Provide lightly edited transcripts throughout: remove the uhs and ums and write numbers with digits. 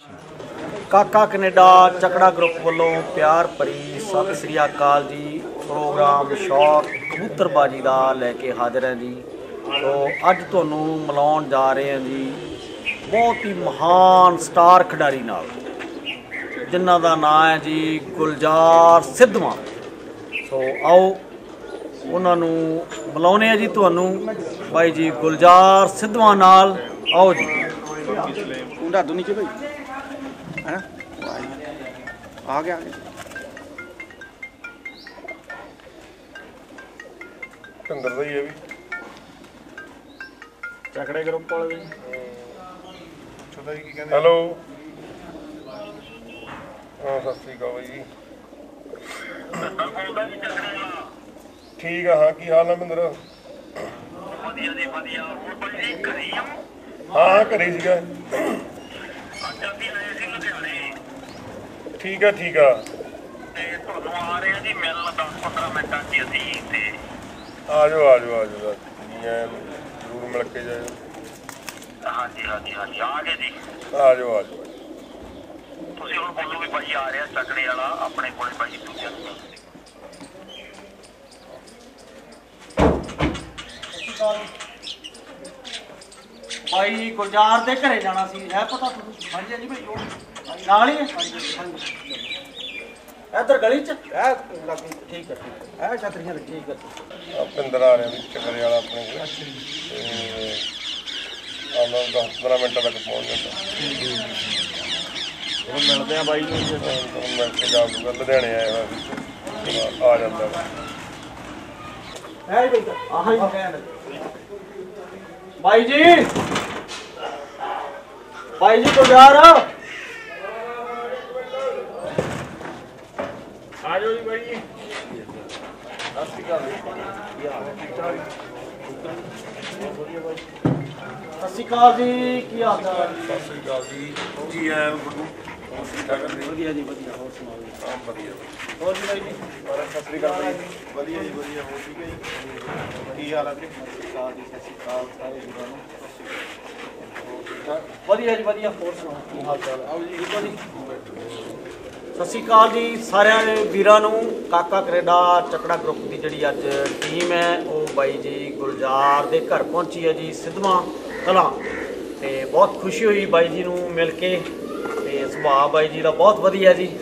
ਕਾਕਾ Canada ਚੱਕੜਾ group ਵੱਲੋਂ ਪਿਆਰ ਭਰੀ ਸਤਿ ਸ੍ਰੀ ਅਕਾਲ ਜੀ। ਪ੍ਰੋਗਰਾਮ ਸ਼ੌਕ ਕਬੂਤਰਬਾਜੀ ਦਾ ਲੈ ਕੇ ਹਾਜ਼ਰ ਹੈ ਜੀ। ਸੋ ਅੱਜ ਤੁਹਾਨੂੰ ਮਿਲਾਉਣ ਜਾ ਰਹੇ ਹਾਂ ਜੀ ਬਹੁਤ ਹੀ ਮਹਾਨ ਸਟਾਰ ਖਿਡਾਰੀ ਨਾਲ, ਜਿਨ੍ਹਾਂ ਦਾ ਨਾਂ ਹੈ ਜੀ ਗੁਲਜ਼ਾਰ ਸਿੱਧਵਾਂ। ਸੋ ਆਓ ਉਹਨਾਂ ਨੂੰ ਮਿਲਾਉਂਦੇ ਹਾਂ ਜੀ ਤੁਹਾਨੂੰ ਬਾਈ ਜੀ ਗੁਲਜ਼ਾਰ ਸਿੱਧਵਾਂ ਨਾਲ। ਆਓ ਜੀ। है आ गया ਢੰਗਰ ਦਾ ਹੀ ਹੈ ਵੀ ਚੱਕੜੇ ਗਰੁੱਪ ਵਾਲੇ ਜੀ। ਛੋਟਾ ਜੀ ਕੀ ਕਹਿੰਦੇ? ਹੈਲੋ ਹਾਂ ਸਤਿ ਸ੍ਰੀ ਅਕਾਲ ਬਾਈ ਜੀ। ਠੀਕ ਆ। ਹਾਂ ਕੀ ਹਾਲ ਹੈ ਮਹਿੰਦਰ? ਵਧੀਆ ਜੀ ਵਧੀਆ। ਹੋਰ ਬਾਈ ਜੀ ਘਰੇ ਹੀ ਹੋ? ਹਾਂ ਘਰੇ ਸੀਗਾ। ਅੱਜ ਵੀ ਆਏ ਸੀ ਲੁਧਿਆਣੇ। ਠੀਕ ਆ ਠੀਕ ਆ। ਤੇ ਤੁਹਾਨੂੰ ਆ ਰਹੇ ਆ ਜੀ ਮਿਲਣ 10-15 ਮਿੰਟਾਂ 'ਚ ਅਸੀਂ। ਤੇ ਆ ਜਾਓ ਆ ਜਾਓ ਆ ਜਾਓ ਜੀ, ਐਨ ਜ਼ਰੂਰ ਮਿਲ ਕੇ ਜਾਇਓ। ਹਾਂਜੀ ਹਾਂਜੀ ਹਾਂਜੀ ਆ ਗਏ ਜੀ। ਆ ਜਾਓ ਆ ਜਾਓ। ਤੁਸੀਂ ਹੁਣ ਬੋਲੋ ਵੀ ਭਾਈ ਆ ਰਿਹਾ ਚੱਕੜੇ ਵਾਲਾ ਆਪਣੇ ਕੋਲੇ ਭਾਈ ਦੂਜਿਆਂ ਨੂੰ। ਭਾਈ ਗੁਲਜ਼ਾਰ ਦੇ ਘਰੇ ਜਾਣਾ ਸੀ, ਹੈ ਪਤਾ ਤੁਹਾਨੂੰ? ਹਾਂਜੀ ਹਾਂਜੀ ਭਾਈ ਉਹ ਨਾਲ ਹੀ ਹੈ। ਹਾਂਜੀ ਇੱਧਰ ਗਲੀ 'ਚ ਠੀਕ ਹੈ ਇਹ ਛਤਰੀਆਂ ਠੀਕ ਹੈ। ਆ ਪਿੰਦਰ ਆ ਰਿਹਾ ਵੀ ਚੱਕਰੇ ਵਾਲਾ ਆਪਣੇ ਕੋਲ। ਆਉਣਾ 10-15 ਮਿੰਟਾਂ ਤੱਕ ਪਹੁੰਚ ਜਾਂਦਾ। ਉਹ ਮਿਲਦੇ ਆ ਬਾਈ ਨੂੰ। ਮਿਲ ਕੇ ਜਾ ਦੂਗਾ। ਲੁਧਿਆਣੇ ਆਇਆ ਹੋਇਆ ਆ ਜਾਂਦਾ ਵਾ। ਹੈ ਭਾਈ ਆਹ ਹੀ ਬਾਈ ਜੀ। ਬਾਈ ਜੀ ਗੁਲਜ਼ਾਰ ਆ ਜਾਓ ਜੀ ਬਾਈ ਜੀ। ਸਤਿ ਸ਼੍ਰੀ ਅਕਾਲ ਜੀ। ਸਤਿ ਸ਼੍ਰੀ ਅਕਾਲ ਜੀ। ਕੀ ਹਾਲ ਚਾਲ? ਸਤਿ ਸ੍ਰੀ ਅਕਾਲ ਜੀ। ਜੀ ਆਇਆਂ ਗੁੱਡੂ। ਵਧੀਆ ਜੀ ਵਧੀਆ। ਹੋਰ ਸੁਣਾਓ ਜੀ? ਹਾਂ ਵਧੀਆ। ਹੋਰ ਜੀ ਬਾਈ ਜੀ? ਸਤਿ ਸ੍ਰੀ ਅਕਾਲ ਜੀ। ਵਧੀਆ ਜੀ ਵਧੀਆ। ਹੋਰ ਠੀਕ ਹੈ ਜੀ? ਕੀ ਹਾਲ ਹੈ ਵੀਰੇ? ਸਤਿ ਸ਼੍ਰੀ ਅਕਾਲ ਜੀ। ਸਤਿ ਸ਼੍ਰੀ ਅਕਾਲ ਸਾਰੇ ਵੀਰਾਂ ਨੂੰ। ਵਧੀਆ ਜੀ ਵਧੀਆ। ਹੋਰ ਸੁਣਾਓ ਕੀ ਹਾਲ ਚਾਲ ਹੈ? ਆਓ ਜੀ। ਠੀਕ ਹੋ ਜੀ? ਸਤਿ ਸ਼੍ਰੀ ਅਕਾਲ ਜੀ ਸਾਰਿਆਂ ਦੇ ਵੀਰਾਂ ਨੂੰ। ਕਾਕਾ ਕੈਨੇਡਾ ਚੱਕੜਾ ਗਰੁੱਪ ਦੀ ਜਿਹੜੀ ਅੱਜ ਟੀਮ ਹੈ ਉਹ ਬਾਈ ਜੀ ਗੁਲਜ਼ਾਰ ਦੇ ਘਰ ਪਹੁੰਚੀ ਹੈ ਜੀ ਸਿੱਧਵਾਂ ਕਲਾਂ। ਤੇ ਬਹੁਤ ਖੁਸ਼ੀ ਹੋਈ ਬਾਈ ਜੀ ਨੂੰ ਮਿਲ ਕੇ। ਤੇ ਸੁਭਾਅ ਬਾਈ ਜੀ ਦਾ ਬਹੁਤ ਵਧੀਆ ਜੀ।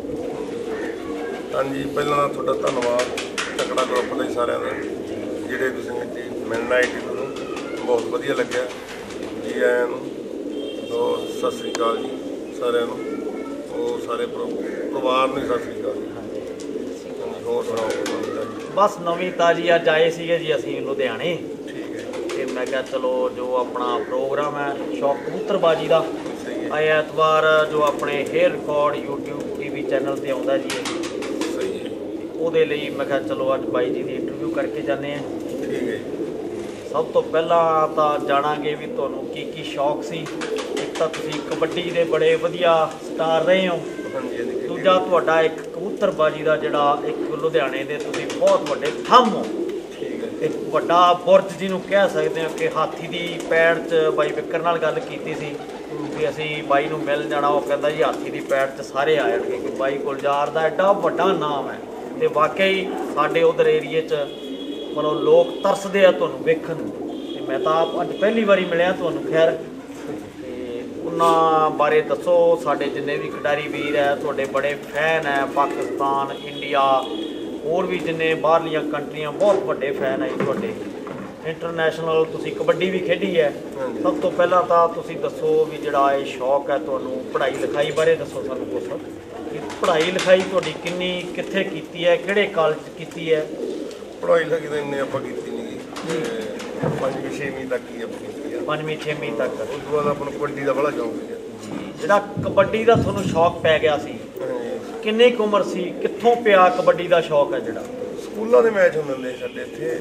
ਹਾਂਜੀ ਪਹਿਲਾਂ ਤਾਂ ਤੁਹਾਡਾ ਧੰਨਵਾਦ ਚੱਕੜਾ ਗਰੁੱਪ ਦੇ ਸਾਰਿਆਂ ਦਾ, ਜਿਹੜੇ ਤੁਸੀਂ ਜੀ ਮਿਲਣ ਆਏ ਜੀ। ਤੁਹਾਨੂੰ ਬਹੁਤ ਵਧੀਆ ਲੱਗਿਆ। ਜੀ ਆਇਆਂ ਨੂੰ। ਸੋ ਸਤਿ ਸ੍ਰੀ ਅਕਾਲ ਜੀ ਸਾਰਿਆਂ ਨੂੰ। ਉਹ ਸਾਰੇ ਪਰਿਵਾਰ ਨੂੰ ਸਤਿ ਸ੍ਰੀ ਅਕਾਲ ਜੀ। ਹੋਰ ਸੁਣਾਓ? ਬਸ ਨਵੀਂ ਤਾਜ਼ੀ ਅੱਜ ਆਏ ਸੀਗੇ ਜੀ ਅਸੀਂ ਲੁਧਿਆਣੇ। ਠੀਕ ਹੈ। ਤੇ ਮੈਂ ਕਿਹਾ ਚਲੋ ਜੋ ਆਪਣਾ ਪ੍ਰੋਗਰਾਮ ਹੈ ਸ਼ੌਕ ਕਬੂਤਰਬਾਜੀ ਦਾ ਸਹੀ ਹੈ। ਆਏ ਐਤਵਾਰ ਜੋ ਆਪਣੇ hair record YouTube TV channel ਤੇ ਆਉਂਦਾ ਜੀ ਸਹੀ ਹੈ। ਉਹਦੇ ਲਈ ਮੈਂ ਕਿਹਾ ਚਲੋ ਅੱਜ ਬਾਈ ਜੀ ਦੀ ਇੰਟਰਵਿਊ ਕਰਕੇ ਜਾਂਦੇ ਹਾਂ। ਠੀਕ ਹੈ ਜੀ। ਸਭ ਤੋਂ ਪਹਿਲਾਂ ਤਾਂ ਜਾਣਾਂਗੇ ਵੀ ਤੁਹਾਨੂੰ ਕੀ ਕੀ ਸ਼ੌਕ ਸੀ। ਇੱਕ ਤਾਂ ਤੁਸੀਂ ਕਬੱਡੀ ਦੇ ਬੜੇ ਵਧੀਆ ਸਟਾਰ ਰਹੇ ਹੋ। ਹਾਂਜੀ ਹਾਂਜੀ। ਦੂਜਾ ਤੁਹਾਡਾ ਇੱਕ ਕਬੂਤਰਬਾਜੀ ਦਾ ਜਿਹੜਾ ਇੱਕ ਲੁਧਿਆਣੇ ਦੇ ਤੁਸੀਂ ਬਹੁਤ ਵੱਡੇ ਥੰਮ ਹੋ। ਠੀਕ ਹੈ। ਇੱਕ ਵੱਡਾ ਬੁਰਜ ਜਿਹਨੂੰ ਕਹਿ ਸਕਦੇ ਹੋ ਕਿ ਹਾਥੀ ਦੀ ਪੈੜ 'ਚ ਬਾਈ ਵਿਕਰ ਨਾਲ ਗੱਲ ਕੀਤੀ ਸੀ ਵੀ ਅਸੀਂ ਬਾਈ ਨੂੰ ਮਿਲ ਜਾਣਾ। ਉਹ ਕਹਿੰਦਾ ਜੀ ਹਾਥੀ ਦੀ ਪੈੜ 'ਚ ਸਾਰੇ ਆ ਜਾਣਗੇ ਕਿ ਬਾਈ ਗੁਲਜ਼ਾਰ ਦਾ ਐਡਾ ਵੱਡਾ ਨਾਮ ਹੈ। ਤੇ ਵਾਕਈ ਸਾਡੇ ਉਧਰ ਏਰੀਏ 'ਚ ਮਤਲਬ ਲੋਕ ਤਰਸਦੇ ਆ ਤੁਹਾਨੂੰ ਵੇਖਣ ਨੂੰ। ਤੇ ਮੈਂ ਤਾਂ ਆਪ ਅੱਜ ਪਹਿਲੀ ਵਾਰੀ ਮਿਲਿਆ ਤੁਹਾਨੂੰ। ਖੈਰ ਤੇ ਉਹਨਾਂ ਬਾਰੇ ਦੱਸੋ। ਸਾਡੇ ਜਿੰਨੇ ਵੀ ਖਿਡਾਰੀ ਵੀਰ ਹੈ ਤੁਹਾਡੇ ਬੜੇ ਫੈਨ ਹੈ। ਪਾਕਿਸਤਾਨ, ਇੰਡੀਆ, ਹੋਰ ਵੀ ਜਿੰਨੇ ਬਾਹਰਲੀਆਂ ਕੰਟਰੀਆਂ ਬਹੁਤ ਵੱਡੇ ਫੈਨ ਹੈ ਜੀ ਤੁਹਾਡੇ। ਇੰਟਰਨੈਸ਼ਨਲ ਤੁਸੀਂ ਕਬੱਡੀ ਵੀ ਖੇਡੀ ਹੈ। ਸਭ ਤੋਂ ਪਹਿਲਾਂ ਤਾਂ ਤੁਸੀਂ ਦੱਸੋ ਵੀ ਜਿਹੜਾ ਇਹ ਸ਼ੌਕ ਹੈ ਤੁਹਾਨੂੰ ਪੜ੍ਹਾਈ ਲਿਖਾਈ ਬਾਰੇ ਦੱਸੋ ਸਾਨੂੰ ਕੁਛ ਕਿ ਪੜ੍ਹਾਈ ਲਿਖਾਈ ਤੁਹਾਡੀ ਕਿੰਨੀ ਕਿੱਥੇ ਕੀਤੀ ਹੈ, ਕਿਹੜੇ ਕਾਲਜ 'ਚ ਕੀਤੀ ਹੈ? ਪੜ੍ਹਾਈ ਲਿਖਾਈ ਤਾਂ ਇੰਨੇ ਆਪਾਂ ਕੀਤੀ ਨਹੀਂ ਗੀ। 5ਵੀਂ 6ਵੀਂ ਤੱਕ ਹੀ ਆਪਾਂ ਕੀਤੀ ਆ। 5ਵੀਂ 6ਵੀਂ ਤੱਕ। ਉਸ ਤੋਂ ਬਾਅਦ ਆਪਾਂ ਨੂੰ ਕਬੱਡੀ ਦਾ ਬੜਾ ਸ਼ੌਂਕ ਸੀਗਾ। ਜਿਹੜਾ ਕਬੱਡੀ ਦਾ ਤੁਹਾਨੂੰ ਸ਼ੌਕ ਪੈ ਗਿਆ ਸੀ ਕਿੰਨੀ ਕੁ ਉਮਰ ਸੀ? ਕਿੱਥੋਂ ਪਿਆ ਕਬੱਡੀ ਦਾ ਸ਼ੌਕ ਹੈ ਜਿਹੜਾ? ਸਕੂਲਾਂ ਦੇ ਮੈਚ ਹੁੰਦੇ ਨੇ ਸਾਡੇ ਇੱਥੇ।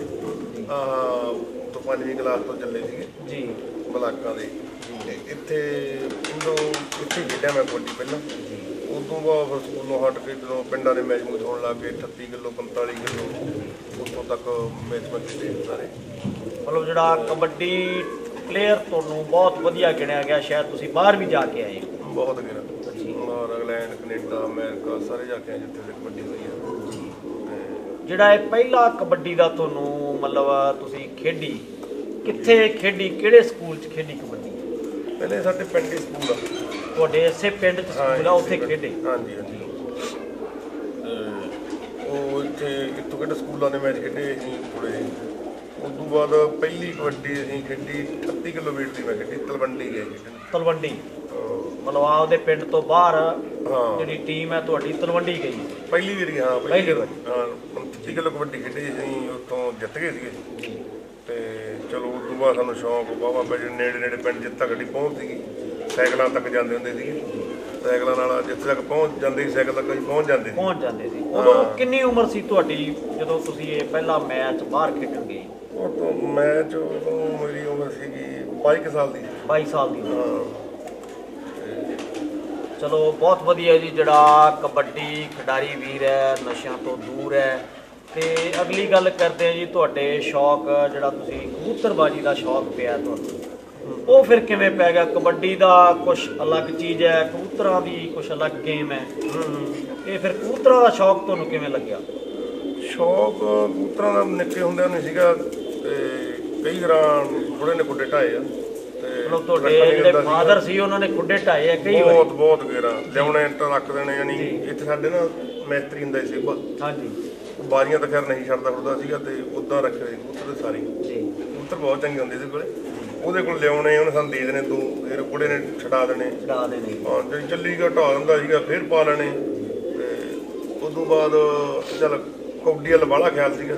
ਤੋਂ 5ਵੀਂ ਕਲਾਸ ਤੋਂ ਚੱਲੇ ਸੀਗੇ ਜੀ ਬਲਾਕਾਂ ਦੇ। ਤੇ ਇੱਥੇ ਉਦੋਂ ਇੱਥੇ ਖੇਡਿਆ ਮੈਂ ਕਬੱਡੀ ਪਹਿਲਾਂ। ਉਦੋਂ ਬਾਅਦ ਫਿਰ ਸਕੂਲੋਂ ਹਟ ਕੇ ਜਦੋਂ ਪਿੰਡਾਂ ਦੇ ਮੈਚ ਮੂਚ ਹੋਣ ਲੱਗ ਗਏ 38 ਕਿਲੋ 45 ਕਿਲੋ ਉੱਥੋਂ ਤੱਕ ਮੈਚ ਮੈਂ ਖੇਡੇ ਸਾਰੇ। ਮਤਲਬ ਜਿਹੜਾ ਕਬੱਡੀ ਪਲੇਅਰ ਤੁਹਾਨੂੰ ਬਹੁਤ ਵਧੀਆ ਗਿਣਿਆ ਗਿਆ। ਸ਼ਾਇਦ ਤੁਸੀਂ ਬਾਹਰ ਵੀ ਜਾ ਕੇ ਆਏ। ਬਹੁਤ ਗੇਰਾ ਔਰ ਇੰਗਲੈਂਡ ਕੈਨੇਡਾ ਅਮਰੀਕਾ ਸਾਰੇ ਜਾ ਕੇ ਆਏ ਜਿੱਥੇ ਤੱਕ ਕਬੱਡੀ ਹੋਈ ਹੈ। ਜਿਹੜਾ ਇਹ ਪਹਿਲਾ ਕਬੱਡੀ ਦਾ ਤੁਹਾਨੂੰ ਮਤਲਬ ਤੁਸੀਂ ਖੇਡੀ ਕਿੱਥੇ ਖੇਡੀ, ਕਿਹੜੇ ਸਕੂਲ 'ਚ ਖੇਡੀ ਕਬੱਡੀ? ਪਹਿਲੇ ਸਾਡੇ ਪਿੰਡ ਹੀ ਸਕੂਲ ਆ, ਤੁਹਾਡੇ ਇਸੇ ਪਿੰਡ 'ਚ ਸਕੂਲ ਆ, ਉੱਥੇ ਖੇਡੇ? ਹਾਂਜੀ ਹਾਂਜੀ। ਉਹ ਇੱਥੇ ਇੱਥੋਂ ਕਿਹੜੇ ਸਕੂਲਾਂ ਦੇ ਮੈਚ ਖੇਡੇ ਅਸੀਂ ਥੋੜ੍ਹੇ। ਉਸ ਤੋਂ ਬਾਅਦ ਪਹਿਲੀ ਕਬੱਡੀ ਅਸੀਂ ਖੇਡੀ 38 ਕਿਲੋ weight ਦੀ ਮੈਂ ਖੇਡੀ, ਤਲਵੰਡੀ ਗਏ ਖੇਡਣ। ਤਲਵੰਡੀ ਮਤਲਬ ਆਪਦੇ ਪਿੰਡ ਤੋਂ ਬਾਹਰ ਹਾਂ ਜਿਹੜੀ ਟੀਮ ਹੈ ਤੁਹਾਡੀ ਤਲਵੰਡੀ ਗਈ ਪਹਿਲੀ ਵਾਰੀ। ਹਾਂ ਪਹਿਲੀ ਵਾਰੀ। ਹਾਂ 38 ਕਿਲੋ ਕਬੱਡੀ ਖੇਡੀ ਅਸੀਂ, ਉੱਥੋਂ ਜਿੱਤ ਗਏ ਸੀਗੇ। ਤੇ ਚਲੋ ਉਸ ਤੋਂ ਬਾਅਦ ਸਾਨੂੰ ਸ਼ੌਂਕ ਵਾਹਵਾ ਪਿਆ, ਜਿਹੜੇ ਨੇੜੇ ਨੇੜੇ ਪਿੰਡ ਜਿੱਥੇ ਤੱਕ ਸਾਡੀ ਪਹੁੰਚ ਸੀਗੀ, ਸਾਈਕਲਾਂ ਤੱਕ ਜਾਂਦੇ ਹੁੰਦੇ ਸੀਗੇ। ਸਾਈਕਲਾਂ ਨਾਲ ਜਿੱਥੇ ਤੱਕ ਪਹੁੰਚ ਜਾਂਦੇ ਸੀ ਸਾਈਕਲ ਤੱਕ ਅਸੀਂ ਪਹੁੰਚ ਜਾਂਦੇ ਸੀ। ਉਦੋਂ ਕਿੰਨੀ ਉਮਰ ਸੀ ਤੁਹਾਡੀ ਜਦੋਂ ਤੁਸੀਂ ਇਹ ਪਹਿਲਾ ਮੈਚ ਬਾਹਰ ਖੇਡਣ ਗਏ? ਉਦੋਂ ਮੈਚ ਉਦੋਂ ਮੇਰੀ ਉਮਰ ਸੀਗੀ 22 ਸਾਲ ਦੀ। 22 ਸਾਲ ਦੀ। ਹਾਂ ਚਲੋ ਬਹੁਤ ਵਧੀਆ ਜੀ, ਜਿਹੜਾ ਕਬੱਡੀ ਖਿਡਾਰੀ ਵੀਰ ਹੈ ਨਸ਼ਿਆਂ ਤੋਂ ਦੂਰ ਹੈ। ਤੇ ਅਗਲੀ ਗੱਲ ਕਰਦੇ ਹਾਂ ਜੀ, ਤੁਹਾਡੇ ਸ਼ੌਕ ਜਿਹੜਾ ਤੁਸੀਂ ਕਬੂਤਰਬਾਜੀ ਦਾ ਸ਼ੌਕ ਪਿਆ ਤੁਹਾਨੂੰ, ਉਹ ਫਿਰ ਕਿਵੇਂ ਪੈ ਗਿਆ? ਕਬੱਡੀ ਦਾ ਕੁਝ ਅਲੱਗ ਚੀਜ਼ ਹੈ, ਕਬੂਤਰਾਂ ਦੀ ਕੁਝ ਅਲੱਗ ਗੇਮ ਹੈ। ਇਹ ਫਿਰ ਕਬੂਤਰਾਂ ਦਾ ਸ਼ੌਕ ਤੁਹਾਨੂੰ ਕਿਵੇਂ ਲੱਗਿਆ? ਸ਼ੌਕ ਕਬੂਤਰਾਂ ਦਾ ਨਿੱਕੇ ਹੁੰਦਿਆਂ ਨੂੰ ਸੀਗਾ, ਤੇ ਕਈ ਵਾਰ ਥੋੜੇ ਨੇ ਖੁੱਡੇ ਢਾਏ ਆ। ਮਤਲਬ ਤੁਹਾਡੇ ਜਿਹੜੇ ਫਾਦਰ ਸੀ ਉਹਨਾਂ ਨੇ ਖੁੱਡੇ ਢਾਏ ਆ ਕਈ ਵਾਰ? ਬਹੁਤ ਗੇਰਾ ਲਿਆਉਣੇ ਰੱਖ ਦੇਣੇ। ਯਾਨੀ ਇੱਥੇ ਸਾਡੇ ਨਾ ਮੈਸਤਰੀ ਹੁੰਦਾ ਸੀ। ਹਾਂਜੀ। ਬਾਰੀਆਂ ਤਾਂ ਖੈਰ ਨਹੀਂ ਛੱਡਦਾ ਖੁੱਦਾ ਸੀਗਾ, ਤੇ ਉੱਦਾਂ ਰੱਖੇ ਸੀ ਕਬੂਤਰ ਸਾਰੇ। ਕਬੂਤਰ ਬਹੁਤ ਚੰਗੇ ਹੁੰਦੇ ਸੀ ਕੋਲੇ, ਉਹਦੇ ਕੋਲ ਲਿਆਉਣੇ, ਉਹਨੇ ਸਾਨੂੰ ਦੇ ਦੇਣੇ ਦੋ, ਫਿਰ ਕੁੜੇ ਨੇ ਛਡਾ ਦੇਣੇ। ਹਾਂ ਜਿਹੜੀ ਚੱਲੀ ਗਿਆ ਢਾ ਦਿੰਦਾ ਸੀਗਾ, ਫਿਰ ਪਾ ਲੈਣੇ। ਤੇ ਉਸ ਤੋਂ ਬਾਅਦ ਚੱਲ ਕਬੱਡੀ ਵੱਲ ਬਾਹਲਾ ਖਿਆਲ ਸੀਗਾ,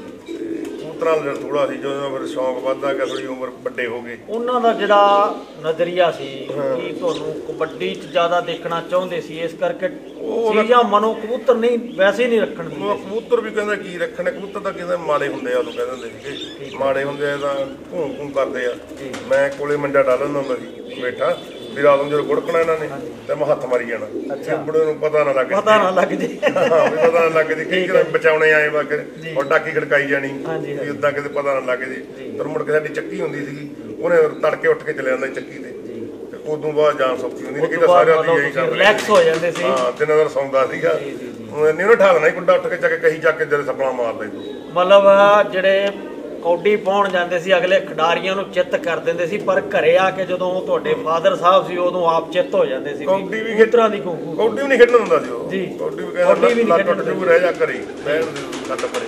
ਕਬੂਤਰਾਂ ਨਾਲ ਥੋੜਾ ਸੀ। ਜਦੋਂ ਫਿਰ ਸ਼ੌਂਕ ਵੱਧਦਾ ਗਿਆ, ਥੋੜੀ ਉਮਰ ਵੱਡੇ ਹੋ ਗਏ। ਉਹਨਾਂ ਦਾ ਜਿਹੜਾ ਨਜ਼ਰੀਆ ਸੀ ਕਿ ਤੁਹਾਨੂੰ ਕਬੱਡੀ 'ਚ ਜ਼ਿਆਦਾ ਦੇਖਣਾ ਚਾਹੁੰਦੇ ਸੀ, ਇਸ ਕਰਕੇ ਜਾਂ ਮਨੋਂ ਕਬੂਤਰ ਨਹੀਂ ਵੈਸੇ ਨਹੀਂ ਰੱਖਣ ਦਿੰਦੇ? ਕਬੂਤਰ ਵੀ ਕਹਿੰਦਾ ਕੀ ਰੱਖਣੇ, ਕਬੂਤਰ ਤਾਂ ਕਹਿੰਦਾ ਮਾੜੇ ਹੁੰਦੇ ਆ, ਉਦੋਂ ਕਹਿੰਦੇ ਹੁੰਦੇ ਸੀਗੇ ਮਾੜੇ ਹੁੰਦੇ ਆ ਤਾਂ ਘੂੰ ਕਰਦੇ ਆ। ਮੈਂ ਕੋਲੇ ਮੰਡਾ ਡਾਲ ਲੈਂਦਾ ਹੁੰਦਾ ਸੀ ਬੈਠਾ, ਵੀ ਰਾਤ ਨੂੰ ਜਦੋਂ ਗੁੜਕਣਾ ਇਹਨਾਂ ਨੇ ਤੇ ਮੈਂ ਹੱਥ ਮਾਰੀ ਜਾਣਾ, ਬੁੜੇ ਨੂੰ ਪਤਾ ਨਾ ਲੱਗ ਜੇ। ਪਤਾ ਨਾ ਲੱਗ ਜੇ। ਹਾਂ ਵੀ ਪਤਾ ਨਾ ਲੱਗ ਜੇ, ਕਈ ਵਾਰ ਬਚਾਉਣੇ ਆਏ ਵਾ ਕੇ ਔਰ ਡਾਕੀ ਖੜਕਾਈ ਜਾਣੀ, ਵੀ ਉਦਾਂ ਕਿਤੇ ਪਤਾ ਨਾ ਲੱਗ ਜੇ। ਪਰ ਮੁੜ ਕੇ ਸਾਡੀ ਚੱਕੀ ਹੁੰਦੀ ਸੀਗੀ, ਉਹਨੇ ਤੜਕੇ ਉੱਠ ਕੇ ਚਲੇ ਜਾਂਦਾ ਚੱਕੀ ਤੇ ਉਦੋਂ ਬਾਅਦ ਜਾਨ ਸੌਖੀ ਹੁੰਦੀ ਨਹੀਂ, ਸਾਰਿਆਂ ਦੀ ਇਹੀ ਗੱਲ ਰਿਲੈਕਸ ਹੋ ਜਾਂਦੇ ਸੀ। ਹਾਂ ਦਿਨ ਰਾਤ ਸੌਂਦਾ ਸੀਗਾ, ਨਹੀਂ ਉਹਨੇ ਠਾਲਣਾ ਹੀ ਗੁੱਡਾ ਉੱਠ ਕੇ ਚੱਕ ਕੇ ਕਹੀ ਚੱਕ ਕੇ ਜਦੋਂ ਸਪਨਾ ਮਾਰਦਾ ਸੀ। ਮਤਲਬ ਜਿਹੜੇ ਕੌਡੀ ਪਾਉਣ ਜਾਂਦੇ ਸੀ ਅਗਲੇ ਖਿਡਾਰੀਆਂ ਨੂੰ ਚਿੱਤ ਕਰ ਦਿੰਦੇ ਸੀ, ਪਰ ਘਰੇ ਆ ਕੇ ਜਦੋਂ ਤੁਹਾਡੇ ਫਾਦਰ ਸਾਹਿਬ ਸੀ ਉਦੋਂ ਆਪ ਚਿੱਤ ਹੋ ਜਾਂਦੇ ਸੀ। ਕੌਡੀ ਵੀ ਖੇਤਰਾਂ ਦੀ ਕੌਡੀ ਵੀ ਨਹੀਂ ਖੇਡਣ ਹੁੰਦਾ ਸੀ ਉਹ। ਕੌਡੀ ਵੀ ਕਹਿੰਦਾ ਲੱਟ ਟੁੱਟ ਜੂ ਰਹਿ ਜਾ ਕਰੇ ਬਹਿਣ ਦੇ ਛੱਡ ਪਰੇ।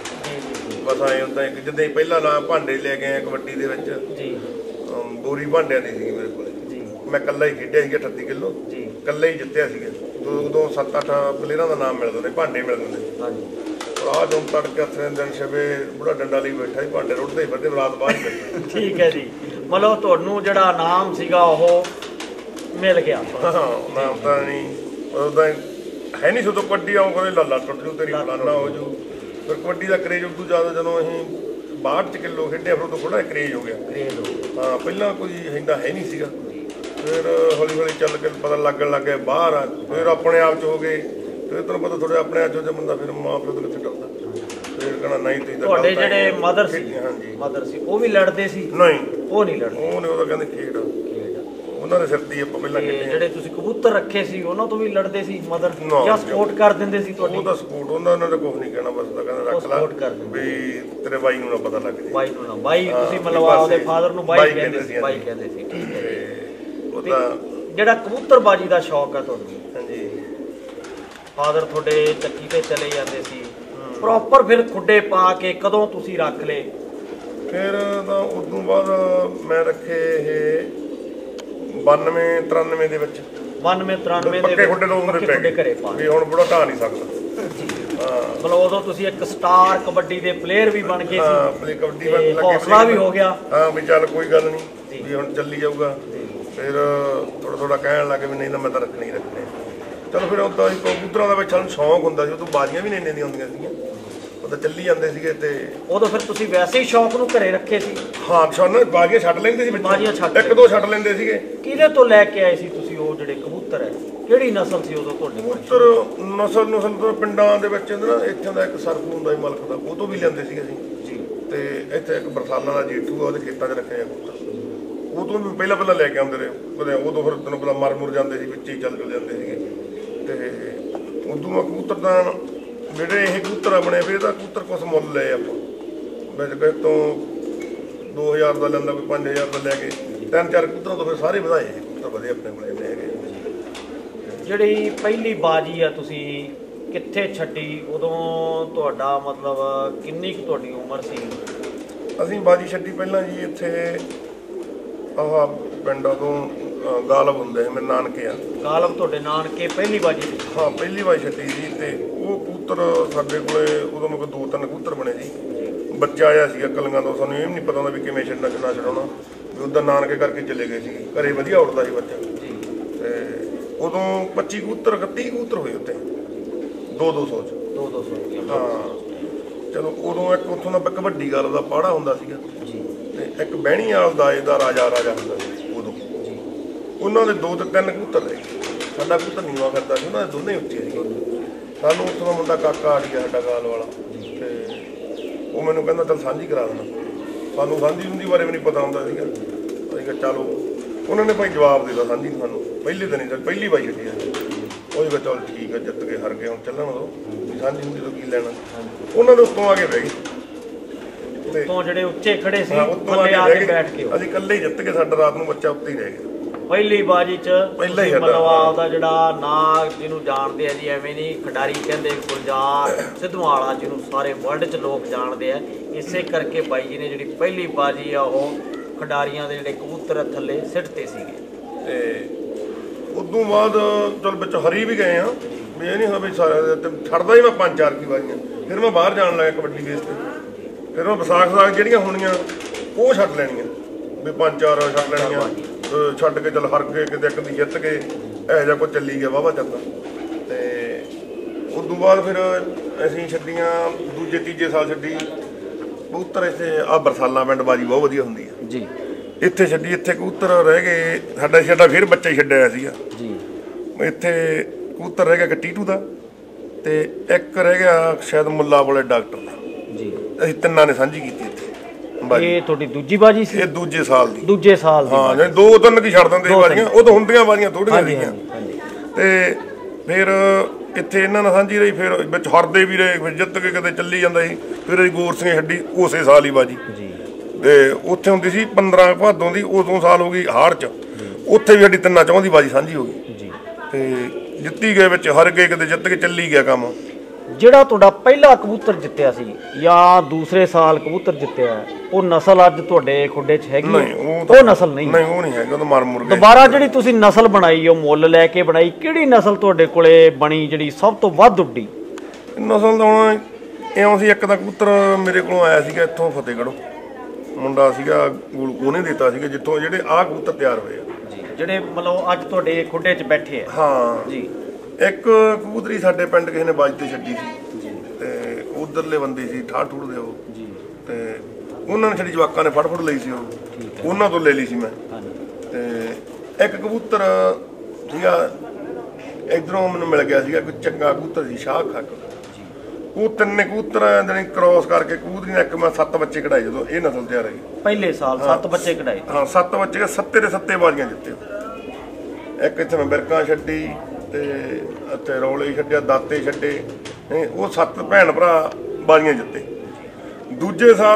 ਬਸ ਆਏ ਹੁੰਦਾ ਇੱਕ ਜਿੱਦਾਂ ਪਹਿਲਾਂ ਨਾ ਭਾਂਡੇ ਲੈ ਕੇ ਆਏ ਕਬੱਡੀ ਦੇ ਵਿੱਚ ਜੀ, ਬੋਰੀ ਭਾਂਡਿਆਂ ਦੀ ਸੀਗੀ ਮੇਰੇ ਕੋਲ। ਮੈਂ ਇਕੱਲਾ ਹੀ ਖੇਡਿਆ ਸੀਗਾ 38 ਕਿਲੋ, ਇਕੱਲਾ ਹੀ ਜਿੱਤਿਆ ਸੀਗਾ। ਉਦੋਂ 7-8 ਪਲੇਅਰਾਂ ਦਾ ਨਾਮ ਮਿਲਦਾ, ਭਾਂਡੇ ਮਿਲਦੇ ਨੇ। ਆਹ ਜਦੋਂ ਤੜਕੇ ਹੱਥ ਦਿਨ ਛਵੇ ਬੁੜਾ ਡੰਡਾ ਲਈ ਬੈਠਾ ਸੀ, ਭਾਂਡੇ ਰੁੱਟਦੇ ਫਿਰਦੇ ਰਾਤ ਬਾਹਰ ਹੀ ਬੈਠੇ। ਠੀਕ ਹੈ ਜੀ, ਮਤਲਬ ਤੁਹਾਨੂੰ ਜਿਹੜਾ ਨਾਮ ਸੀਗਾ ਉਹ ਮਿਲ ਗਿਆ। ਨਾਮ ਤਾਂ ਨਹੀਂ ਉਦੋਂ ਹੈ ਨਹੀਂ ਸੀ, ਉਦੋਂ ਕਬੱਡੀ ਆਉਂ ਕਦੇ ਲੱਲਾ ਟੁੱਟ ਜੂ ਤੇਰੀ ਫਲਾਨਾ ਹੋ ਜੂ। ਫਿਰ ਕਬੱਡੀ ਦਾ ਕਰੇਜ ਉਦੋਂ ਜ਼ਿਆਦਾ ਜਦੋਂ ਅਸੀਂ 62 ਕਿਲੋ ਖੇਡਿਆ, ਫਿਰ ਉਦੋਂ ਥੋੜਾ ਕਰੇਜ ਹੋ ਗਿਆ। ਹਾਂ ਪਹਿਲਾਂ ਕੋਈ ਇੰਨਾ ਹੈ ਨਹੀਂ ਸੀਗਾ, ਫਿਰ ਹੌਲੀ ਹੌਲੀ ਚੱਲ ਕੇ ਪਤਾ ਲੱਗਣ ਲੱਗ ਗਿਆ ਬਾਹਰ ਆ, ਫਿਰ ਆਪਣੇ ਆਪ 'ਚ ਹੋ ਗਏ। ਫਿਰ ਤੁਹਾਨੂੰ ਪਤਾ ਥੋੜ੍ਹਾ ਆਪਣੇ ਆਪ 'ਚ ਬੰਦਾ ਫਿਰ ਮਾਂ ਪਿਓ ਤੋਂ ਕਿੱਥੇ ਡਰਦਾ, ਫਿਰ ਕਹਿਣਾ ਨਹੀਂ ਤੁਸੀਂ ਤਾਂ ਤੁਹਾਡੇ ਜਿਹੜੇ ਮਦਰ ਸੀ ਉਹ ਵੀ ਲੜਦੇ ਸੀ? ਨਹੀਂ ਉਹ ਨਹੀਂ ਲੜਦੇ, ਉਹਨੇ ਉਹਦਾ ਕਹਿੰਦੇ ਖੇਡ ਉਹਨਾਂ ਦੇ ਸਿਰ ਤੇ ਆਪਾਂ ਪਹਿਲਾਂ ਖੇਡੇ। ਜਿਹੜੇ ਤੁਸੀਂ ਕਬੂਤਰ ਰੱਖੇ ਸੀ ਉਹਨਾਂ ਤੋਂ ਵੀ ਲੜਦੇ ਸੀ ਮਦਰ, ਜਾਂ ਸਪੋਰਟ ਕਰ ਦਿੰਦੇ ਸੀ ਤੁਹਾਡੀ? ਉਹਦਾ ਸਪੋਰਟ ਉਹਨਾਂ ਨੇ ਕੁਝ ਨਹੀਂ ਕਹਿਣਾ, ਬਸ ਤਾਂ ਕਹਿੰਦਾ ਰੱਖ ਲਾ ਵੀ ਤੇਰੇ ਬਾਈ ਨੂੰ ਨਾ ਪਤਾ ਲੱਗ ਜੇ। ਬਾਈ ਨੂੰ ਨਾ, ਬਾਈ ਤੁਸੀਂ ਮਤਲਬ ਆਪਦੇ ਫਾਦਰ ਨੂੰ ਬਾਈ ਕਹਿੰਦੇ ਸੀ? ਬਾਈ ਕਹਿੰਦੇ ਸੀ, ਠੀਕ ਹੈ। ਉਹਦਾ ਜਿਹੜਾ ਕਬੂਤਰਬਾਜੀ ਦਾ ਸ਼ੌਕ ਹੈ ਤੁਹਾਨੂੰ, ਹਾਂਜੀ ਫਾਦਰ ਤੁਹਾਡੇ ਚੱਕੀ ਤੇ ਚਲੇ ਜਾਂਦੇ ਸੀ, ਪ੍ਰੋਪਰ ਫਿਰ ਖੁੱਡੇ ਪਾ ਕੇ ਕਦੋਂ ਤੁਸੀਂ ਰੱਖ ਲਏ? ਫਿਰ ਤਾਂ ਉਦੋਂ ਬਾਅਦ ਮੈਂ ਰੱਖੇ ਇਹ 92-93 ਦੇ ਵਿੱਚ। 92-93 ਦੇ ਪੱਕੇ ਖੁੱਡੇ ਤੋਂ ਉਹਦੇ ਪੈ ਗਏ ਵੀ ਹੁਣ ਬੁੜਾ ਢਾ ਨਹੀਂ ਸਕਦਾ। ਮਤਲਬ ਉਦੋਂ ਤੁਸੀਂ ਇੱਕ ਸਟਾਰ ਕਬੱਡੀ ਦੇ ਪਲੇਅਰ ਵੀ ਬਣ ਗਏ ਸੀ? ਹਾਂ ਕਬੱਡੀ ਬਣ ਲੱਗੇ, ਹੌਸਲਾ ਵੀ ਹੋ ਗਿਆ। ਹਾਂ ਵੀ ਚੱਲ ਕੋਈ ਗੱਲ ਨਹੀਂ ਵੀ ਹੁਣ ਚੱਲੀ ਜਾਊਗਾ। ਫਿਰ ਥੋੜਾ ਕਹਿਣ ਲੱਗੇ ਵੀ ਨਹੀਂ ਤਾਂ ਮੈਂ ਤਾਂ ਰੱਖਣੀ ਰੱਖਣੇ। ਚਲੋ ਫਿਰ ਉਦਾਂ ਹੀ ਕਬੂਤਰਾਂ ਦਾ ਵਿੱਚ ਸਾਨੂੰ ਸ਼ੌਂਕ ਹੁੰਦਾ ਸੀ, ਉਦੋਂ ਬਾਜ਼ੀਆਂ ਵੀ ਇੰਨੇ ਦੀਆਂ ਹੁੰਦੀਆਂ ਸੀਗੀਆਂ, ਉਹ ਤਾਂ ਚੱਲੀ ਜਾਂਦੇ ਸੀਗੇ। ਤੇ ਉਦੋਂ ਫਿਰ ਤੁਸੀਂ ਵੈਸੇ ਹੀ ਸ਼ੌਂਕ ਨੂੰ ਘਰੇ ਰੱਖੇ ਸੀ? ਹਾਂ ਸਾਨੂੰ ਬਾਜ਼ੀਆਂ ਛੱਡ ਲੈਂਦੇ ਸੀ, ਇੱਕ ਦੋ ਛੱਡ ਲੈਂਦੇ ਸੀਗੇ। ਕਿਹਦੇ ਤੋਂ ਲੈ ਕੇ ਆਏ ਸੀ ਤੁਸੀਂ ਉਹ ਜਿਹੜੇ ਕਬੂਤਰ ਹੈ? ਕਿਹੜੀ ਨਸਲ ਸੀ ਉਦੋਂ ਤੁਹਾਡੇ? ਕਬੂਤਰ ਨਸਲ ਤੋਂ ਪਿੰਡਾਂ ਦੇ ਵਿੱਚ ਨਾ ਇੱਥੇ ਦਾ ਇੱਕ ਸਰਫ ਹੁੰਦਾ ਸੀ ਮਲਕ ਦਾ, ਉਹ ਤੋਂ ਵੀ ਲੈਂਦੇ ਸੀਗੇ ਅਸੀਂ। ਤੇ ਇੱਥੇ ਇੱਕ ਬਰਸਾਨਾ ਦਾ ਜੇਠੂ ਆ, ਉਹਦੇ ਖੇਤਾਂ 'ਚ ਰੱਖੇ ਆ ਕਬੂਤਰ, ਉਹ ਤੋਂ ਵੀ ਪਹਿਲਾਂ ਲੈ ਕੇ ਆਉਂਦੇ ਰਹੇ ਕਦੇ, ਉਦੋਂ ਫਿਰ ਤੈਨੂੰ ਪਤਾ ਮਰ ਮੁਰ ਜਾਂਦੇ ਸੀ, ਵਿੱਚ ਹੀ ਚੱਲ ਜਾਂਦੇ ਸੀਗੇ। ਤੇ ਉਦੋਂ ਕਬੂਤਰ ਤਾਂ ਜਿਹੜੇ ਇਹ ਕਬੂਤਰ ਬਣੇ ਫਿਰ ਇਹਦਾ ਕਬੂਤਰ ਕੁਛ ਮੁੱਲ ਲਏ ਆਪਾਂ ਵਿੱਚ ਕਿਸੇ ਤੋਂ 2000 ਦਾ ਲੈਂਦਾ, ਕੋਈ 5000 ਦਾ ਲੈ ਕੇ 3-4 ਕਬੂਤਰਾਂ ਤੋਂ ਫਿਰ ਸਾਰੇ ਵਧਾਏ ਕਬੂਤਰ ਵਧੇ ਆਪਣੇ ਕੋਲ ਜਿੰਨੇ ਹੈਗੇ। ਜਿਹੜੀ ਪਹਿਲੀ ਬਾਜੀ ਆ ਤੁਸੀਂ ਕਿੱਥੇ ਛੱਡੀ, ਉਦੋਂ ਤੁਹਾਡਾ ਮਤਲਬ ਕਿੰਨੀ ਕੁ ਤੁਹਾਡੀ ਉਮਰ ਸੀ? ਅਸੀਂ ਬਾਜੀ ਛੱਡੀ ਪਹਿਲਾਂ ਜੀ ਇੱਥੇ ਆਹ ਪਿੰਡਾਂ ਤੋਂ ਗਾਲਬ ਹੁੰਦੇ ਮੇਰੇ ਨਾਨਕੇ ਆ। ਗਾਲਬ ਤੁਹਾਡੇ ਨਾਨਕੇ ਪਹਿਲੀ ਬਾਜੀ? ਹਾਂ ਪਹਿਲੀ ਵਾਰ ਛੱਡੀ ਸੀ। ਤੇ ਉਹ ਕਬੂਤਰ ਸਾਡੇ ਕੋਲੇ ਉਦੋਂ ਮੇਰੇ ਕੋਲ 2-3 ਕਬੂਤਰ ਬਣੇ ਜੀ। ਬੱਚਾ ਆਇਆ ਸੀਗਾ ਕਲੀਆਂ ਤੋਂ, ਸਾਨੂੰ ਇਹ ਵੀ ਨਹੀਂ ਪਤਾ ਹੁੰਦਾ ਵੀ ਕਿਵੇਂ ਛੱਡਣਾ ਕਿੰਨਾ ਛਡਾਉਣਾ, ਵੀ ਉੱਦਾਂ ਨਾਨਕੇ ਕਰਕੇ ਚਲੇ ਗਏ ਸੀ, ਘਰੇ ਵਧੀਆ ਉੱਡਦਾ ਸੀ ਬੱਚਾ। ਤੇ ਉਦੋਂ 25 ਕਬੂਤਰ 31 ਕਬੂਤਰ ਹੋਏ ਉੱਤੇ 200 ਚ 200 ਹਾਂ। ਚਲੋ ਉਦੋਂ ਇੱਕ ਉੱਥੋਂ ਦਾ ਇੱਕ ਵੱਡੀ ਗੱਲ ਦਾ ਪਾੜਾ ਹੁੰਦਾ ਸੀਗਾ ਤੇ ਇੱਕ ਬਹਿਣੀ ਵਾਲ ਦਾ ਇਹਦਾ ਰਾਜਾ ਹੁੰਦਾ ਸੀ ਉਦੋਂ। ਉਹਨਾਂ ਦੇ 2 ਤੇ 3 ਕਬੂਤਰ ਰਹੇ। ਸਾਡਾ ਕਬੂਤਰ ਨੀਵਾਂ ਕਰਦਾ ਸੀ, ਉਹਨਾਂ ਦੇ ਦੋਨੇ ਉੱਚੇ ਸੀ। ਸਾਨੂੰ ਉੱਥੋਂ ਦਾ ਮੁੰਡਾ ਕਾਕਾ ਆ ਗਿਆ ਸਾਡਾ ਗਾਲ ਵਾਲਾ, ਤੇ ਉਹ ਮੈਨੂੰ ਕਹਿੰਦਾ ਚੱਲ ਸਾਂਝੀ ਕਰਾ ਦੇਣਾ। ਸਾਨੂੰ ਸਾਂਝੀ ਹੁੰਦੀ ਬਾਰੇ ਵੀ ਨਹੀਂ ਪਤਾ ਹੁੰਦਾ ਸੀਗਾ। ਅਸੀਂ ਕਿਹਾ ਚਲੋ, ਉਹਨਾਂ ਨੇ ਭਾਈ ਜਵਾਬ ਦੇ ਦਿੱਤਾ ਸਾਂਝੀ ਨੂੰ ਸਾਨੂੰ ਪਹਿਲੇ ਦਿਨ ਹੀ, ਪਹਿਲੀ ਵਾਰ ਛੱਡੀ ਉਹ ਕਿਹਾ ਚੱਲ ਠੀਕ ਹੈ, ਜਿੱਤ ਕੇ ਹਰ ਗਏ, ਹੁਣ ਚੱਲਣ ਦੋ, ਸਾਂਝੀ ਹੁੰਦੀ ਤੋਂ ਕੀ ਲੈਣਾ। ਉਹਨਾਂ ਦੇ ਉੱਤੋਂ ਆ ਕੇ ਬਹਿ ਗਏ, ਉੱਤੋਂ ਜਿਹੜੇ ਉੱਚੇ ਖੜੇ ਸੀ ਉੱਤੋਂ ਥੱਲੇ ਆ ਕੇ ਬੈਠ ਕੇ ਅਸੀਂ ਇਕੱਲੇ ਹੀ ਜਿੱਤ ਕੇ, ਸਾਡਾ ਰਾਤ ਨੂੰ ਬੱਚਾ ਉੱਤੇ ਹੀ ਰਹਿ ਗਿਆ ਪਹਿਲੀ ਬਾਜੀ ਚ। ਪਹਿਲਾਂ ਹੀ ਮਤਲਬ ਆਪਦਾ ਜਿਹੜਾ ਨਾਂ ਜਿਹਨੂੰ ਜਾਣਦੇ ਆ ਜੀ, ਐਵੇਂ ਨਹੀਂ ਖਿਡਾਰੀ ਕਹਿੰਦੇ ਗੁਲਜ਼ਾਰ ਸਿੱਧੂਵਾਲਾ ਜਿਹਨੂੰ ਸਾਰੇ ਵਰਲਡ 'ਚ ਲੋਕ ਜਾਣਦੇ ਆ, ਇਸੇ ਕਰਕੇ ਬਾਈ ਜੀ ਨੇ ਜਿਹੜੀ ਪਹਿਲੀ ਬਾਜੀ ਆ ਉਹ ਖਿਡਾਰੀਆਂ ਦੇ ਜਿਹੜੇ ਕਬੂਤਰ ਥੱਲੇ ਸਿੱਟਦੇ ਸੀਗੇ। ਤੇ ਉਦੋਂ ਬਾਅਦ ਚਲ ਵਿੱਚ ਹਰੀ ਵੀ ਗਏ ਆ, ਵੀ ਇਹ ਨਹੀਂ ਹੋਇਆ ਵੀ ਸਾਰਾ ਛੱਡਦਾ ਹੀ ਮੈਂ 5-4 ਕੀ ਬਾਜੀਆਂ। ਫਿਰ ਮੈਂ ਬਾਹਰ ਜਾਣ ਲੱਗਾ ਕਬੱਡੀ ਬੇਸ ਤੇ, ਫਿਰ ਮੈਂ ਵਿਸਾਖ ਜਿਹੜੀਆਂ ਹੋਣੀਆਂ ਉਹ ਛੱਡ ਲੈਣੀਆਂ, ਵੀ 5-4 ਛੱਡ ਲੈਣੀਆਂ, ਛੱਡ ਕੇ ਚੱਲ ਹਰ ਗਏ, ਕਿਤੇ ਇੱਕ ਦੀ ਜਿੱਤ ਕੇ ਇਹੋ ਜਿਹਾ ਕੋਈ ਚੱਲੀ ਗਿਆ ਵਾਹਵਾ ਚੱਲਦਾ। ਤੇ ਉਦੋਂ ਬਾਅਦ ਫਿਰ ਅਸੀਂ ਛੱਡੀਆਂ ਦੂਜੇ ਤੀਜੇ ਸਾਲ ਛੱਡੀ ਕਬੂਤਰ ਇੱਥੇ ਆਹ ਬਰਸਾਲਾਂ ਪਿੰਡ ਬਾਜੀ ਬਹੁਤ ਵਧੀਆ ਹੁੰਦੀ ਆ ਜੀ। ਇੱਥੇ ਛੱਡੀ, ਇੱਥੇ ਕਬੂਤਰ ਰਹਿ ਗਏ ਸਾਡਾ ਫਿਰ ਬੱਚਾ ਹੀ ਛੱਡਿਆ ਸੀਗਾ ਜੀ। ਇੱਥੇ ਕਬੂਤਰ ਰਹਿ ਗਿਆ ਇੱਕ ਟੀਟੂ ਦਾ ਤੇ ਇੱਕ ਰਹਿ ਗਿਆ ਸ਼ਾਇਦ ਮੁੱਲਾ ਵਾਲੇ ਡਾਕਟਰ ਦਾ ਜੀ। ਅਸੀਂ ਤਿੰਨਾਂ ਨੇ ਸਾਂਝੀ ਕੀਤੀ ਇੱਥੇ ਬਾਜੀ। ਇਹ ਤੁਹਾਡੀ ਦੂਜੀ ਬਾਜੀ ਸੀ? ਇਹ ਦੂਜੇ ਸਾਲ ਦੀ। ਦੂਜੇ ਸਾਲ ਦੀ? ਹਾਂ, ਜਾਨੀ 2-3 ਕੀ ਛੱਡ ਦਿੰਦੇ ਬਾਜੀਆਂ, ਉਹ ਤਾਂ ਹੁੰਦੀਆਂ ਬਾਜੀਆਂ ਥੋੜੀਆਂ ਸੀਗੀਆਂ। ਤੇ ਫਿਰ ਇੱਥੇ ਇਹਨਾਂ ਨਾਲ ਸਾਂਝੀ ਰਹੀ, ਫਿਰ ਵਿੱਚ ਹਰਦੇ ਵੀ ਰਹੇ, ਫਿਰ ਜਿੱਤ ਕੇ ਕਿਤੇ ਚੱਲੀ ਜਾਂਦਾ ਸੀ। ਫਿਰ ਅਸੀਂ ਗੋਰ ਸਿੰਘ ਛੱਡੀ ਉਸੇ ਸਾਲ ਹੀ ਬਾਜੀ ਜੀ। ਤੇ ਉੱਥੇ ਹੁੰਦੀ ਸੀ 15 ਭਾਦੋਂ ਦੀ, ਉਦੋਂ ਸਾਲ ਹੋ ਗਈ ਹਾੜ ਚ, ਉੱਥੇ ਵੀ ਸਾਡੀ 3 ਚੌਂ ਦੀ ਬਾਜੀ ਸਾਂਝੀ ਹੋ ਗਈ ਜੀ। ਤੇ ਜਿੱਤੀ ਗਏ, ਵਿੱਚ ਹਰ ਗਏ, ਕਿਤੇ ਜਿੱਤ ਕੇ ਚੱਲੀ ਗਿਆ ਕੰਮ। ਜਿਹੜਾ ਤੁਹਾਡਾ ਪਹਿਲਾ ਕਬੂਤਰ ਜਿੱਤਿਆ ਸੀ ਜਾਂ ਦੂਸਰੇ ਸਾਲ ਕਬੂਤਰ ਜਿੱਤਿਆ, ਉਹ ਨਸਲ ਅੱਜ ਤੁਹਾਡੇ ਖੁੱਡੇ 'ਚ ਹੈਗੀ? ਨਹੀਂ, ਉਹ ਨਸਲ ਨਹੀਂ? ਨਹੀਂ, ਉਹ ਨਹੀਂ ਹੈਗਾ, ਉਹ ਤਾਂ ਮਰ ਮੁਰ ਗਏ। ਦੁਬਾਰਾ ਜਿਹੜੀ ਤੁਸੀਂ ਨਸਲ ਬਣਾਈ, ਉਹ ਮੁੱਲ ਲੈ ਕੇ ਬਣਾਈ, ਕਿਹੜੀ ਨਸਲ ਤੁਹਾਡੇ ਕੋਲੇ ਬਣੀ ਜਿਹੜੀ ਸਭ ਤੋਂ ਵੱਧ ਉੱਡੀ? ਨਸਲ ਦਾ ਹੁਣ ਇਉਂ ਸੀ, ਇੱਕ ਤਾਂ ਕਬੂਤਰ ਮੇਰੇ ਕੋਲੋਂ ਆਇਆ ਸੀਗਾ ਇੱਥੋਂ ਫਤਿਹਗੜ੍ਹੋਂ, ਮੁੰਡਾ ਸੀਗਾ, ਉਹਨੇ ਦਿੱਤਾ ਸੀਗਾ ਜਿੱਥੋਂ ਜਿਹੜੇ ਆਹ ਕਬੂਤਰ ਤਿਆਰ ਹੋਏ ਆ ਜੀ, ਜਿਹੜੇ ਮਤਲਬ ਅੱਜ ਤੁਹਾਡੇ ਖੁੱਡੇ 'ਚ ਬੈਠੇ ਆ। ਹਾਂ ਜੀ। ਇੱਕ ਕਬੂਤਰੀ ਸਾਡੇ ਪਿੰਡ ਕਿਸੇ ਨੇ ਬਾਜ ਤੇ ਛੱਡੀ ਸੀ ਤੇ ਉਧਰਲੇ ਬੰਦੇ ਸੀ ਠਾਠੂੜ ਦੇ ਉਹ ਜੀ। ਤੇ ਉਹਨਾਂ ਨੇ ਛੱਡੀ, ਜਵਾਕਾਂ ਨੇ ਫੜ ਲਈ ਸੀ ਉਹ, ਉਹਨਾਂ ਤੋਂ ਲੈ ਲਈ ਸੀ ਮੈਂ। ਤੇ ਇੱਕ ਕਬੂਤਰ ਸੀਗਾ ਇਧਰੋਂ ਮੈਨੂੰ ਮਿਲ ਗਿਆ ਸੀਗਾ, ਕੋਈ ਚੰਗਾ ਕਬੂਤਰ ਸੀ, ਸ਼ਾਹ ਖੱਕ। ਉਹ 3 ਕਬੂਤਰ ਜਾਨੀ ਕ੍ਰੋਸ ਕਰਕੇ ਕਬੂਤਰੀ ਨੇ ਇੱਕ ਮੈਂ 7 ਬੱਚੇ ਕਢਾਏ ਜਦੋਂ ਇਹ ਨਸਲ ਤਿਆਰ ਹੋਈ ਪਹਿਲੇ ਸਾਲ 7 ਬੱਚੇ ਕਢਾਏ? ਹਾਂ, 7 ਬੱਚੇ, 7 ਦੇ 7 ਬਾਜ਼ੀਆਂ ਜਿੱਤੇ। ਇੱਕ ਇੱਥੇ ਮੈਂ ਬਿਰਕਾਂ ਛੱਡੀ ਤੇ ਇੱਥੇ ਰੌਲੇ ਛੱਡਿਆ, ਦਾਤੇ ਛੱਡੇ, ਉਹ 7 ਭੈਣ ਭਰਾ ਬਾਜ਼ੀਆਂ ਜਿੱਤੇ। ਦੂਜੇ ਸਾਲ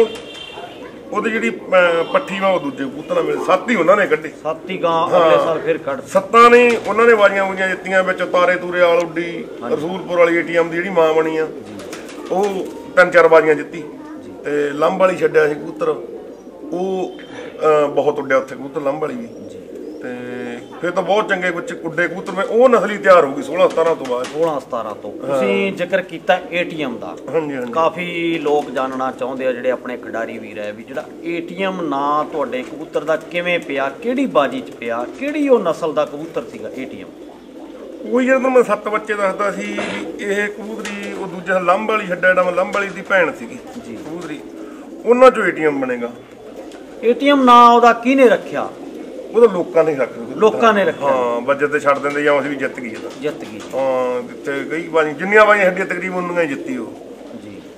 ਉਹਦੀ ਜਿਹੜੀ ਪੱਠੀ ਵਾ ਉਹ ਦੂਜੇ ਕਬੂਤਰਾਂ ਮਿਲੇ, 7 ਹੀ ਉਹਨਾਂ ਨੇ ਕੱਢੇ। 7 ਹੀ ਗਾਂ ਅਗਲੇ ਸਾਲ ਫਿਰ ਕੱਢ 7 ਨੇ ਉਹਨਾਂ ਨੇ ਬਾਜ਼ੀਆਂ ਬੁਝੀਆਂ ਜਿੱਤੀਆਂ। ਵਿੱਚ ਤਾਰੇ ਤੂਰੇ ਵਾਲ ਉੱਡੀ, ਰਸੂਲਪੁਰ ਵਾਲੀ ATM ਦੀ ਜਿਹੜੀ ਮਾਂ ਬਣੀ ਆ, ਉਹ 3-4 ਬਾਜ਼ੀਆਂ ਜਿੱਤੀ। ਤੇ ਲੰਬ ਵਾਲੀ ਛੱਡਿਆ ਸੀ ਕਬੂਤਰ, ਉਹ ਬਹੁਤ ਉੱਡਿਆ ਉੱਥੇ ਕਬੂਤਰ ਲੰਬ ਵਾਲੀ ਵੀ। ਤੇ ਫਿਰ ਤਾਂ ਬਹੁਤ ਚੰਗੇ ਉੱਡੇ ਕਬੂਤਰ ਮੈਂ ਉਹ ਨਸਲੀ ਤਿਆਰ ਹੋ ਗਈ 16-17 ਤੋਂ ਬਾਅਦ। 16-17 ਤੋਂ। ਤੁਸੀਂ ਜ਼ਿਕਰ ਕੀਤਾ ATM ਦਾ। ਹਾਂਜੀ ਹਾਂਜੀ। ਕਾਫੀ ਲੋਕ ਜਾਣਨਾ ਚਾਹੁੰਦੇ ਆ ਜਿਹੜੇ ਆਪਣੇ ਖਿਡਾਰੀ ਵੀਰ ਹੈ, ਵੀ ਜਿਹੜਾ ATM ਨਾਂ ਤੁਹਾਡੇ ਕਬੂਤਰ ਦਾ ਕਿਵੇਂ ਪਿਆ, ਕਿਹੜੀ ਬਾਜੀ 'ਚ ਪਿਆ, ਕਿਹੜੀ ਉਹ ਨਸਲ ਦਾ ਕਬੂਤਰ ਸੀਗਾ ATM? ਉਹ ਜਦੋਂ ਮੈਂ 7 ਬੱਚੇ ਦੱਸਦਾ ਸੀ ਵੀ ਇਹ ਕਬੂਤਰੀ ਉਹ ਦੂਜਾ ਲੰਬ ਵਾਲੀ ਛੱਡਿਆ, ਜਿਹੜਾ ਮੈਂ ਲੰਬ ਵਾਲੀ ਦੀ ਭੈਣ ਸੀਗੀ ਜੀ ਕਬੂਤਰੀ, ਉਹਨਾਂ 'ਚੋਂ ATM ਬਣੇਗਾ। ATM ਨਾਂ ਉਹਦਾ ਕਿਹਨੇ ਰੱਖਿਆ? ਉਹ ਤਾਂ ਲੋਕਾਂ ਨੇ ਰੱਖਿਆ। ਲੋਕਾਂ ਨੇ ਰੱਖਿਆ? ਹਾਂ, ਬੱਜਟ ਤੇ ਛੱਡ ਦਿੰਦੇ ਜਾਂ ਅਸੀਂ ਵੀ ਜਿੱਤ ਗਈ। ਜਿੱਤ ਗਈ। ਹਾਂ, ਜਿੱਥੇ ਕਈ ਬਾਜ਼ੀਆਂ ਜਿੰਨੀਆਂ ਬਾਜ਼ੀਆਂ ਛੱਡੀਆਂ ਤਕਰੀਬਨ ਉਨੀਆਂ ਹੀ ਜਿੱਤੀ ਉਹ। ਜੀ।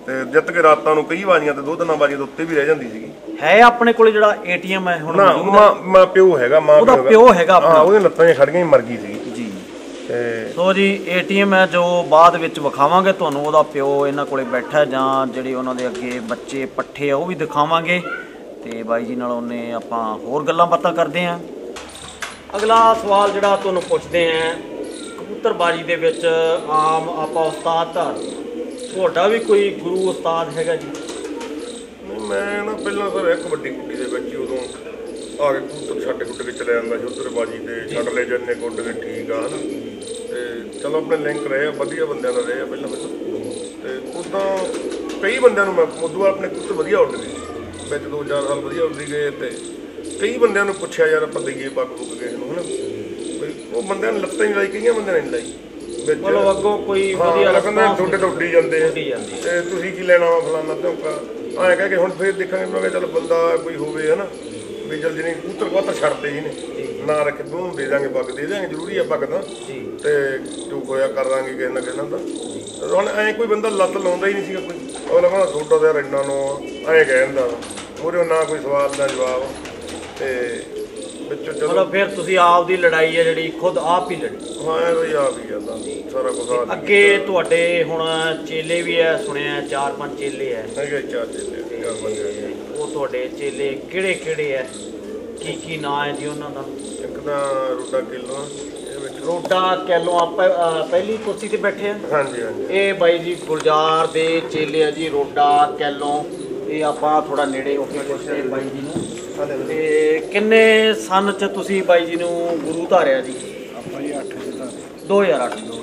ਤੇ ਜਿੱਤ ਕੇ ਰਾਤਾਂ ਨੂੰ ਕਈ ਬਾਜ਼ੀਆਂ ਤੇ 2-3 ਬਾਜ਼ੀਆਂ ਦੇ ਉੱਤੇ ਵੀ ਰਹਿ ਜਾਂਦੀ ਸੀਗੀ। ਹੈ ਆਪਣੇ ਕੋਲੇ ਜਿਹੜਾ ਏਟੀਐਮ ਹੈ ਹੁਣ ਨਾ ਮਾਂ ਪਿਓ ਹੈਗਾ, ਮਾਂ ਉਹਦਾ ਪਿਓ ਹੈਗਾ ਆਪਣਾ। ਹਾਂ, ਉਹਦੇ ਲੱਤਾਂ 'ਚ ਖੜ ਗਈਆਂ, ਮਰ ਗਈ ਸੀਗੀ ਜੀ। ਤੇ ਸੋ ਜੀ ਏਟੀਐਮ ਹੈ ਜੋ ਬਾਅਦ ਵਿੱਚ ਵਿਖਾਵਾਂਗੇ ਤੁਹਾਨੂੰ, ਉਹਦਾ ਪਿਓ ਇਹਨਾਂ ਕੋਲੇ ਬੈਠਾ ਜਾਂ ਜਿਹੜੇ ਉਹਨਾਂ ਦੇ ਅੱਗੇ ਬੱਚੇ ਪੱਠੇ ਆ ਉਹ ਵੀ ਦਿਖਾਵਾਂਗੇ ਤੇ ਬਾਈ ਜੀ ਨਾਲ ਉਹਨੇ ਆਪਾਂ ਹੋਰ ਗੱਲਾਂ ਬਾਤਾਂ ਕਰਦੇ ਆਂ। ਅਗਲਾ ਸਵਾਲ ਜਿਹੜਾ ਤੁਹਾਨੂੰ ਪੁੱਛਦੇ ਆਂ, ਕਬੂਤਰਬਾਜੀ ਦੇ ਵਿੱਚ ਆਮ ਆਪਾਂ ਉਸਤਾਦ ਧਾਰ, ਤੁਹਾਡਾ ਵੀ ਕੋਈ ਗੁਰੂ ਉਸਤਾਦ ਹੈਗਾ ਜੀ? ਮੈਂ ਨਾ ਪਹਿਲਾਂ ਸਰ ਇੱਕ ਵੱਡੀ ਕੁੱਟੀ ਦੇ ਵਿੱਚ ਹੀ ਉਦੋਂ ਆ ਕੇ ਕਬੂਤਰ ਛੱਡ ਕੁੱਟ ਕੇ ਚਲੇ ਜਾਂਦਾ ਸੀ ਉੱਧਰ ਬਾਜੀ ਤੇ, ਛੱਡ ਲੈ ਜਾਂਦੇ ਕੁੱਟ ਕੇ, ਠੀਕ ਆ ਹਨਾ। ਤੇ ਚਲੋ ਆਪਣੇ ਲਿੰਕ ਰਹੇ ਆ, ਵਧੀਆ ਬੰਦਿਆਂ ਨਾਲ ਰਹੇ ਆ ਪਹਿਲਾਂ ਤੇ ਉੱਦਾਂ ਕਈ ਬੰਦਿਆਂ ਨੂੰ ਮੈਂ ਉਦੋਂ ਆਪਣੇ ਕਬੂਤਰ ਵਧੀਆ ਉੱਡ ਗਏ ਵਿੱਚ 2-4 ਸਾਲ ਵਧੀਆ ਉੱਡੀ ਗਏ। ਤੇ ਕਈ ਬੰਦਿਆਂ ਨੂੰ ਪੁੱਛਿਆ ਯਾਰ ਆਪਾਂ ਦਈਏ ਪੱਗ ਪੁੱਗ ਕਿਸੇ ਨੂੰ ਹਨਾ, ਬਈ ਉਹ ਬੰਦਿਆਂ ਨੇ ਲੱਤਾਂ ਹੀ ਲਾਈ, ਕਈਆਂ ਬੰਦਿਆਂ ਨੇ ਨਹੀਂ ਲਾਈ ਵਿੱਚ। ਮਤਲਬ ਅੱਗੋਂ ਕੋਈ ਵਧੀਆ ਲੱਗਦਾ ਛੋਟੇ ਤੋਂ ਉੱਡੀ ਜਾਂਦੇ ਆ ਤੇ ਤੁਸੀਂ ਕੀ ਲੈਣਾ ਵਾ ਫਲਾਨਾ ਧੋਕਾ ਐਂ ਕਹਿ ਕੇ ਹੁਣ ਫੇਰ ਦੇਖਾਂਗੇ। ਮੈਂ ਕਿਹਾ ਚੱਲ ਬੰਦਾ ਕੋਈ ਹੋਵੇ ਹਨਾ ਵੀ ਜਲ ਜਿਹਨੇ ਕਬੂਤਰ ਛੱਡਦੇ ਹੀ ਨੇ ਨਾ ਰੱਖੇ ਉਹਨੂੰ ਦੇ ਦਾਂਗੇ ਪੱਗ, ਦੇ ਦਾਂਗੇ, ਜ਼ਰੂਰੀ ਆ ਪੱਗ ਤਾਂ ਤੇ ਜੋ ਹੋਇਆ ਕਰ ਦਾਂਗੇ ਕਿਸੇ ਨਾ ਕਿਸੇ ਦਾ। ਹੁਣ ਐਂ ਕੋਈ ਬੰਦਾ ਲੱਤ ਲਾਉਂਦਾ ਹੀ ਨਹੀਂ ਸੀਗਾ ਕੋਈ, ਅਗਲਾ ਕਹਿੰਦਾ ਤੁਹਾਡਾ ਤਾਂ ਇੰਨਾ ਨੂੰ ਐਂ ਕਹਿ ਦਿੰਦਾ ਮੂਹਰੇ ਨਾ ਕੋਈ ਸਵਾਲ ਦਾ ਜਵਾਬ ਤੇ ਵਿੱਚੋਂ ਚਲੋ। ਮਤਲਬ ਫਿਰ ਤੁਸੀਂ ਆਪ ਦੀ ਲੜਾਈ ਹੈ ਜਿਹੜੀ ਖੁਦ ਆਪ ਹੀ ਲੜੀ? ਹਾਂ ਬਈ ਆਪ ਹੀ ਜਾਂਦਾ ਸਾਰਾ ਕੁਝ। ਅੱਗੇ ਤੁਹਾਡੇ ਹੁਣ ਚੇਲੇ ਵੀ ਐ, ਸੁਣਿਆ 4-5 ਚੇਲੇ ਐ ਹੈਗੇ 4 ਚੇਲੇ, 4 ਬੰਦੇ। ਉਹ ਤੁਹਾਡੇ ਚੇਲੇ ਕਿਹੜੇ ਕਿਹੜੇ ਐ, ਕੀ ਨਾਂ ਹੈ ਜੀ ਉਹਨਾਂ ਦਾ? ਇੱਕ ਤਾਂ ਰੋਡਾ ਕਿਲੋ ਰੋਡਾ ਕੈਲੋਂ ਆਪਾਂ ਪਹਿਲੀ ਕੁਰਸੀ ਤੇ ਬੈਠੇ ਆ। ਹਾਂਜੀ ਹਾਂਜੀ। ਇਹ ਬਾਈ ਜੀ ਗੁਲਜ਼ਾਰ ਦੇ ਚੇਲੇ ਆ ਜੀ, ਰੋਡਾ ਕੈਲੋਂ। ਇਹ ਆਪਾਂ ਥੋੜਾ ਨੇੜੇ ਹੋ ਕੇ ਪੁੱਛਦੇ ਬਾਈ ਜੀ ਨੂੰ, ਤੇ ਕਿੰਨੇ ਸਨ ਚ ਤੁਸੀਂ ਬਾਈ ਜੀ ਨੂੰ ਗੁਰੂ ਧਾਰਿਆ ਜੀ? ਆਪਾਂ ਜੀ 8 ਚ 2008।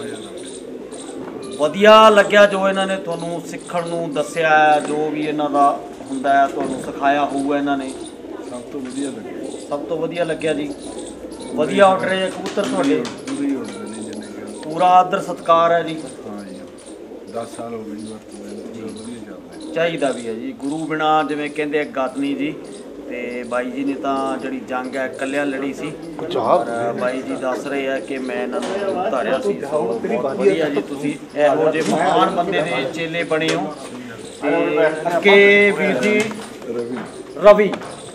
ਵਧੀਆ ਲੱਗਿਆ ਜੋ ਇਹਨਾਂ ਨੇ ਤੁਹਾਨੂੰ ਸਿੱਖਣ ਨੂੰ ਦੱਸਿਆ, ਜੋ ਵੀ ਇਹਨਾਂ ਦਾ ਹੁੰਦਾ ਹੈ ਤੁਹਾਨੂੰ ਸਿਖਾਇਆ ਹੋਊਗਾ ਇਹਨਾਂ ਨੇ? ਸਭ ਤੋਂ ਵਧੀਆ ਲੱਗਿਆ, ਸਭ ਤੋਂ ਵਧੀਆ ਲੱਗਿਆ ਜੀ। ਵਧੀਆ ਉੱਡ ਰਹੇ ਕਬੂਤਰ ਤੁਹਾਡੇ? ਪੂਰੀ ਉੱਡਦੇ ਨੇ ਜਿੰਨੇ ਕਿ। ਪੂਰਾ ਆਦਰ ਸਤਿਕਾਰ ਹੈ ਜੀ? ਹਾਂ ਜੀ, 10 ਸਾਲ ਹੋ ਗਏ ਜੀ ਵਰਤਦੇ ਵਧੀਆ ਚੱਲਦਾ। ਚਾਹੀਦਾ ਵੀ ਹੈ ਜੀ, ਗੁਰੂ ਬਿਨਾ ਜਿਵੇਂ ਕਹਿੰਦੇ ਆ ਗਤ ਨਹੀਂ ਜੀ। ਤੇ ਬਾਈ ਜੀ ਨੇ ਤਾਂ ਜਿਹੜੀ ਜੰਗ ਹੈ ਇਕੱਲਿਆਂ ਲੜੀ ਸੀ, ਪਰ ਬਾਈ ਜੀ ਦੱਸ ਰਹੇ ਆ ਕਿ ਮੈਂ ਇਹਨਾਂ ਨੂੰ ਧਾਰਿਆ ਸੀ। ਬਹੁਤ ਵਧੀਆ ਜੀ, ਤੁਸੀਂ ਇਹੋ ਜਿਹੇ ਮਹਾਨ ਬੰਦੇ ਦੇ ਚੇਲੇ ਬਣੇ ਹੋ। ਤੇ ਅੱਗੇ ਵੀਰ ਜੀ ਰਵੀ,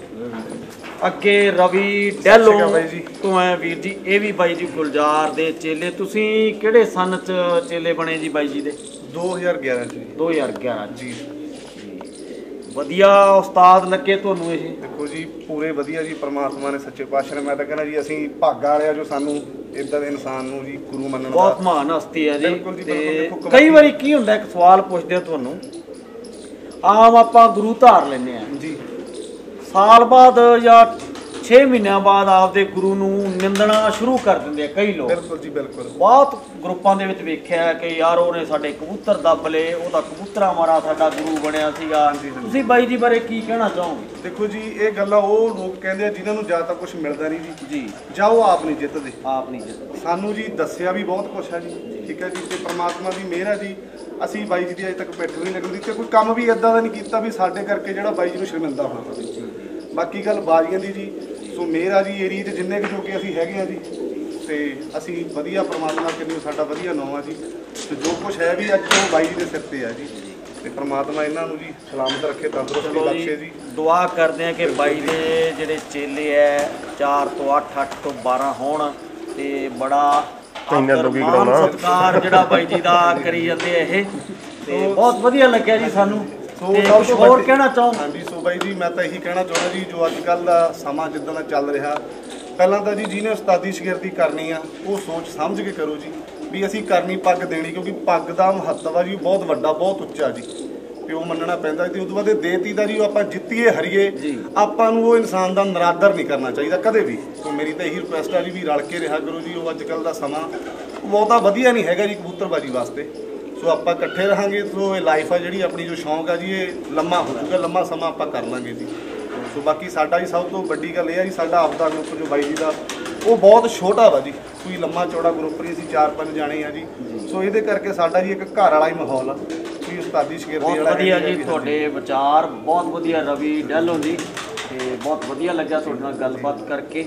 ਅੱਗੇ ਰਵੀ ਡੈਲੋਂ ਤੋਂ ਹੈ ਵੀਰ ਜੀ, ਇਹ ਵੀ ਬਾਈ ਜੀ ਗੁਲਜ਼ਾਰ ਦੇ ਚੇਲੇ। ਤੁਸੀਂ ਕਿਹੜੇ ਸਨ ਚ ਚੇਲੇ ਬਣੇ ਜੀ ਬਾਈ ਜੀ ਦੇ? 2011 ਚ। 2011 ਜੀ। ਵਧੀਆ ਉਸਤਾਦ ਲੱਗੇ ਤੁਹਾਨੂੰ ਇਹ? ਦੇਖੋ ਜੀ ਪੂਰੇ ਵਧੀਆ ਜੀ, ਪਰਮਾਤਮਾ ਨੇ ਸੱਚੇ ਪਾਤਸ਼ਾਹ ਨੇ, ਮੈਂ ਤਾਂ ਕਹਿੰਦਾ ਜੀ ਅਸੀਂ ਭਾਗਾਂ ਵਾਲੇ ਆ ਜੋ ਸਾਨੂੰ ਇਦਾਂ ਦੇ ਇਨਸਾਨ ਨੂੰ ਜੀ ਗੁਰੂ ਮੰਨਣ ਦਾ। ਬਹੁਤ ਮਹਾਨ ਹਸਤੀ ਹੈ ਜੀ। ਬਿਲਕੁਲ ਜੀ, ਬਿਲਕੁਲ। ਕਈ ਵਾਰੀ ਕੀ ਹੁੰਦਾ, ਇੱਕ ਸਵਾਲ ਪੁੱਛਦੇ ਆ ਤੁਹਾਨੂੰ, ਆਮ ਆਪਾਂ ਗੁਰੂ ਧਾਰ ਲੈਂਦੇ ਆ ਜੀ, ਸਾਲ ਬਾਅਦ ਜਾਂ 6 ਮਹੀਨਿਆਂ ਬਾਅਦ ਆਪਦੇ ਗੁਰੂ ਨੂੰ ਨਿੰਦਣਾ ਸ਼ੁਰੂ ਕਰ ਦਿੰਦੇ ਆ ਕਈ ਲੋਕ। ਬਿਲਕੁਲ ਜੀ ਬਿਲਕੁਲ। ਬਹੁਤ ਗਰੁੱਪਾਂ ਦੇ ਵਿੱਚ ਵੇਖਿਆ ਕਿ ਯਾਰ ਉਹਨੇ ਸਾਡੇ ਕਬੂਤਰ ਦੱਬ ਲਏ, ਉਹਦਾ ਕਬੂਤਰਾਂ ਮਾਰਾ ਸਾਡਾ ਗੁਰੂ ਬਣਿਆ ਸੀਗਾ। ਤੁਸੀਂ ਬਾਈ ਜੀ ਬਾਰੇ ਕੀ ਕਹਿਣਾ ਚਾਹੋਗੇ? ਦੇਖੋ ਜੀ ਇਹ ਗੱਲਾਂ ਉਹ ਲੋਕ ਕਹਿੰਦੇ ਆ ਜਿਨ੍ਹਾਂ ਨੂੰ ਜਾਂ ਤਾਂ ਕੁਝ ਮਿਲਦਾ ਨਹੀਂ ਜੀ, ਜਾਂ ਉਹ ਆਪ ਨਹੀਂ ਜਿੱਤਦੇ। ਆਪ ਨਹੀਂ ਜਿੱਤਦੇ। ਸਾਨੂੰ ਜੀ ਦੱਸਿਆ ਵੀ ਬਹੁਤ ਕੁਛ ਹੈ ਜੀ, ਠੀਕ ਹੈ ਜੀ, ਤੇ ਪ੍ਰਮਾਤਮਾ ਦੀ ਮਿਹਰ ਹੈ ਜੀ। ਅਸੀਂ ਬਾਈ ਜੀ ਦੀ ਅਜੇ ਤੱਕ ਪਿੱਠ ਨਹੀਂ ਲੱਗਣ ਦਿੱਤੀ, ਕੋਈ ਕੰਮ ਵੀ ਇਦਾਂ ਦਾ ਨਹੀਂ ਕੀਤਾ ਵੀ ਸਾਡੇ ਕਰਕੇ ਜਿਹੜਾ ਬਾਈ ਜੀ ਨੂੰ ਸ਼ਰਮਿੰਦਾ ਹੋਣਾ ਪਵੇ। ਬਾਕੀ ਗੱਲ ਬਾਜ਼ੀਆਂ ਦੀ ਜੀ, ਸੋ ਮਿਹਰ ਆ ਜੀ ਏਰੀਏ 'ਚ ਜਿੰਨੇ ਕੁ ਜੋਗੇ ਅਸੀਂ ਹੈਗੇ ਆ ਜੀ, ਤੇ ਅਸੀਂ ਵਧੀਆ ਪ੍ਰਮਾਤਮਾ ਕਿੰਨੀ ਸਾਡਾ ਵਧੀਆ ਨਾਮ ਆ ਜੀ, ਤੇ ਜੋ ਕੁਛ ਹੈ ਵੀ ਅੱਜ ਉਹ ਬਾਈ ਜੀ ਦੇ ਸਿਰ ਤੇ ਆ ਜੀ, ਤੇ ਪ੍ਰਮਾਤਮਾ ਇਹਨਾਂ ਨੂੰ ਜੀ ਸਲਾਮਤ ਰੱਖੇ, ਤੰਦਰੁਸਤੀ ਬਖਸ਼ੇ ਜੀ। ਦੁਆ ਕਰਦੇ ਆ ਕਿ ਬਾਈ ਦੇ ਜਿਹੜੇ ਚੇਲੇ ਐ 4 ਤੋਂ 8, 8 ਤੋਂ 12 ਹੋਣ, ਤੇ ਬੜਾ ਮਾਣ ਸਤਿਕਾਰ ਜਿਹੜਾ ਬਾਈ ਜੀ ਦਾ ਕਰੀ ਜਾਂਦੇ ਆ ਇਹ, ਤੇ ਬਹੁਤ ਵਧੀਆ ਲੱਗਿਆ ਜੀ ਸਾਨੂੰ। ਤੇ ਕੁਝ ਹੋਰ ਕਹਿਣਾ ਚਾਹੋ? ਹਾਂਜੀ, ਸੋ ਬਾਈ ਜੀ ਮੈਂ ਤਾਂ ਇਹੀ ਕਹਿਣਾ ਚਾਹੁੰਦਾ ਜੀ, ਜੋ ਅੱਜ ਕੱਲ੍ਹ ਦਾ ਸਮਾਂ ਜਿੱਦਾਂ ਦਾ ਚੱਲ ਰਿਹਾ, ਪਹਿਲਾਂ ਤਾਂ ਜੀ ਜਿਹਨੇ ਉਸਤਾਦੀ ਸ਼ਾਗਿਰਦੀ ਕਰਨੀ ਆ ਉਹ ਸੋਚ ਸਮਝ ਕੇ ਕਰੋ ਜੀ, ਵੀ ਅਸੀਂ ਕਰਨੀ ਪੱਗ ਦੇਣੀ, ਕਿਉਂਕਿ ਪੱਗ ਦਾ ਮਹੱਤਵ ਆ ਜੀ ਬਹੁਤ ਵੱਡਾ, ਬਹੁਤ ਉੱਚਾ ਜੀ, ਪਿਓ ਮੰਨਣਾ ਪੈਂਦਾ। ਤੇ ਉਦੋਂ ਬਾਅਦ ਦੇਤੀ ਦਾ ਜੀ ਆਪਾਂ ਜਿੱਤੀਏ ਹਰੀਏ, ਆਪਾਂ ਨੂੰ ਉਹ ਇਨਸਾਨ ਦਾ ਨਰਾਦਰ ਨਹੀਂ ਕਰਨਾ ਚਾਹੀਦਾ ਕਦੇ ਵੀ। ਸੋ ਮੇਰੀ ਤਾਂ ਇਹੀ ਰਿਕੁਐਸਟ ਆ ਜੀ ਵੀ ਰਲ ਕੇ ਰਿਹਾ ਕਰੋ ਜੀ। ਉਹ ਅੱਜ ਕੱਲ੍ਹ ਦਾ ਸਮਾਂ ਬਹੁਤਾ ਵਧੀਆ ਨਹੀਂ ਹੈਗਾ ਜੀ ਕਬੂਤਰਬਾਜੀ ਵਾਸਤੇ। ਸੋ ਆਪਾਂ ਇਕੱਠੇ ਰਹਾਂਗੇ, ਸੋ ਇਹ ਲਾਈਫ ਆ ਜਿਹੜੀ ਆਪਣੀ, ਜੋ ਸ਼ੌਂਕ ਆ ਜੀ ਇਹ ਲੰਮਾ ਹੋ ਜਾਊਗਾ, ਲੰਮਾ ਸਮਾਂ ਆਪਾਂ ਕਰ ਲਾਂਗੇ ਜੀ। ਸੋ ਬਾਕੀ ਸਾਡਾ ਜੀ ਸਭ ਤੋਂ ਵੱਡੀ ਗੱਲ ਇਹ ਆ ਜੀ, ਸਾਡਾ ਆਪਦਾ ਗਰੁੱਪ ਜੋ ਬਾਈ ਜੀ ਦਾ ਉਹ ਬਹੁਤ ਛੋਟਾ ਵਾ ਜੀ, ਕੋਈ ਲੰਮਾ ਚੌੜਾ ਗਰੁੱਪ ਨਹੀਂ, ਅਸੀਂ 4-5 ਜਾਣੇ ਆ ਜੀ। ਸੋ ਇਹਦੇ ਕਰਕੇ ਸਾਡਾ ਜੀ ਇੱਕ ਘਰ ਵਾਲਾ ਹੀ ਮਾਹੌਲ ਆ, ਕੋਈ ਉਸਤਾਦੀ ਸ਼ਾਗਿਰਦੀ ਬਹੁਤ ਵਾਲਾ ਵਧੀਆ ਜੀ, ਤੁਹਾਡੇ ਵਿਚਾਰ ਬਹੁਤ ਵਧੀਆ ਰਵੀ ਡੈਲੋਂ ਜੀ, ਤੇ ਬਹੁਤ ਵਧੀਆ ਲੱਗਿਆ ਤੁਹਾਡੇ ਨਾਲ ਗੱਲਬਾਤ ਕਰਕੇ।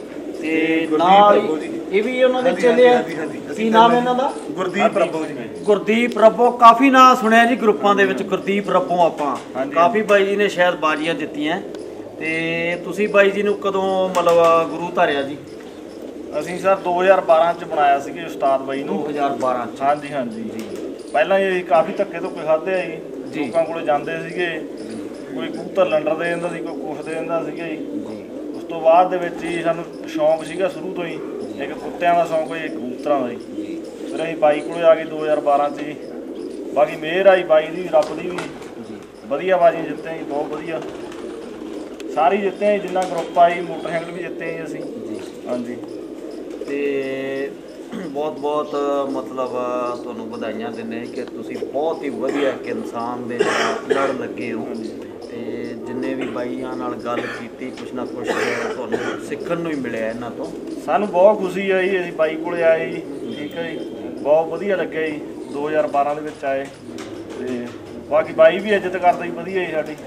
ਤੇ ਗੁਰਦੀਪ ਨਾਲ ਪ੍ਰਭੂ ਜੀ। ਇਹ ਵੀ ਉਹਨਾਂ ਦੇ ਹਾਂਜੀ, ਚੇਲੇ ਆ। ਹਾਂਜੀ, ਹਾਂਜੀ। ਕੀ ਨਾਮ ਇਹਨਾਂ ਦਾ? ਗੁਰਦੀਪ ਪ੍ਰਭੂ ਜੀ। ਗੁਰਦੀਪ ਰੱਬੋ, ਕਾਫੀ ਨਾਂ ਸੁਣਿਆ ਜੀ ਗਰੁੱਪਾਂ ਦੇ ਵਿੱਚ ਗੁਰਦੀਪ ਰੱਬੋ ਆਪਾਂ। ਹਾਂਜੀ। ਕਾਫੀ ਬਾਈ ਜੀ ਨੇ ਸ਼ਾਇਦ ਬਾਜੀਆਂ ਜਿੱਤੀਆਂ। ਤੇ ਤੁਸੀਂ ਬਾਈ ਜੀ ਨੂੰ ਕਦੋਂ ਮਤਲਬ ਗੁਰੂ ਧਾਰਿਆ ਜੀ? ਅਸੀਂ ਸਰ 2012 ਚ ਬਣਾਇਆ ਸੀ ਉਸਤਾਦ ਬਾਈ ਨੂੰ। 2012 ਚ। ਹਾਂਜੀ ਹਾਂਜੀ ਜੀ। ਪਹਿਲਾਂ ਇਹ ਕਾਫੀ ਧੱਕੇ ਤੋਂ ਕੋਈ ਖਾਦੇ ਆ ਜੀ, ਲੋਕਾਂ ਕੋਲੇ ਜਾਂਦੇ ਸੀਗੇ, ਕੋਈ ਕਬੂਤਰ ਲੰਡਰ ਦੇ ਦਿੰਦਾ ਸੀ, ਕੋਈ ਕੁਛ ਦੇ ਦਿੰਦਾ ਸੀਗਾ ਜੀ। ਉਸ ਤੋਂ ਬਾਅਦ ਦੇ ਵਿੱਚ ਹੀ ਸਾਨੂੰ ਸ਼ੌਂਕ ਸੀਗਾ ਸ਼ੁਰੂ ਤੋਂ ਹੀ, ਇੱਕ ਕੁੱਤਿਆਂ ਦਾ ਸ਼ੌਂਕ ਹੋਈ, ਇੱਕ ਕਬੂਤਰਾਂ ਦਾ ਜੀ। ਫਿਰ ਅਸੀਂ ਬਾਈ ਕੋਲੇ ਆ ਗਏ 2012 ਚ ਜੀ। ਬਾਕੀ ਮਿਹਰ ਆਈ ਬਾਈ ਦੀ, ਰੱਬ ਦੀ ਵੀ। ਵਧੀਆ ਬਾਜੀ ਜਿੱਤੇ ਜੀ, ਬਹੁਤ ਵਧੀਆ ਸਾਰੀ ਜਿੱਤੇ ਆ ਜੀ, ਜਿੰਨਾ ਗਰੁੱਪ ਆਈ। ਮੋਟਰਸਾਈਕਲ ਵੀ ਜਿੱਤੇ ਜੀ ਅਸੀਂ। ਹਾਂਜੀ। ਤੇ ਬਹੁਤ ਬਹੁਤ ਮਤਲਬ ਤੁਹਾਨੂੰ ਵਧਾਈਆਂ ਦਿੰਦੇ ਕਿ ਤੁਸੀਂ ਬਹੁਤ ਹੀ ਵਧੀਆ ਇੱਕ ਇਨਸਾਨ ਦੇ ਨਾਲ ਲੜ ਲੱਗੇ ਹੋ। ਤੇ ਜਿੰਨੇ ਵੀ ਬਾਈਆਂ ਨਾਲ ਗੱਲ ਕੀਤੀ, ਕੁਛ ਨਾ ਕੁਛ ਤੁਹਾਨੂੰ ਸਿੱਖਣ ਨੂੰ ਹੀ ਮਿਲਿਆ ਇਹਨਾਂ ਤੋਂ। ਸਾਨੂੰ ਬਹੁਤ ਖੁਸ਼ੀ ਆਈ, ਅਸੀਂ ਬਾਈ ਕੋਲੇ ਆਏ ਜੀ। ਠੀਕ ਹੈ ਜੀ, ਬਹੁਤ ਵਧੀਆ ਲੱਗਿਆ ਜੀ। 2012 ਦੇ ਵਿੱਚ ਆਏ ਤੇ ਬਾਕੀ ਬਾਈ ਵੀ ਇੱਜ਼ਤ ਕਰਦਾ ਜੀ, ਵਧੀਆ ਜੀ ਸਾਡੀ।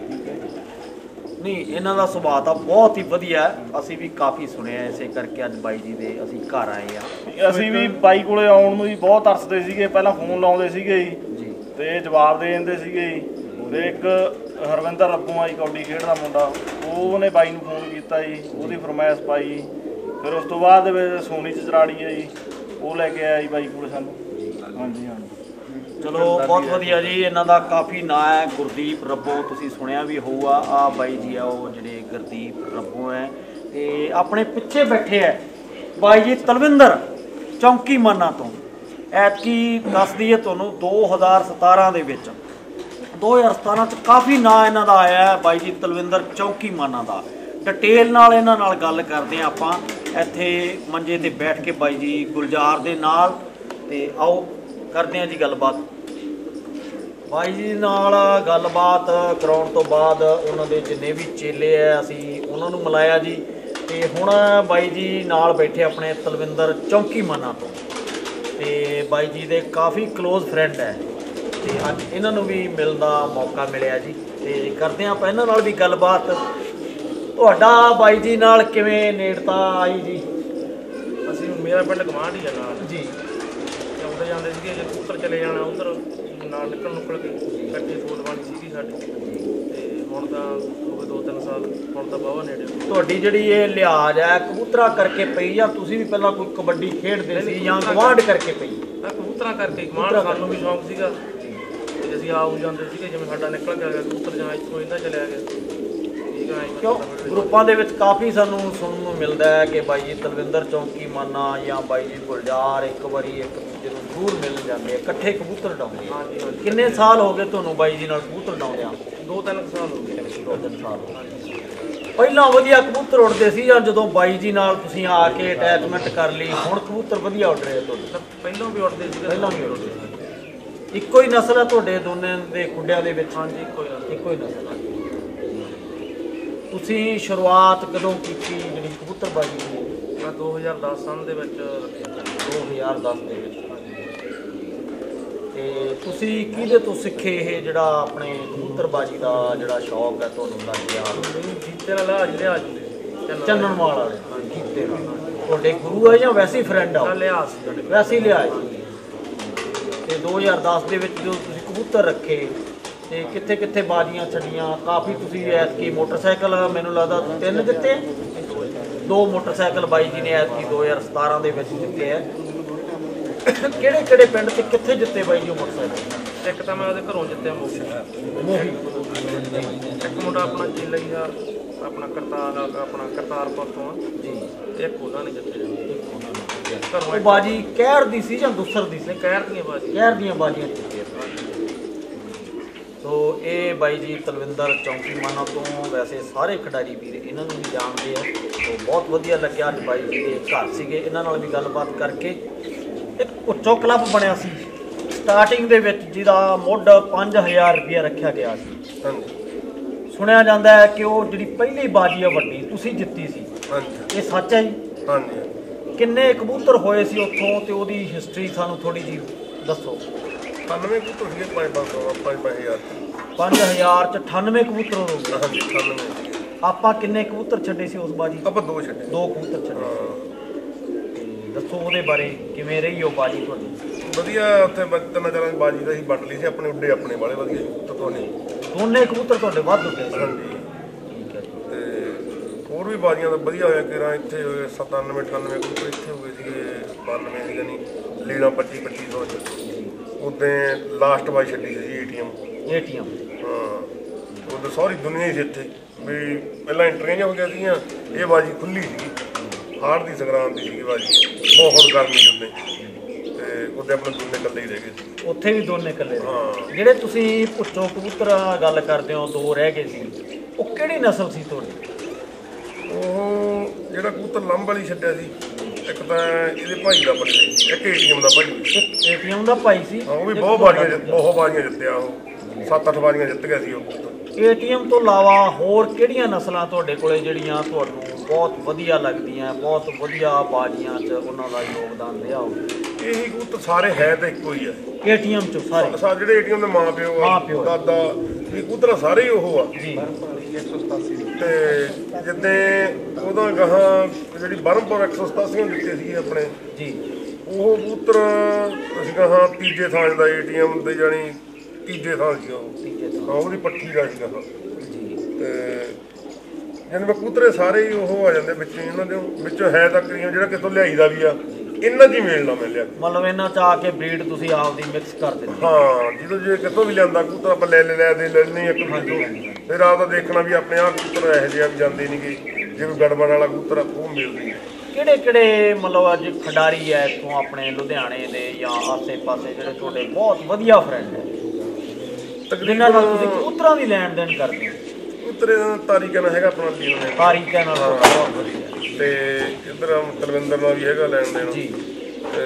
ਨਹੀਂ, ਇਹਨਾਂ ਦਾ ਸੁਭਾਅ ਤਾਂ ਬਹੁਤ ਹੀ ਵਧੀਆ ਹੈ। ਅਸੀਂ ਵੀ ਕਾਫੀ ਸੁਣਿਆ, ਇਸੇ ਕਰਕੇ ਅੱਜ ਬਾਈ ਜੀ ਦੇ ਅਸੀਂ ਘਰ ਆਏ ਆ। ਅਸੀਂ ਵੀ ਬਾਈ ਕੋਲੇ ਆਉਣ ਨੂੰ ਜੀ ਬਹੁਤ ਤਰਸਦੇ ਸੀਗੇ। ਪਹਿਲਾਂ ਫੋਨ ਲਾਉਂਦੇ ਸੀਗੇ ਜੀ ਤੇ ਜਵਾਬ ਦੇ ਦਿੰਦੇ ਸੀਗੇ ਜੀ। ਤੇ ਇੱਕ ਹਰਵਿੰਦਰ ਰੱਬੋਂ ਆਈ, ਕੌਡੀ ਖੇਡਦਾ ਮੁੰਡਾ, ਉਹਨੇ ਬਾਈ ਨੂੰ ਫੋਨ ਕੀਤਾ ਜੀ, ਉਹਦੀ ਫਰਮਾਇਸ਼ ਪਾਈ। ਫਿਰ ਉਸ ਤੋਂ ਬਾਅਦ ਦੇ ਵਿੱਚ ਸੋਨੀ ਚਚਰਾੜੀ ਹੈ ਜੀ, ਉਹ ਲੈ ਕੇ ਆਇਆ ਜੀ ਬਾਈ ਕੋਲੇ ਸਾਨੂੰ। ਹਾਂਜੀ ਹਾਂਜੀ। ਚਲੋ ਬਹੁਤ ਵਧੀਆ ਜੀ। ਇਹਨਾਂ ਦਾ ਕਾਫੀ ਨਾਂ ਹੈ, ਗੁਰਦੀਪ ਰੱਬੋ। ਤੁਸੀਂ ਸੁਣਿਆ ਵੀ ਹੋਊਗਾ। ਆ ਬਾਈ ਜੀ ਆ ਉਹ ਜਿਹੜੇ ਗੁਰਦੀਪ ਰੱਬੋ ਹੈ। ਤੇ ਆਪਣੇ ਪਿੱਛੇ ਬੈਠੇ ਹੈ ਬਾਈ ਜੀ ਤਲਵਿੰਦਰ, ਚੌਂਕੀ ਮਾਨਾ ਤੋਂ। ਐਤਕੀ ਦੱਸ ਦਈਏ ਤੁਹਾਨੂੰ 2017 ਦੇ ਵਿੱਚ, 2017 ਚ ਕਾਫੀ ਨਾਂ ਇਹਨਾਂ ਦਾ ਆਇਆ ਹੈ, ਬਾਈ ਜੀ ਤਲਵਿੰਦਰ ਚੌਂਕੀ ਮਾਨਾ ਦਾ। ਡਿਟੇਲ ਨਾਲ ਇਹਨਾਂ ਨਾਲ ਗੱਲ ਕਰਦੇ ਹਾਂ ਆਪਾਂ ਇੱਥੇ ਮੰਜੇ ਤੇ ਬੈਠ ਕੇ ਬਾਈ ਜੀ ਗੁਲਜ਼ਾਰ ਦੇ ਨਾਲ। ਤੇ ਆਓ ਕਰਦੇ ਹਾਂ ਜੀ ਗੱਲਬਾਤ ਬਾਈ ਜੀ ਨਾਲ। ਗੱਲਬਾਤ ਕਰਾਉਣ ਤੋਂ ਬਾਅਦ ਉਹਨਾਂ ਦੇ ਜਿੰਨੇ ਵੀ ਚੇਲੇ ਆ ਅਸੀਂ ਉਹਨਾਂ ਨੂੰ ਮਿਲਾਇਆ ਜੀ। ਤੇ ਹੁਣ ਬਾਈ ਜੀ ਨਾਲ ਬੈਠੇ ਆਪਣੇ ਤਲਵਿੰਦਰ ਚੌਂਕੀ ਮਾਨਾ ਤੋਂ। ਤੇ ਬਾਈ ਜੀ ਦੇ ਕਾਫੀ ਕਲੋਜ਼ ਫਰੈਂਡ ਹੈ ਤੇ ਅੱਜ ਇਹਨਾਂ ਨੂੰ ਵੀ ਮਿਲਣ ਦਾ ਮੌਕਾ ਮਿਲਿਆ ਜੀ। ਤੇ ਕਰਦੇ ਹਾਂ ਆਪਾਂ ਇਹਨਾਂ ਨਾਲ ਵੀ ਗੱਲਬਾਤ। ਤੁਹਾਡਾ ਬਾਈ ਜੀ ਨਾਲ ਕਿਵੇਂ ਨੇੜਤਾ ਆਈ ਜੀ? ਅਸੀਂ ਮੇਰਾ ਪਿੰਡ ਗਵਾਂਢ ਹੀ ਆ ਨਾਲ ਜੀ। ਆਉਂਦੇ ਜਾਂਦੇ ਸੀਗੇ, ਜੇ ਕਬੂਤਰ ਚਲੇ ਜਾਣਾ ਉੱਧਰ ਨਾਲ ਨਿਕਲ ਕੇ ਇਕੱਠੀ ਸੋਲ ਬਣੀ ਸੀਗੀ ਸਾਡੀ। ਤੇ ਹੁਣ ਤਾਂ ਹੋ ਗਏ 2-3 ਸਾਲ, ਹੁਣ ਤਾਂ ਬਾਵਾ ਨੇੜੇ। ਤੁਹਾਡੀ ਜਿਹੜੀ ਇਹ ਲਿਹਾਜ਼ ਹੈ ਕਬੂਤਰਾਂ ਕਰਕੇ ਪਈ, ਜਾਂ ਤੁਸੀਂ ਵੀ ਪਹਿਲਾਂ ਕੋਈ ਕਬੱਡੀ ਖੇਡਦੇ ਸੀ, ਜਾਂ ਗਵਾਂਢ ਕਰਕੇ ਪਈ? ਕਬੂਤਰਾਂ ਕਰਕੇ ਗਵਾਂਢ ਸਾਨੂੰ ਵੀ ਸ਼ੌਂਕ ਸੀਗਾ ਤੇ ਅਸੀਂ ਆਉ ਜਾਂਦੇ ਸੀਗੇ। ਜਿਵੇਂ ਸਾਡਾ ਨਿਕਲ ਕੇ ਆ ਗਿਆ ਕਬੂਤਰ, ਜਾਂ ਇੱਥੋਂ ਇਹਦਾ ਚਲਿਆ ਗਿਆ। ਕਿਉਂ ਗਰੁੱਪਾਂ ਦੇ ਵਿੱਚ ਕਾਫੀ ਸਾਨੂੰ ਸੁਣਨ ਨੂੰ ਮਿਲਦਾ ਹੈ ਕਿ ਬਾਈ ਜੀ ਤਲਵਿੰਦਰ ਚੌਂਕੀ ਮਾਨਾ ਜਾਂ ਬਾਈ ਜੀ ਗੁਲਜ਼ਾਰ ਇੱਕ ਵਾਰੀ ਇੱਕ ਦੂਜੇ ਨੂੰ ਜ਼ਰੂਰ ਮਿਲ ਜਾਂਦੇ ਆ, ਇਕੱਠੇ ਕਬੂਤਰ ਡਾਉਂਦੇ ਆ। ਹਾਂਜੀ ਹਾਂਜੀ। ਕਿੰਨੇ ਸਾਲ ਹੋ ਗਏ ਤੁਹਾਨੂੰ ਬਾਈ ਜੀ ਨਾਲ ਕਬੂਤਰ ਡਾਉਂਦਿਆਂ? 2-3 ਸਾਲ ਹੋ ਗਏ। 2-3 ਸਾਲ ਹੋ ਗਏ। ਪਹਿਲਾਂ ਵਧੀਆ ਕਬੂਤਰ ਉੱਡਦੇ ਸੀ, ਜਾਂ ਜਦੋਂ ਬਾਈ ਜੀ ਨਾਲ ਤੁਸੀਂ ਆ ਕੇ ਅਟੈਚਮੈਂਟ ਕਰ ਲਈ ਹੁਣ ਕਬੂਤਰ ਵਧੀਆ ਉੱਡ ਰਹੇ ਤੁਹਾਡੇ? ਪਹਿਲਾਂ ਵੀ ਉੱਡਦੇ ਸੀਗੇ। ਪਹਿਲਾਂ ਵੀ ਉੱਡਦੇ ਸੀ। ਇੱਕੋ ਹੀ ਨਸਲ ਹੈ ਤੁਹਾਡੇ ਦੋਨੇ ਦੇ ਖੁੱਡਿਆਂ ਦੇ ਵਿੱਚ? ਹਾਂਜੀ, ਇੱਕੋ ਹੀ ਨਸਲ ਹੈ। ਤੁਸੀਂ ਸ਼ੁਰੂਆਤ ਕਦੋਂ ਕੀਤੀ ਜਿਹੜੀ ਕਬੂਤਰਬਾਜ਼ੀ ਦੀ? ਮੈਂ 2010 ਸਾਲ ਦੇ ਵਿੱਚ ਰੱਖਿਆ। 2010 ਦੇ ਵਿੱਚ। ਤੇ ਤੁਸੀਂ ਕਿਹਦੇ ਤੋਂ ਸਿੱਖੇ ਇਹ ਜਿਹੜਾ ਆਪਣੇ ਕਬੂਤਰਬਾਜ਼ੀ ਦਾ ਜਿਹੜਾ ਸ਼ੌਕ ਹੈ ਤੁਹਾਨੂੰ ਲੱਗ ਗਿਆ? ਜੀਤੇ ਨਾਲ ਲਿਆ ਜੀ ਚੰਨਣਵਾਲ ਵਾਲੇ ਜੀਤੇ ਨਾਲ ਤੁਹਾਡੇ ਗੁਰੂ ਹੈ ਜਾਂ ਵੈਸੇ ਹੀ ਫਰੈਂਡ ਆ? ਲਿਆ ਵੈਸੇ ਹੀ ਲਿਆ ਜੀ। ਤੇ 2010 ਦੇ ਵਿੱਚ ਜਦੋਂ ਤੁਸੀਂ ਕਬੂਤਰ ਰੱਖੇ ਤੇ ਕਿੱਥੇ ਕਿੱਥੇ ਬਾਜ਼ੀਆਂ ਛੱਡੀਆਂ? ਕਾਫੀ ਤੁਸੀਂ ਐਤਕੀ ਮੋਟਰਸਾਈਕਲ ਮੈਨੂੰ ਲੱਗਦਾ 3 ਜਿੱਤੇ, 2 ਮੋਟਰਸਾਈਕਲ ਬਾਈ ਜੀ ਨੇ ਐਤਕੀ 2017 ਦੇ ਵਿੱਚ ਜਿੱਤੇ ਹੈ। ਕਿਹੜੇ ਕਿਹੜੇ ਪਿੰਡ ਤੇ ਕਿੱਥੇ ਜਿੱਤੇ ਬਾਈ ਜੀ ਮੋਟਰਸਾਈਕਲ? ਇੱਕ ਤਾਂ ਮੈਂ ਉਹਦੇ ਘਰੋਂ ਜਿੱਤਿਆ ਮੋਹੀ। ਇੱਕ ਮੁੰਡਾ ਆਪਣਾ ਚੇਲਾ ਹੀ ਆ, ਆਪਣਾ ਕਰਤਾਰਪੁਰ ਤੋਂ ਆ ਜੀ। ਇੱਕ ਉਹਨਾਂ ਨੇ ਜਿੱਤੇ ਘਰੋਂ। ਉਹ ਬਾਜੀ ਕਹਿਰ ਦੀ ਸੀ ਜਾਂ ਦੁਸਰ ਦੀ ਸੀ? ਕਹਿਰ ਦੀਆਂ ਬਾਜੀ। ਕਹਿਰ ਦੀਆਂ ਬਾਜੀਆਂ ਜਿੱਤੀਆਂ। ਸੋ ਇਹ ਬਾਈ ਜੀ ਤਲਵਿੰਦਰ ਚੌਂਕੀ ਮਾਨਾ ਤੋਂ। ਵੈਸੇ ਸਾਰੇ ਖਿਡਾਰੀ ਵੀਰ ਇਹਨਾਂ ਨੂੰ ਵੀ ਜਾਣਦੇ ਆ। ਸੋ ਬਹੁਤ ਵਧੀਆ ਲੱਗਿਆ ਅੱਜ ਬਾਈ ਜੀ ਦੇ ਘਰ ਸੀਗੇ, ਇਹਨਾਂ ਨਾਲ ਵੀ ਗੱਲਬਾਤ ਕਰਕੇ। ਇੱਕ ਉੱਚੋ ਕਲੱਬ ਬਣਿਆ ਸੀ ਸਟਾਰਟਿੰਗ ਦੇ ਵਿੱਚ, ਜਿਹਦਾ ਮੁੱਢ 5000 ਰੁਪਇਆ ਰੱਖਿਆ ਗਿਆ ਸੀ। ਸੁਣਿਆ ਜਾਂਦਾ ਹੈ ਕਿ ਉਹ ਜਿਹੜੀ ਪਹਿਲੀ ਬਾਜੀ ਆ ਵੱਡੀ ਤੁਸੀਂ ਜਿੱਤੀ ਸੀ, ਇਹ ਸੱਚ ਹੈ ਜੀ? ਹਾਂਜੀ। ਕਿੰਨੇ ਕਬੂਤਰ ਹੋਏ ਸੀ ਉੱਥੋਂ ਤੇ ਉਹਦੀ ਹਿਸਟਰੀ ਸਾਨੂੰ ਥੋੜੀ ਜੀ ਦੱਸੋ। 98 ਕਬੂਤਰ ਸੀਗੇ 5-5000 5000 ਚ 98 ਕਬੂਤਰ ਹੋ ਗਏ। ਹਾਂਜੀ 98। ਆਪਾਂ ਕਿੰਨੇ ਕਬੂਤਰ ਛੱਡੇ ਸੀ ਉਸ ਬਾਜੀ 'ਚ? ਆਪਾਂ 2 ਛੱਡੇ। 2 ਕਬੂਤਰ ਛੱਡੇ ਸੀ। ਤੇ ਦੱਸੋ ਉਹਦੇ ਬਾਰੇ ਕਿਵੇਂ ਰਹੀ ਉਹ ਬਾਜੀ ਤੁਹਾਡੀ? ਵਧੀਆ। ਉੱਥੇ 3-4 ਬਾਜੀ ਦਾ ਹੀ ਵੰਡ ਲਈ ਸੀ। ਆਪਣੇ ਉੱਡੇ ਆਪਣੇ ਵਾਲੇ ਵਧੀਆ ਕਬੂਤਰ ਤੋਂ ਨਹੀਂ। ਦੋਨੇ ਕਬੂਤਰ ਤੁਹਾਡੇ ਵੱਧ ਉੱਡੇ ਸੀ? ਹਾਂਜੀ। ਠੀਕ ਹੈ ਜੀ। ਤੇ ਹੋਰ ਵੀ ਬਾਜੀਆਂ ਦਾ ਵਧੀਆ ਹੋਇਆ ਕਿ ਇੱਥੇ ਹੋਏ 97-98 ਕਬੂਤਰ ਇੱਥੇ ਹੋ ਗਏ ਸੀਗੇ 92 ਸੀਗੇ ਨਹੀਂ ਲੀਲਾ 25-2500 ਚ। ਉੱਦਾਂ ਲਾਸਟ ਬਾਜੀ ਛੱਡੀ ਸੀ ATM। ਹਾਂ ਉਦੋਂ ਸਾਰੀ ਦੁਨੀਆ ਹੀ ਸੀ ਇੱਥੇ ਵੀ ਪਹਿਲਾਂ ਐਂਟਰੀਆਂ ਜਿਹੀਆਂ ਹੋ ਗਈਆਂ ਸੀਗੀਆਂ। ਇਹ ਬਾਜੀ ਖੁੱਲੀ ਸੀਗੀ ਹਾੜ ਦੀ ਸੰਗਰਾਮ ਦੀ ਸੀਗੀ ਬਾਜੀ ਬਹੁਤ ਗਰਮੀ ਸੀ ਉੱਤੇ ਤੇ ਉਹਦੇ ਆਪਣੇ ਦੋਨੇ ਇਕੱਲੇ ਹੀ ਰਹਿ ਗਏ ਸੀ ਉੱਥੇ ਵੀ ਦੋਨੇ ਇਕੱਲੇ ਰਹੇ। ਹਾਂ। ਜਿਹੜੇ ਤੁਸੀਂ ਪੁੱਛੋ ਕਬੂਤਰ ਗੱਲ ਕਰਦੇ ਹੋ 2 ਰਹਿ ਗਏ ਸੀ ਉਹ ਕਿਹੜੀ ਨਸਲ ਸੀ ਤੁਹਾਡੀ? ਉਹ ਜਿਹੜਾ ਕਬੂਤਰ ਲੰਬ ਵਾਲੀ ਛੱਡਿਆ ਸੀ ਇੱਕ ਤਾਂ ਇਹਦੇ ਭਾਈ ਦਾ ਬੱਚੇ ਇੱਕ ATM ਦਾ ਭਾਈ ਸੀ। ਇੱਕ ATM ਦਾ ਭਾਈ ਸੀ। ਹਾਂ ਉਹ ਵੀ ਬਹੁਤ ਬਾਜੀਆਂ ਜਿੱਤਿਆ ਉਹ 7-8 ਬਾਜੀਆਂ ਜਿੱਤ ਗਿਆ ਸੀ ਉਹ ਕਬੂਤਰ। ATM ਤੋਂ ਇਲਾਵਾ ਹੋਰ ਕਿਹੜੀਆਂ ਨਸਲਾਂ ਤੁਹਾਡੇ ਕੋਲੇ ਜਿਹੜੀਆਂ ਤੁਹਾਨੂੰ ਬਹੁਤ ਵਧੀਆ ਲੱਗਦੀਆਂ ਬਹੁਤ ਵਧੀਆ ਬਾਜੀਆਂ 'ਚ ਉਹਨਾਂ ਦਾ ਯੋਗਦਾਨ ਰਿਹਾ ਹੋਵੇ? ਇਹੀ ਕਬੂਤਰ ਸਾਰੇ ਹੈ ਤਾਂ ਇੱਕੋ ਹੀ ਆ। ATM 'ਚ ਸਾਰੇ ਜਿਹੜੇ ATM ਦੇ ਮਾਂ ਪਿਓ ਆ ਦਾਦਾ ਇਹ ਕਬੂਤਰ ਸਾਰੇ ਹੀ ਉਹ ਆ ਜੀ। 187 ਤੇ ਜਿੱਦਾਂ ਉਹਦਾ ਗਾਹਾਂ ਜਿਹੜੀ ਬਰਮਪੁਰ 187 ਦਿੱਤੇ ਸੀਗੇ ਆਪਣੇ ਜੀ ਉਹ ਕਬੂਤਰ ਅਸੀਂ ਗਾਹਾਂ ਤੀਜੇ ਥਾਂ ਦਾ ATM ਤੇ ਜਾਣੀ ਤੀਜੇ ਥਾਂ ਸੀ ਉਹ। ਹਾਂ ਉਹਦੀ ਪੱਠੀ ਦਾ ਸੀਗਾ ਜੀ। ਤੇ ਜਾਨੀ ਕਬੂਤਰੇ ਸਾਰੇ ਹੀ ਉਹ ਆ ਜਾਂਦੇ ਵਿੱਚ ਇਹਨਾਂ ਦੇ ਵਿੱਚੋਂ ਹੈ ਤਾਂ ਕਰੀਆਂ ਜਿਹੜਾ ਕਿਤੋਂ ਲਿਆਈ ਦਾ ਵੀ ਆ ਇਹਨਾਂ ਦੀ ਮੇਲ ਨਾ ਮਿਲਿਆ ਮਤਲਬ ਇਹਨਾਂ 'ਚ ਆ ਕੇ ਬਰੀਡ ਤੁਸੀਂ ਆਪਦੀ ਮਿਕਸ ਕਰ ਦਿੰਦੇ? ਹਾਂ ਜਦੋਂ ਜੇ ਕਿਤੋਂ ਵੀ ਲਿਆਂਦਾ ਕਬੂਤਰ ਆਪਾਂ ਲੈ ਲੈਣੀ ਇੱਕ ਦੂਜੇ ਤੋਂ ਫਿਰ ਆਪਦਾ ਦੇਖਣਾ ਵੀ ਆਪਣੇ ਆਹ ਕਬੂਤਰ ਇਹੋ ਜਿਹੇ ਵੀ ਜਾਂਦੇ ਨਹੀਂਗੇ ਜੇ ਕੋਈ ਗੜਬੜ ਵਾਲਾ ਕਬੂਤਰ ਉਹ ਮਿਲਦੀ ਹੈ। ਕਿਹੜੇ ਮਤਲਬ ਅੱਜ ਖਿਡਾਰੀ ਹੈ ਇੱਥੋਂ ਆਪਣੇ ਲੁਧਿਆਣੇ ਦੇ ਜਾਂ ਆਸੇ-ਪਾਸੇ ਜਿਹੜੇ ਤੁਹਾਡੇ ਬਹੁਤ ਵਧੀਆ ਫਰੈਂਡ ਹੈ ਜਿਨ੍ਹਾਂ ਨਾਲ ਤੁਸੀਂ ਕਬੂਤਰਾਂ ਦੀ ਲੈਣ ਦੇਣ ਕਰਦੇ ਹੋ? ਕਬੂਤਰੇ ਦਾ ਤਾਰੀ ਕਹਿਣਾ ਹੈਗਾ ਆਪਣਾ ਲੀਨ ਨੇ ਤਾਰੀਕਾਂ ਨਾਲ ਬਹੁਤ ਵਧੀਆ। ਤੇ ਇੱਧਰ ਤਲਵਿੰਦਰ ਨਾਲ ਵੀ ਹੈਗਾ ਲੈਣ ਦੇਣ ਜੀ। ਤੇ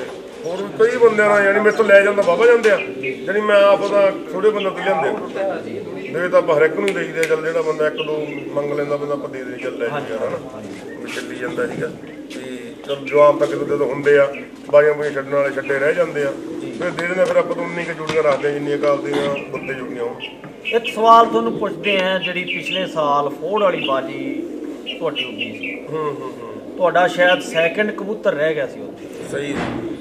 ਹੋਰ ਵੀ ਕਈ ਬੰਦਿਆਂ ਨਾਲ ਯਾਨੀ ਮੇਰੇ ਤੋਂ ਲੈ ਜਾਂਦਾ ਬਾਬਾ ਜਾਂਦੇ ਆ ਜਾਨੀ ਮੈਂ ਆਪ ਉਹਦਾ ਥੋੜੇ ਬੰਦੇ ਤੋਂ ਲਿਆਂਦੇ ਦੇ ਤਾਂ ਹਰ ਇੱਕ ਨੂੰ ਦੇਈਦੇ ਚੱਲ ਜਿਹੜਾ ਬੰਦਾ 1-2 ਮੰਗ ਲੈਂਦਾ ਬੰਦਾ ਆਪਾਂ ਦੇ ਦੇ ਚੱਲ ਲੈ ਯਾਰ ਹਨਾ ਵੀ ਚੱਲੀ ਜਾਂਦਾ ਸੀਗਾ ਵੀ ਚਲ ਜਵਾਬ ਤੱਕ ਜਦੋਂ ਹੁੰਦੇ ਆ ਬਾਈਆਂ ਬੁਈਆਂ ਛੱਡਣ ਵਾਲੇ ਛੱਡੇ ਰਹਿ ਜਾਂਦੇ ਆ ਫਿਰ ਦੇ ਦਿੰਦੇ ਫਿਰ ਆਪਾਂ ਤਾਂ ਉਨੀ ਕੁ ਜੁੜੀਆਂ ਰੱਖਦੇ ਜਿੰਨੀਆਂ ਕਾਲਦੀਆਂ ਬੁੱਤੇ ਜੁੜੀਆਂ ਹੋਣ। ਇੱਕ ਸਵਾਲ ਤੁਹਾਨੂੰ ਪੁੱਛਦੇ ਆ ਜਿਹੜੀ ਪਿਛਲੇ ਸਾਲ ਫੋੜ ਵਾਲੀ ਬਾਜੀ ਤੁਹਾਡੀ ਉੱਡੀ ਸੀ ਤੁਹਾਡਾ ਸ਼ਾਇਦ ਸੈਕਿੰਡ ਕਬੂਤਰ ਰਹਿ ਗਿਆ ਸੀ ਉੱਥੇ ਸਹੀ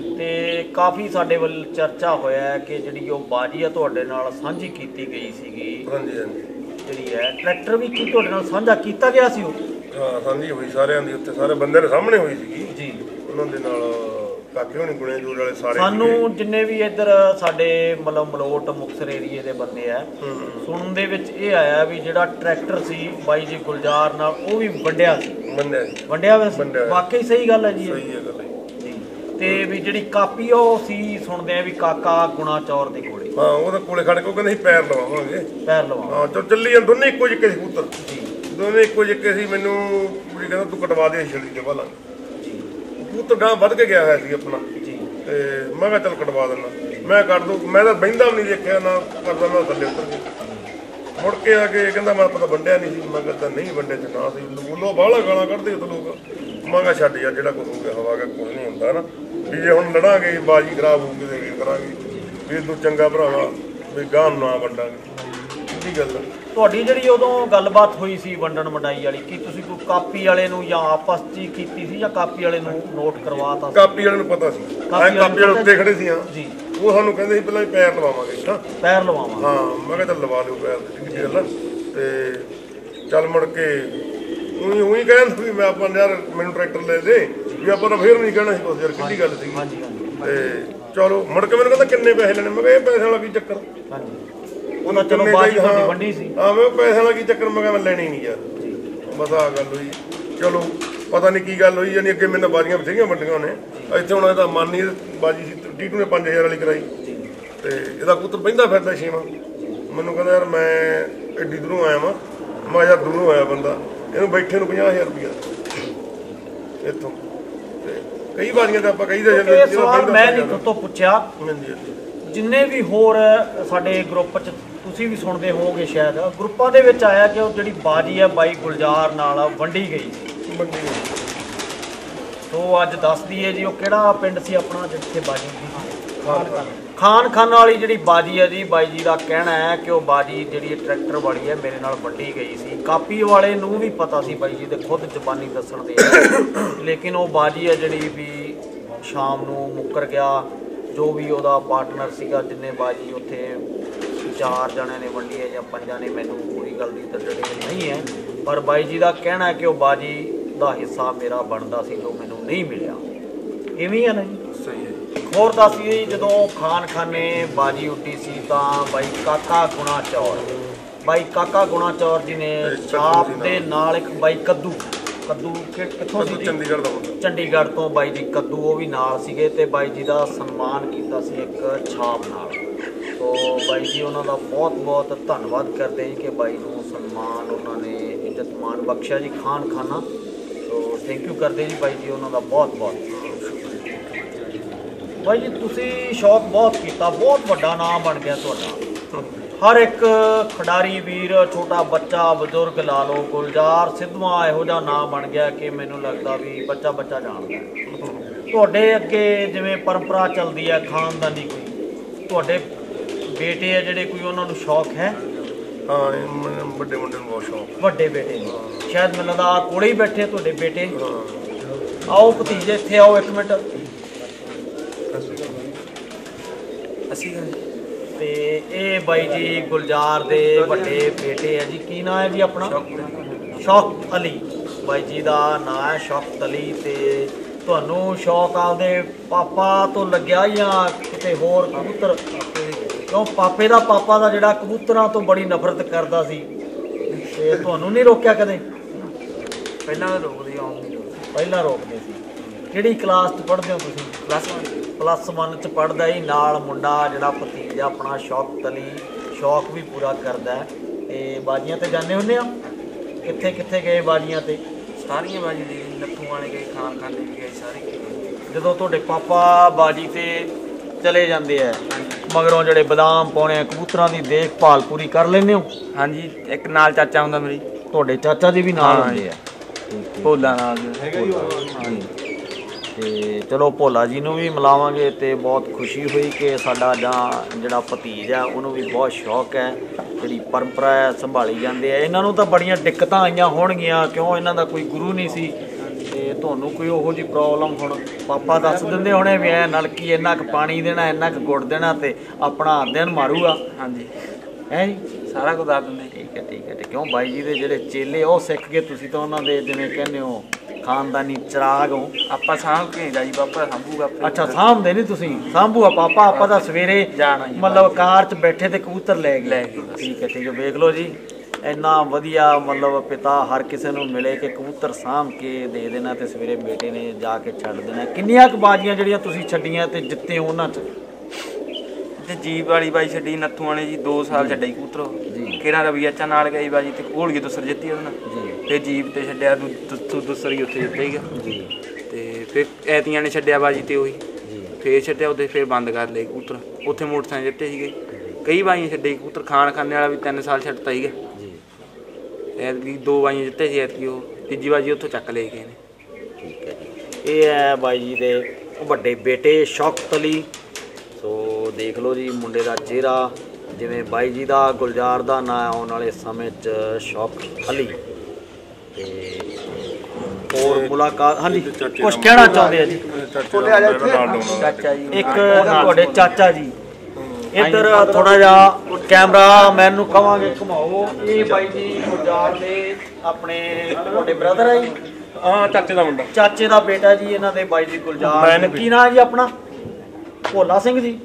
ਤੇ ਕਾਫੀ ਸਾਡੇ ਵੱਲ ਚਰਚਾ ਹੋਇਆ ਕਿ ਜਿਹੜੀ ਉਹ ਬਾਜੀ ਆ ਤੁਹਾਡੇ ਨਾਲ ਸਾਂਝੀ ਕੀਤੀ ਗਈ ਸੀਗੀ। ਹਾਂਜੀ ਹਾਂਜੀ ਜਿਹੜੀ ਹੈ ਟਰੈਕਟਰ ਵੀ ਕੀ ਤੁਹਾਡੇ ਨਾਲ ਸਾਂਝਾ ਕੀਤਾ ਗਿਆ ਸੀ ਉਹ? ਹਾਂ ਸਾਂਝੀ ਹੋਈ ਸਾਰਿਆਂ ਦੀ ਉੱਥੇ ਸਾਰੇ ਬੰਦੇ ਦੇ ਸਾਹਮਣੇ ਹੋਈ ਸੀਗੀ ਜੀ। ਉਹਨਾਂ ਦੇ ਨਾਲ ਕਾਕੇ ਹੋਣੀ ਗੁਣੇ ਜੂਰ ਵਾਲੇ ਸਾਰੇ ਸਾਨੂੰ ਜਿੰਨੇ ਵੀ ਇੱਧਰ ਸਾਡੇ ਮਤਲਬ ਮਲੋਟ ਮੁਕਤਸਰ ਏਰੀਏ ਦੇ ਬੰਦੇ ਆ ਸੁਣਨ ਦੇ ਵਿੱਚ ਇਹ ਆਇਆ ਵੀ ਜਿਹੜਾ ਟਰੈਕਟਰ ਸੀ ਬਾਈ ਜੀ ਗੁਲਜ਼ਾਰ ਨਾਲ ਉਹ ਵੀ ਵੰਡਿਆ ਸੀ। ਵੰਡਿਆ ਹੋਇਆ ਸੀ? ਵਾਕਈ ਸਹੀ ਗੱਲ ਹੈ ਜੀ? ਸਹੀ ਹੈ ਗੱਲ ਜੀ। ਤੇ ਵੀ ਜਿਹੜੀ ਕਾਪੀ ਉਹ ਸੀ ਸੁਣਦੇ ਆ ਵੀ ਕਾਕਾ ਗੁਣਾ ਚੌਰ ਦੇ ਕੋਲੇ। ਹਾਂ ਉਹਦੇ ਕੋਲੇ ਖੜ ਕੇ ਉਹ ਕਹਿੰਦੇ ਸੀ ਪੈਰ ਲਵਾਵਾਂਗੇ। ਪੈਰ ਲਵਾਵਾਂਗੇ। ਹਾਂ ਚਲ ਚੱਲੀ ਜਾਂ ਦੋਨੇ ਇੱਕੋ ਜਿਹੇ ਸੀ ਕਬੂਤਰ ਦੋਨੇ ਇੱਕੋ ਜਿਹੇ ਸੀ। ਮੈਨੂੰ ਕੁੜੀ ਕਹਿੰਦਾ ਤੂੰ ਕਟਵਾ ਦੇ ਛੜੀ ਤੇ ਭਾਲਾਂ ਕਬੂਤਰ ਗਾਂ ਵੱਧ ਕੇ ਗਿਆ ਹੋਇਆ ਸੀ ਆਪਣਾ ਤੇ ਮੈਂ ਕਿਹਾ ਚੱਲ ਕਟਵਾ ਦਿੰਦਾ ਮੈਂ ਕੱਢ ਦੂੰ। ਮੈਂ ਤਾਂ ਬਹਿੰਦਾ ਵੀ ਨਹੀਂ ਦੇਖਿਆ ਨਾ ਕਰਦਾ ਮੈਂ ਥੱਲੇ ਉਤਰ ਗਿਆ ਮੁੜ ਕੇ ਆ ਕੇ ਕਹਿੰਦਾ ਮੈਂ ਪਤਾ ਵੰਡਿਆ ਨਹੀਂ ਸੀ। ਮੈਂ ਕਹਿੰਦਾ ਨਹੀਂ ਵੰਡੇ ਚ ਨਾ ਸੀ ਬੋਲੋ ਬਾਹਲਾ ਗਾਲਾਂ ਕੱਢਦੇ ਉੱਥੇ ਲੋਕ। ਮੈਂ ਕਿਹਾ ਛੱਡ ਯਾਰ ਜਿਹੜਾ ਕੁਝ ਹੋ ਗਿਆ ਹਵਾ ਕੁਝ ਨਹੀਂ ਹੁੰਦਾ ਨਾ ਵੀ ਜੇ ਹੁਣ ਲੜਾਂਗੇ ਬਾਜੀ ਖਰਾਬ ਹੋਊਗੀ ਤੇ ਫਿਰ ਕਰਾਂਗੇ ਵੀ ਤੂੰ ਚੰਗਾ ਭਰਾਵਾ ਵੀ ਗਾਂ ਨਾ ਵੰਡਾਂਗੇ ਕੀ ਗੱਲ। ਤੁਹਾਡੀ ਜਿਹੜੀ ਉਦੋਂ ਗੱਲਬਾਤ ਹੋਈ ਸੀ ਵੰਡਣ ਵੰਡਾਈ ਵਾਲੀ ਕੀ ਤੁਸੀਂ ਕੋਈ ਕਾਪੀ ਵਾਲੇ ਨੂੰ ਜਾਂ ਆਪਸ 'ਚ ਹੀ ਕੀਤੀ ਸੀ ਜਾਂ ਕਾਪੀ ਵਾਲੇ ਨੂੰ ਨੋਟ ਕਰਵਾਤਾ? ਕਾਪੀ ਵਾਲੇ ਨੂੰ ਪਤਾ ਸੀ ਕਾਪੀ ਵਾਲੇ ਉੱਤੇ ਖੜੇ ਸੀ। ਹਾਂ ਜੀ। ਉਹ ਸਾਨੂੰ ਕਹਿੰਦੇ ਸੀ ਪਹਿਲਾਂ ਪੈਰ ਲਵਾਵਾਂਗੇ ਹਾਂ ਪੈਰ ਲਵਾਵਾਂਗੇ। ਹਾਂ ਮੈਂ ਕਿਹਾ ਚੱਲ ਲਵਾ ਲਿਓ ਪੈਰ ਚੰਗੀ ਗੱਲ ਤੇ ਚੱਲ ਮੁੜ ਕੇ ਉਹੀ ਕਹਿੰਦਾ ਵੀ ਮੈਂ ਆਪਾਂ ਯਾਰ ਮੈਨੂੰ ਟਰੈਕਟਰ ਲੈ ਦੇ ਵੀ ਆਪਾਂ ਤਾਂ ਫੇਰ ਨਹੀਂ ਕਹਿਣਾ ਸੀ ਕੁਛ ਯਾਰ ਕਿੱਡੀ ਗੱਲ ਸੀ। ਹਾਂਜੀ ਹਾਂਜੀ। ਤੇ ਚਲੋ ਮੁੜ ਕੇ ਮੈਨੂੰ ਕਹਿੰਦਾ ਕਿੰਨੇ ਪੈਸੇ ਲੈਣੇ ਮੈਂ ਕਿਹਾ ਇਹ ਪੈਸੇ ਵਾਲਾ ਕੀ ਚੱਕਰ। ਹਾਂਜੀ ਉਹਨਾਂ ਚਲੋ ਬਾਜੀ ਤੁਹਾਡੀ ਵੰਡੀ ਸੀ। ਹਾਂ ਮੈਂ ਪੈਸੇ ਵਾਲਾ ਕੀ ਚੱਕਰ ਮੈਂ ਕਿਹਾ ਮੈਂ ਲੈਣੀ ਨਹੀਂ ਯਾਰ ਬਸ ਆਹ ਗੱਲ ਹੋਈ। ਚਲੋ ਪਤਾ ਨਹੀਂ ਕੀ ਗੱਲ ਹੋਈ ਯਾਨੀ ਅੱਗੇ ਮੈਨੂੰ ਬਾਜੀਆਂ ਬਥੇਰੀਆਂ ਵੰਡੀਆਂ ਨੇ ਇੱਥੇ ਹੁਣ ਇਹਦਾ ਮਨ ਨਹੀਂ ਬਾਜੀ ਸੀ ਟੀਟੂ ਨੇ 5000 ਵਾਲੀ ਕਰਾਈ ਤੇ ਇਹਦਾ ਕਬੂਤਰ ਬਹਿੰਦਾ ਫਿਰਦਾ ਛੇਵਾਂ ਮੈਨੂੰ ਕਹਿੰਦਾ ਯਾਰ ਮੈਂ ਐਡੀ ਦੂਰੋਂ ਆਇਆ ਵਾਂ ਮੈਂ ਯਾਰ ਦੂਰੋਂ ਆਇਆ ਬੰਦਾ ਇਹਨੂੰ ਬੈਠੇ ਨੂੰ 50000 ਰੁਪਇਆ ਇੱਥੋਂ ਤੇ ਕਈ ਵਾਰੀਆਂ ਤਾਂ ਆਪਾਂ ਕਹੀਦਾ ਇਹ ਸਵਾਲ ਮੈਂ ਨਹੀਂ ਤੁਹਾਡੇ ਤੋਂ ਪੁੱਛਿਆ ਜਿੰਨੇ ਵੀ ਹੋਰ ਸਾਡੇ ਗਰੁੱਪ 'ਚ ਤੁਸੀਂ ਵੀ ਸੁਣਦੇ ਹੋਵੋਗੇ ਸ਼ਾਇਦ ਗਰੁੱਪਾਂ ਦੇ ਵਿੱਚ ਆਇਆ ਕਿ ਉਹ ਜਿਹੜੀ ਬਾਜੀ ਹੈ ਬਾਈ ਗੁਲਜ਼ਾਰ ਨਾਲ ਵੰਡੀ ਗਈ ਸੋ ਅੱਜ ਦੱਸ ਦਈਏ ਜੀ ਉਹ ਕਿਹੜਾ ਪਿੰਡ ਸੀ ਆਪਣਾ ਜਿੱਥੇ ਬਾਜੀ ਹੁੰਦੀ ਸੀ? ਖਾਨ ਖਾਨਾ ਵਾਲੀ ਜਿਹੜੀ ਬਾਜੀ ਹੈ ਜੀ, ਬਾਈ ਜੀ ਦਾ ਕਹਿਣਾ ਹੈ ਕਿ ਉਹ ਬਾਜੀ ਜਿਹੜੀ ਟਰੈਕਟਰ ਵਾਲੀ ਹੈ ਮੇਰੇ ਨਾਲ ਵੰਡੀ ਗਈ ਸੀ। ਕਾਪੀ ਵਾਲੇ ਨੂੰ ਵੀ ਪਤਾ ਸੀ, ਬਾਈ ਜੀ ਦੇ ਖੁਦ ਜ਼ਬਾਨੀ ਦੱਸਣ ਦੇ, ਲੇਕਿਨ ਉਹ ਬਾਜੀ ਹੈ ਜਿਹੜੀ ਵੀ ਸ਼ਾਮ ਨੂੰ ਮੁੱਕਰ ਗਿਆ। ਜੋ ਵੀ ਉਹਦਾ ਪਾਰਟਨਰ ਸੀਗਾ, ਜਿੰਨੇ ਬਾਜੀ ਉੱਥੇ 4 ਜਣਿਆਂ ਨੇ ਵੰਡੀ ਹੈ ਜਾਂ 5 ਨੇ, ਮੈਨੂੰ ਪੂਰੀ ਗੱਲ ਦੀ ਤਾਂ ਡਿਟੇਲ ਨਹੀਂ ਹੈ, ਪਰ ਬਾਈ ਜੀ ਦਾ ਕਹਿਣਾ ਹੈ ਕਿ ਉਹ ਬਾਜੀ ਦਾ ਹਿੱਸਾ ਮੇਰਾ ਬਣਦਾ ਸੀ ਜੋ ਮੈਨੂੰ ਨਹੀਂ ਮਿਲਿਆ। ਇਵੇਂ ਹੈ ਨਾ ਜੀ? ਸਹੀ ਹੈ। ਹੋਰ ਦੱਸੀਏ, ਜਦੋਂ ਖਾਨ ਖਾਨੇ ਬਾਜੀ ਉੱਡੀ ਸੀ ਤਾਂ ਬਾਈ ਕਾਕਾ ਗੁਣਾ ਚੌਰ, ਬਾਈ ਕਾਕਾ ਗੁਣਾ ਚੌਰ ਜੀ ਨੇ ਛਾਪ ਦੇ ਨਾਲ ਇੱਕ ਬਾਈ ਕੱਦੂ ਕਿੱਥੋਂ ਸੀ? ਚੰਡੀਗੜ੍ਹ ਦਾ ਮੁੰਡਾ। ਚੰਡੀਗੜ੍ਹ ਤੋਂ ਬਾਈ ਜੀ ਕੱਦੂ, ਉਹ ਵੀ ਨਾਲ ਸੀਗੇ ਤੇ ਬਾਈ ਜੀ ਦਾ ਸਨਮਾਨ ਕੀਤਾ ਸੀ ਇੱਕ ਛਾਪ ਨਾਲ। ਤੋ ਬਾਈ ਜੀ ਉਹਨਾਂ ਦਾ ਬਹੁਤ ਬਹੁਤ ਧੰਨਵਾਦ ਕਰਦੇ ਜੀ ਕਿ ਬਾਈ ਨੂੰ ਸਨਮਾਨ ਉਹਨਾਂ ਨੇ ਇੱਜ਼ਤ ਮਾਣ ਬਖਸ਼ਿਆ ਜੀ ਖਾਨ ਖਾਨਾ। ਤੋ ਥੈਂਕ ਯੂ ਕਰਦੇ ਜੀ ਬਾਈ ਜੀ ਉਹਨਾਂ ਦਾ ਬਹੁਤ ਬਹੁਤ। ਬਾਈ ਜੀ ਤੁਸੀਂ ਸ਼ੌਕ ਬਹੁਤ ਕੀਤਾ, ਬਹੁਤ ਵੱਡਾ ਨਾਮ ਬਣ ਗਿਆ ਤੁਹਾਡਾ। ਹਰ ਇੱਕ ਖਿਡਾਰੀ ਵੀਰ, ਛੋਟਾ ਬੱਚਾ, ਬਜ਼ੁਰਗ ਲਾ ਲਓ, ਗੁਲਜ਼ਾਰ ਸਿੱਧਵਾਂ ਇਹੋ ਜਿਹਾ ਨਾਮ ਬਣ ਗਿਆ ਕਿ ਮੈਨੂੰ ਲੱਗਦਾ ਵੀ ਬੱਚਾ ਜਾਣਦਾ। ਤੁਹਾਡੇ ਅੱਗੇ ਜਿਵੇਂ ਪਰੰਪਰਾ ਚੱਲਦੀ ਹੈ ਖਾਨਦਾਨੀ, ਕੋਈ ਤੁਹਾਡੇ ਬੇਟੇ ਆ ਜਿਹੜੇ, ਕੋਈ ਉਹਨਾਂ ਨੂੰ ਸ਼ੌਕ ਹੈ? ਹਾਂ, ਵੱਡੇ ਮੁੰਡੇ ਨੂੰ ਬਹੁਤ ਸ਼ੌਕ। ਵੱਡੇ ਬੇਟੇ ਨੂੰ ਸ਼ਾਇਦ ਮੈਨੂੰ ਲੱਗਦਾ ਕੋਲੇ ਹੀ ਬੈਠੇ ਤੁਹਾਡੇ ਬੇਟੇ। ਆਓ ਭਤੀਜੇ ਇੱਥੇ ਆਓ ਇੱਕ ਮਿੰਟ। ਤੇ ਇਹ ਬਾਈ ਜੀ ਗੁਲਜ਼ਾਰ ਦੇ ਵੱਡੇ ਬੇਟੇ ਹੈ ਜੀ। ਕੀ ਨਾਂ ਹੈ ਜੀ ਆਪਣਾ? ਸ਼ੌਕਤ ਅਲੀ। ਬਾਈ ਜੀ ਦਾ ਨਾਂ ਹੈ ਸ਼ੌਕਤ ਅਲੀ। ਤੇ ਤੁਹਾਨੂੰ ਸ਼ੌਕ ਆਪਦੇ ਪਾਪਾ ਤੋਂ ਲੱਗਿਆ ਜਾਂ ਕਿਤੇ ਹੋਰ? ਕਬੂਤਰ ਕਿਉਂ ਪਾਪੇ ਦਾ ਜਿਹੜਾ ਕਬੂਤਰਾਂ ਤੋਂ ਬੜੀ ਨਫ਼ਰਤ ਕਰਦਾ ਸੀ, ਤੇ ਤੁਹਾਨੂੰ ਨਹੀਂ ਰੋਕਿਆ ਕਦੇ? ਪਹਿਲਾਂ ਰੋਕਦੇ ਸੀ। ਕਿਹੜੀ ਕਲਾਸ 'ਚ ਪੜ੍ਹਦੇ ਹੋ ਤੁਸੀਂ? ਪਲੱਸ 1 'ਚ ਪੜ੍ਹਦਾ ਹੀ। ਨਾਲ ਮੁੰਡਾ ਜਿਹੜਾ ਭਤੀਜਾ ਆਪਣਾ ਸ਼ੌਕਤ ਅਲੀ ਸ਼ੌਕ ਵੀ ਪੂਰਾ ਕਰਦਾ। ਤੇ ਬਾਜੀਆਂ ਤੇ ਜਾਂਦੇ ਹੁੰਦੇ ਆ? ਕਿੱਥੇ ਗਏ ਬਾਜੀਆਂ ਤੇ? ਸਾਰੀਆਂ ਬਾਜੀ ਦੇ ਨੱਥੂ ਵਾਲੇ ਗਏ, ਖਾਨ ਖਾਨੇ ਵੀ ਗਏ, ਸਾਰੇ। ਜਦੋਂ ਤੁਹਾਡੇ ਪਾਪਾ ਬਾਜੀ ਤੇ ਚਲੇ ਜਾਂਦੇ ਆ, ਮਗਰੋਂ ਜਿਹੜੇ ਬਦਾਮ ਪਾਉਣੇ ਆ, ਕਬੂਤਰਾਂ ਦੀ ਦੇਖਭਾਲ ਪੂਰੀ ਕਰ ਲੈਂਦੇ ਹੋ? ਹਾਂਜੀ, ਇੱਕ ਨਾਲ ਚਾਚਾ ਹੁੰਦਾ ਮੇਰੀ। ਤੁਹਾਡੇ ਚਾਚਾ ਜੀ ਵੀ ਨਾਲ ਹੁੰਦੇ ਆ? ਭੋਲਾ ਨਾਲ ਹਾਂਜੀ। ਤੇ ਚਲੋ ਭੋਲਾ ਜੀ ਨੂੰ ਵੀ ਮਿਲਾਵਾਂਗੇ। ਤੇ ਬਹੁਤ ਖੁਸ਼ੀ ਹੋਈ ਕਿ ਸਾਡਾ ਜਿਹੜਾ ਭਤੀਜ ਹੈ ਉਹਨੂੰ ਵੀ ਬਹੁਤ ਸ਼ੌਕ ਹੈ, ਜਿਹੜੀ ਪਰੰਪਰਾ ਹੈ ਸੰਭਾਲੀ ਜਾਂਦੇ ਆ। ਇਹਨਾਂ ਨੂੰ ਤਾਂ ਬੜੀਆਂ ਦਿੱਕਤਾਂ ਆਈਆਂ ਹੋਣਗੀਆਂ, ਕਿਉਂ ਇਹਨਾਂ ਦਾ ਕੋਈ ਗੁਰੂ ਨਹੀਂ ਸੀ। ਤੇ ਤੁਹਾਨੂੰ ਕੋਈ ਉਹੋ ਜਿਹੀ ਪ੍ਰੋਬਲਮ? ਹੁਣ ਪਾਪਾ ਦੱਸ ਦਿੰਦੇ ਹੋਣੇ ਵੀ ਐ ਨਲਕੀ ਇੰਨਾ ਕੁ ਪਾਣੀ ਦੇਣਾ, ਇੰਨਾ ਕੁ ਗੁੜ ਦੇਣਾ ਤੇ ਆਪਣਾ ਦਿਨ ਮਾਰੂਗਾ। ਹਾਂਜੀ, ਹੈ ਜੀ, ਸਾਰਾ ਕੁਝ ਦੱਸ ਦਿੰਦੇ। ਠੀਕ ਹੈ। ਤੇ ਕਿਉਂ ਬਾਈ ਜੀ ਦੇ ਜਿਹੜੇ ਚੇਲੇ ਉਹ ਸਿੱਖ ਗਏ, ਤੁਸੀਂ ਤਾਂ ਉਹਨਾਂ ਦੇ ਜਿਵੇਂ ਕਹਿੰਦੇ ਹੋ ਖਾਨਦਾਨੀ ਚਿਰਾਗ ਹੋ। ਆਪਾਂ ਸਾਂਭ ਕੇ ਜੀ, ਪਾਪਾ ਸਾਂਭੂਗਾ। ਅੱਛਾ, ਸਾਂਭਦੇ ਨਹੀਂ ਤੁਸੀਂ? ਸਾਂਭੂਗਾ ਪਾਪਾ। ਆਪਾਂ ਤਾਂ ਸਵੇਰੇ ਮਤਲਬ ਕਾਰ 'ਚ ਬੈਠੇ ਤੇ ਕਬੂਤਰ ਲੈ ਗਏ। ਠੀਕ ਹੈ। ਵੇਖ ਲਓ ਜੀ, ਇੰਨਾ ਵਧੀਆ ਮਤਲਬ ਪਿਤਾ ਹਰ ਕਿਸੇ ਨੂੰ ਮਿਲੇ ਕਿ ਕਬੂਤਰ ਸਾਂਭ ਕੇ ਦੇ ਦੇਣਾ ਤੇ ਸਵੇਰੇ ਬੇਟੇ ਨੇ ਜਾ ਕੇ ਛੱਡ ਦੇਣਾ। ਕਿੰਨੀਆਂ ਕੁ ਬਾਜੀਆਂ ਜਿਹੜੀਆਂ ਤੁਸੀਂ ਛੱਡੀਆਂ ਤੇ ਜਿੱਤੇ ਉਹਨਾਂ 'ਚ? ਤੇ ਜੀਪ ਵਾਲੀ ਬਾਜੀ ਛੱਡੀ ਨੱਥੂ ਵਾਲੇ ਜੀ, 2 ਸਾਲ ਛੱਡਿਆ ਕਬੂਤਰ ਜੀ। ਕਿਹੜਾ ਰਵੀਆ ਚਾ ਨਾਲ ਗਈ ਬਾਜੀ ਤੇ ਘੋਲਗੀ ਦੂਸਰ ਜਿੱਤੀ ਉਹਨਾਂ ਜੀ। ਫਿਰ ਜੀਪ ਤੇ ਛੱਡਿਆ ਦੂਸਰੀ ਉੱਥੇ ਜਿੱਤੇਗਾ ਜੀ। ਤੇ ਫਿਰ ਐਤੀਆਂ ਨੇ ਛੱਡਿਆ ਬਾਜੀ ਤੇ ਉਹੀ ਫੇਰ ਛੱਡਿਆ ਉਹਦੇ, ਫਿਰ ਬੰਦ ਕਰ ਲਏ ਕਬੂਤਰ। ਉੱਥੇ ਮੋਟਰਸਾਈਕਲ ਜਿੱਤੇ ਸੀਗੇ, ਕਈ ਬਾਜੀਆਂ ਛੱਡੇ ਕਬੂਤਰ। ਖਾਨ ਖਾਨੇ ਵਾਲਾ ਵੀ 3 ਸਾਲ ਛੱਡਤਾ ਸੀਗਾ ਜੀ। ਐਤਕੀ 2 ਬਾਜੀਆਂ ਜਿੱਤੇ ਸੀ, ਐਤਕੀ ਉਹ ਤੀਜੀ ਬਾਜੀ ਉੱਥੋਂ ਚੱਕ ਲੈ ਗਏ ਨੇ। ਠੀਕ ਹੈ ਜੀ। ਇਹ ਹੈ ਬਾਈ ਜੀ ਦੇ ਵੱਡੇ ਬੇਟੇ ਸ਼ੌਕਤ ਅਲੀ। ਸੋ ਦੇਖ ਲਓ ਜੀ ਮੁੰਡੇ ਦਾ ਚਿਹਰਾ, ਜਿਵੇਂ ਬਾਈ ਜੀ ਦਾ ਗੁਲਜ਼ਾਰ ਦਾ ਨਾਂ ਆਉਣ ਵਾਲੇ ਸਮੇਂ 'ਚ ਸ਼ੌਕਤ ਅਲੀ। ਤੇ ਹੋਰ ਮੁਲਾਕਾਤ? ਹਾਂਜੀ, ਕੁਛ ਕਹਿਣਾ ਚਾਹੁੰਦੇ ਆ ਜੀ? ਚਾਚਾ ਜੀ ਇੱਕ ਤੁਹਾਡੇ ਚਾਚਾ ਜੀ ਇੱਧਰ ਥੋੜਾ ਜਿਹਾ ਕੈਮਰਾ ਮੈਨੂੰ ਕਵਾਂਗੇ ਘੁਮਾਓ। ਇਹ ਬਾਈ ਜੀ ਗੁਲਜ਼ਾਰ ਦੇ ਆਪਣੇ ਤੁਹਾਡੇ ਬ੍ਰਦਰ ਹੈ ਜੀ? ਹਾਂ, ਚਾਚੇ ਦਾ ਮੁੰਡਾ, ਚਾਚੇ ਦਾ ਬੇਟਾ ਜੀ ਇਹਨਾਂ ਦੇ ਬਾਈ ਜੀ ਗੁਲਜ਼ਾਰ। ਕੀ ਨਾਂ ਜੀ ਆਪਣਾ? ਭੋਲਾ ਸਿੰਘ ਜੀ?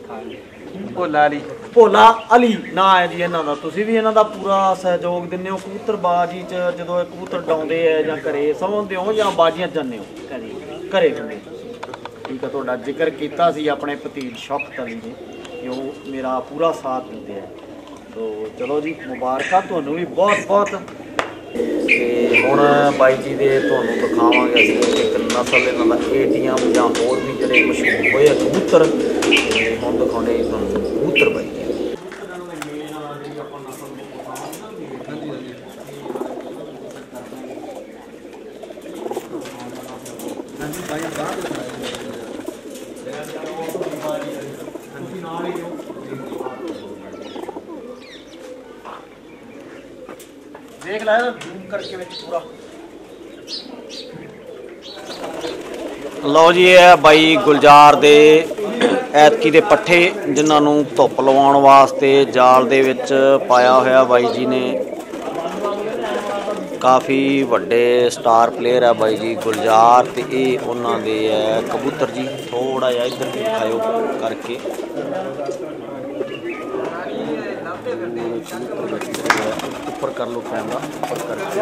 ਭੋਲਾ ਅਲੀ ਨਾਂ ਹੈ ਜੀ ਇਹਨਾਂ ਦਾ। ਤੁਸੀਂ ਵੀ ਇਹਨਾਂ ਦਾ ਪੂਰਾ ਸਹਿਯੋਗ ਦਿੰਦੇ ਹੋ ਕਬੂਤਰਬਾਜੀ 'ਚ? ਜਦੋਂ ਇਹ ਕਬੂਤਰ ਡਾਉਂਦੇ ਆ ਜਾਂ ਘਰੇ ਸਮਝਦੇ ਹੋ ਜਾਂ ਬਾਜੀਆਂ ਜਾਂਦੇ ਹੋ? ਘਰੇ ਹੁੰਦੇ। ਠੀਕ ਹੈ। ਤੁਹਾਡਾ ਜ਼ਿਕਰ ਕੀਤਾ ਸੀ ਆਪਣੇ ਭਤੀਜ ਸ਼ੌਕਤ ਅਲੀ ਨੇ ਕਿ ਉਹ ਮੇਰਾ ਪੂਰਾ ਸਾਥ ਦਿੰਦੇ ਆ। ਤੋ ਚਲੋ ਜੀ, ਮੁਬਾਰਕਾਂ ਤੁਹਾਨੂੰ ਵੀ ਬਹੁਤ ਬਹੁਤ। ਤੇ ਹੁਣ ਬਾਈ ਜੀ ਦੇ ਤੁਹਾਨੂੰ ਦਿਖਾਵਾਂਗੇ ਅਸੀਂ ਇੱਕ ਨਸਲ ਇਹਨਾਂ ਦਾ ATM ਜਾਂ ਹੋਰ ਵੀ ਜਿਹੜੇ ਮਸ਼ਹੂਰ ਹੋਏ ਆ ਕਬੂਤਰ। ਹੁਣ ਦਿਖਾਉਂਦੇ ਜੀ ਤੁਹਾਨੂੰ ਕਬੂਤਰ ਬਾਈ ਜੀ। ਹਾਂਜੀ ਬਾਈ, ਦੇਖ ਲੈ ਜ਼ੂਮ ਕਰਕੇ ਵਿੱਚ ਪੂਰਾ। ਲਓ ਜੀ, ਇਹ ਬਾਈ ਗੁਲਜ਼ਾਰ ਦੇ ਐਤਕੀ ਦੇ ਪੱਠੇ ਜਿਨ੍ਹਾਂ ਨੂੰ ਧੁੱਪ ਲਵਾਉਣ ਵਾਸਤੇ ਜਾਲ ਦੇ ਵਿੱਚ ਪਾਇਆ ਹੋਇਆ ਬਾਈ ਜੀ ਨੇ। ਕਾਫੀ ਵੱਡੇ ਸਟਾਰ ਪਲੇਅਰ ਹੈ ਬਾਈ ਜੀ ਗੁਲਜ਼ਾਰ, ਤੇ ਇਹ ਉਹਨਾਂ ਦੇ ਹੈ ਕਬੂਤਰ ਜੀ। ਥੋੜਾ ਜਿਹਾ ਇੱਧਰ ਦਿਖਾਇਓ ਕਰਕੇ। ਉੱਪਰ ਕਰ ਲਓ ਕੈਮਰਾ, ਉੱਪਰ ਕਰਕੇ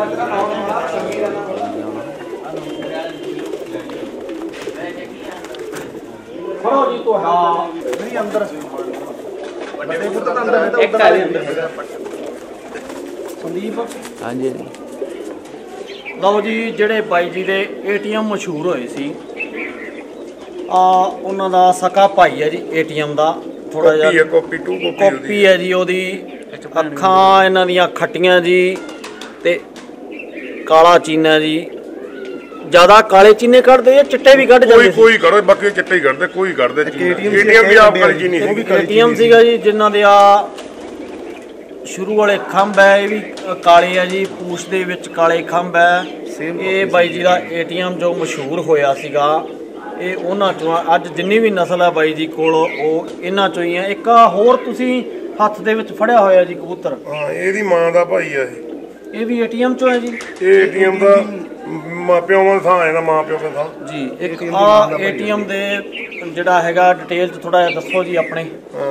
ਫੜੋ ਜੀ ਤੁਹਾਡਾ ਨਹੀਂ ਅੰਦਰ ਵੱਡੇ ਕਬੂਤਰ ਦਾ ਅੰਦਰ ਇੱਕ ਹੈ ਅੰਦਰ ਸੰਦੀਪ। ਹਾਂਜੀ ਲਓ ਜੀ, ਜਿਹੜੇ ਬਾਈ ਜੀ ਦੇ ATM ਮਸ਼ਹੂਰ ਹੋਏ ਸੀ, ਉਹਨਾਂ ਦਾ ਸਕਾ ਭਾਈ ਹੈ ਜੀ ATM ਦਾ। ਥੋੜਾ ਜਿਹਾ ਕਾਪੀ ਹੈ ਜੀ ਉਹਦੀ। ਅੱਖਾਂ ਇਹਨਾਂ ਦੀਆਂ ਖੱਟੀਆਂ ਜੀ ਤੇ ਕਾਲਾ ਚੀਨਾ ਜੀ। ਜ਼ਿਆਦਾ ਕਾਲੇ ਚੀਨੇ ਕੱਢਦੇ ਜਾਂ ਚਿੱਟੇ ਵੀ ਕੱਢ ਜਾਂਦੇ? ਕੋਈ ਕੱਢਦੇ, ਬਾਕੀ ਚਿੱਟੇ ਹੀ ਕੱਢਦੇ, ਕੋਈ ਕੱਢਦੇ। ATM ਵੀ ਆਪ ਕਾਲੀ ਚੀਨੀ ਸੀ। ATM ਸੀਗਾ ਜੀ ਜਿਨ੍ਹਾਂ ਦੇ ਆ ਸ਼ੁਰੂ ਵਾਲੇ ਖੰਭ ਹੈ, ਇਹ ਵੀ ਕਾਲੇ ਆ ਜੀ। ਪੂਛ ਦੇ ਵਿੱਚ ਕਾਲੇ ਖੰਭ ਹੈ। ਇਹ ਬਾਈ ਜੀ ਦਾ ATM ਜੋ ਮਸ਼ਹੂਰ ਹੋਇਆ ਸੀਗਾ, ਇਹ ਉਹਨਾਂ ਚੋਂ ਅੱਜ ਜਿੰਨੀ ਵੀ ਨਸਲ ਹੈ ਬਾਈ ਜੀ ਕੋਲ ਉਹ ਇਹਨਾਂ ਚੋਂ ਹੀ ਹੈ। ਇੱਕ ਹੋਰ ਤੁਸੀਂ ਹੱਥ ਦੇ ਵਿੱਚ ਫੜਿਆ ਹੋਇਆ ਜੀ ਕਬੂਤਰ, ਹਾਂ ਇਹਦੀ ਮਾਂ ਦਾ ਭਾਈ ਆ ਇਹ ਵੀ ATM ਚੋਂ ਹੈ ਜੀ। ਇਹ ATM ਦਾ ਮਾਪਿਆਂ ਦਾ ਥਾਂ ਹੈ ਨਾ, ਮਾਪਿਆਂ ਦਾ ਥਾਂ ਜੀ। ਇੱਕ ਆ ATM ਦੇ ਜਿਹੜਾ ਹੈਗਾ ਡਿਟੇਲ ਚ ਥੋੜਾ ਜਿਹਾ ਦੱਸੋ ਜੀ ਆਪਣੇ।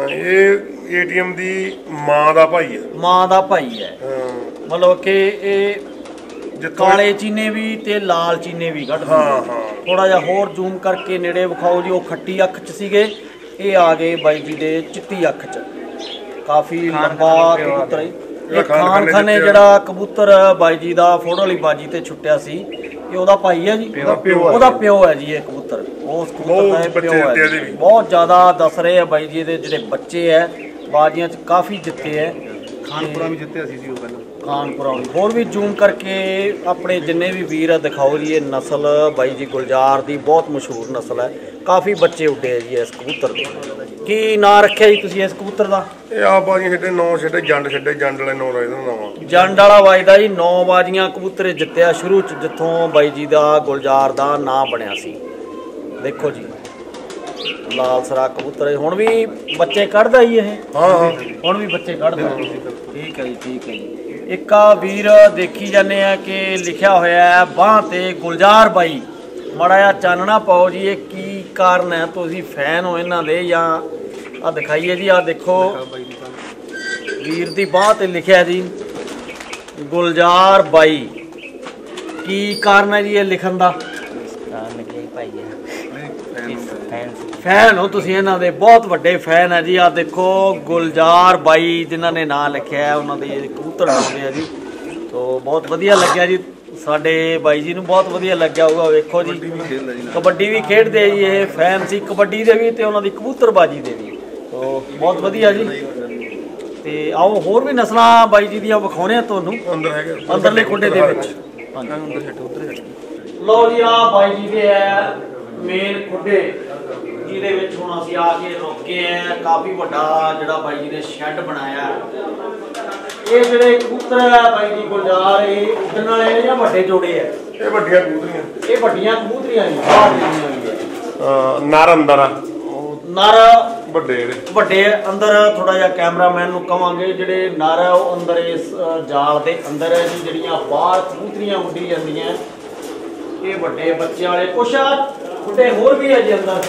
ਇਹ ATM ਦੀ ਮਾਂ ਦਾ ਭਾਈ ਹੈ। ਮਾਂ ਦਾ ਭਾਈ ਹੈ, ਮਤਲਬ ਕਿ ਇਹ ਕਾਲੇ ਚੀਨੇ ਵੀ ਤੇ ਲਾਲ ਚੀਨੇ ਵੀ ਕੱਢਦੇ। ਹਾਂ ਹਾਂ। ਥੋੜਾ ਜਿਹਾ ਹੋਰ ਜ਼ੂਮ ਕਰਕੇ ਨੇੜੇ ਵਿਖਾਓ ਜੀ। ਉਹ ਖੱਟੀ ਅੱਖ ਚ ਸੀਗੇ, ਇਹ ਆ ਗਏ ਬਾਈ ਜੀ ਦੇ ਚਿੱਟੀ ਅੱਖ ਚ। ਕਾਫੀ ਲੰਬਾ ਕਬੂਤਰ ਹੈ ਇਹ। ਖਾਨ ਖਾਨੇ ਜਿਹੜਾ ਕਬੂਤਰ ਬਾਈ ਜੀ ਦਾ ਫੋਟੋ ਵਾਲੀ ਬਾਜੀ ਤੇ ਛੁੱਟਿਆ ਸੀ, ਇਹ ਉਹਦਾ ਭਾਈ ਹੈ ਜੀ। ਉਹਦਾ ਪਿਓ ਹੈ ਜੀ ਇਹ ਕਬੂਤਰ। ਉਸ ਕਬੂਤਰ ਦਾ ਪਿਓ ਹੈ। ਬਹੁਤ ਜ਼ਿਆਦਾ ਦੱਸ ਰਹੇ ਆ ਬਾਈ ਜੀ ਦੇ ਜਿਹੜੇ ਬੱਚੇ ਹੈ ਬਾਜੀਆਂ ਚ ਕਾਫੀ ਜਿੱਤੇ ਹੈ। ਖਾਨਪੁਰਾ ਵੀ ਜਿੱਤਿਆ ਸੀ ਜੀ ਉਹ ਪਹਿਲਾਂ। ਖਾਨਪੁਰਾ ਹੋਰ ਵੀ ਜ਼ੂਮ ਕਰਕੇ ਆਪਣੇ ਜਿੰਨੇ ਵੀ ਵੀਰ ਆ ਦਿਖਾਓ ਜੀ। ਇਹ ਨਸਲ ਬਾਈ ਜੀ ਗੁਲਜ਼ਾਰ ਦੀ ਬਹੁਤ ਮਸ਼ਹੂਰ ਨਸਲ ਹੈ। ਕਾਫੀ ਬੱਚੇ ਉੱਡੇ ਆ ਜੀ ਇਸ ਕਬੂਤਰ ਦੇ। ਕੀ ਨਾਂ ਰੱਖਿਆ ਜੀ ਤੁਸੀਂ ਇਸ ਕਬੂਤਰ ਦਾ? ਇਹ ਆ ਬਾਜੀਆਂ ਛੱਡੇ 9 ਛੱਡੇ, ਜੰਡ ਛੱਡੇ, ਜੰਡ ਵਾਲੇ 9 ਇਹਦਾ ਨਾਮ। ਜੰਡ ਵਾਲਾ ਵੱਜਦਾ ਜੀ। 9 ਬਾਜੀਆਂ ਕਬੂਤਰ ਜਿੱਤਿਆ ਸ਼ੁਰੂ ਚ, ਜਿੱਥੋਂ ਬਾਈ ਜੀ ਦਾ ਗੁਲਜ਼ਾਰ ਦਾ ਨਾਂ ਬਣਿਆ ਸੀ। ਦੇਖੋ ਜੀ ਲਾਲ ਸਰਾ ਕਬੂਤਰ ਹੁਣ ਵੀ ਬੱਚੇ ਕੱਢਦਾ ਜੀ ਇਹ। ਹਾਂ ਹਾਂ, ਹੁਣ ਵੀ ਬੱਚੇ ਕੱਢਦਾ। ਠੀਕ ਹੈ ਜੀ, ਠੀਕ ਹੈ ਜੀ। ਇੱਕ ਆ ਵੀਰ ਦੇਖੀ ਜਾਂਦੇ ਆ ਕਿ ਲਿਖਿਆ ਹੋਇਆ ਹੈ ਬਾਂਹ ਤੇ ਗੁਲਜ਼ਾਰ ਬਾਈ। ਮਾੜਾ ਜਿਹਾ ਚਾਨਣਾ ਪਾਓ ਜੀ, ਇਹ ਕੀ ਕਾਰਨ ਹੈ? ਤੁਸੀਂ ਫੈਨ ਹੋ ਇਹਨਾਂ ਦੇ ਜਾਂ ਆ ਦਿਖਾਈਏ ਜੀ। ਆ ਦੇਖੋ ਵੀਰ ਦੀ ਬਾਂਹ ਤੇ ਲਿਖਿਆ ਜੀ ਗੁਲਜ਼ਾਰ ਬਾਈ। ਕੀ ਕਾਰਨ ਹੈ ਜੀ ਇਹ ਲਿਖਣ ਦਾ? ਫੈਨ ਹੋ ਤੁਸੀਂ ਇਹਨਾਂ ਦੇ, ਬਹੁਤ ਵੱਡੇ ਫੈਨ ਹੈ ਜੀ। ਆ ਦੇਖੋ ਗੁਲਜ਼ਾਰ ਬਾਈ ਜਿਨ੍ਹਾਂ ਨੇ ਨਾਂ ਲਿਖਿਆ ਉਹਨਾਂ ਦੇ ਕਬੂਤਰ ਹੁੰਦੇ ਆ ਜੀ। ਤੋ ਬਹੁਤ ਵਧੀਆ ਲੱਗਿਆ ਜੀ, ਸਾਡੇ ਬਾਈ ਜੀ ਨੂੰ ਬਹੁਤ ਵਧੀਆ ਲੱਗਿਆ ਹੋਊਗਾ। ਵੇਖੋ ਜੀ ਕਬੱਡੀ ਵੀ ਖੇਡਦੇ ਜੀ, ਇਹ ਫੈਨ ਸੀ ਕਬੱਡੀ ਦੇ ਵੀ ਤੇ ਉਹਨਾਂ ਦੀ ਕਬੂਤਰਬਾਜੀ ਦੇ ਵੀ। ਤੋ ਬਹੁਤ ਵਧੀਆ ਜੀ। ਤੇ ਆਓ ਹੋਰ ਵੀ ਨਸਲਾਂ ਬਾਈ ਜੀ ਦੀਆਂ ਵਿਖਾਉਣੇ ਆ ਤੁਹਾਨੂੰ ਅੰਦਰ ਹੈਗੇ ਅੰਦਰਲੇ ਖੁੱਡੇ ਦੇ ਵਿੱਚ। ਲਓ ਜੀ, ਆ ਬਾਈ ਜੀ ਦੇ ਹੈ ਮੇਨ ਖੁੱਡੇ ਜਿਹਦੇ ਵਿੱਚ ਹੁਣ ਅਸੀਂ ਆ ਕੇ ਰੁਕੇ ਆ। ਕਾਫੀ ਵੱਡਾ ਜਿਹੜਾ ਬਾਈ ਜੀ ਨੇ ਸ਼ੈੱਡ ਬਣਾਇਆ। ਇਹ ਜਿਹੜੇ ਕਬੂਤਰ ਹੈ ਬਾਈ ਜੀ ਗੁਲਜ਼ਾਰ, ਇਹ ਉੱਡਣ ਵਾਲੇ ਜਾਂ ਵੱਡੇ ਜੋੜੇ ਆ? ਇਹ ਵੱਡੀਆਂ ਕਬੂਤਰੀਆਂ। ਇਹ ਵੱਡੀਆਂ ਕਬੂਤਰੀਆਂ ਜੀ, ਬਾਹਰ ਦੀਆਂ ਹੋਈਆਂ। ਨਰ ਅੰਦਰ ਆ, ਨਰ ਵੱਡੇ ਜਿਹੜੇ ਵੱਡੇ ਅੰਦਰ। ਥੋੜਾ ਜਿਹਾ ਕੈਮਰਾਮੈਨ ਨੂੰ ਕਵਾਂਗੇ ਜਿਹੜੇ ਨਰ ਹੈ ਉਹ ਅੰਦਰ ਇਸ ਜਾਲ ਦੇ ਅੰਦਰ ਹੈ ਜੀ। ਜਿਹੜੀਆਂ ਬਾਹਰ ਕਬੂਤਰੀਆਂ ਉੱਡੀ ਜਾਂਦੀਆਂ ਇਹ ਵੱਡੇ ਬੱਚੇ ਵਾਲੇ। ਕੁਛ ਖੁੱਡੇ ਹੋਰ ਵੀ ਹੈ ਜੀ ਅੰਦਰ।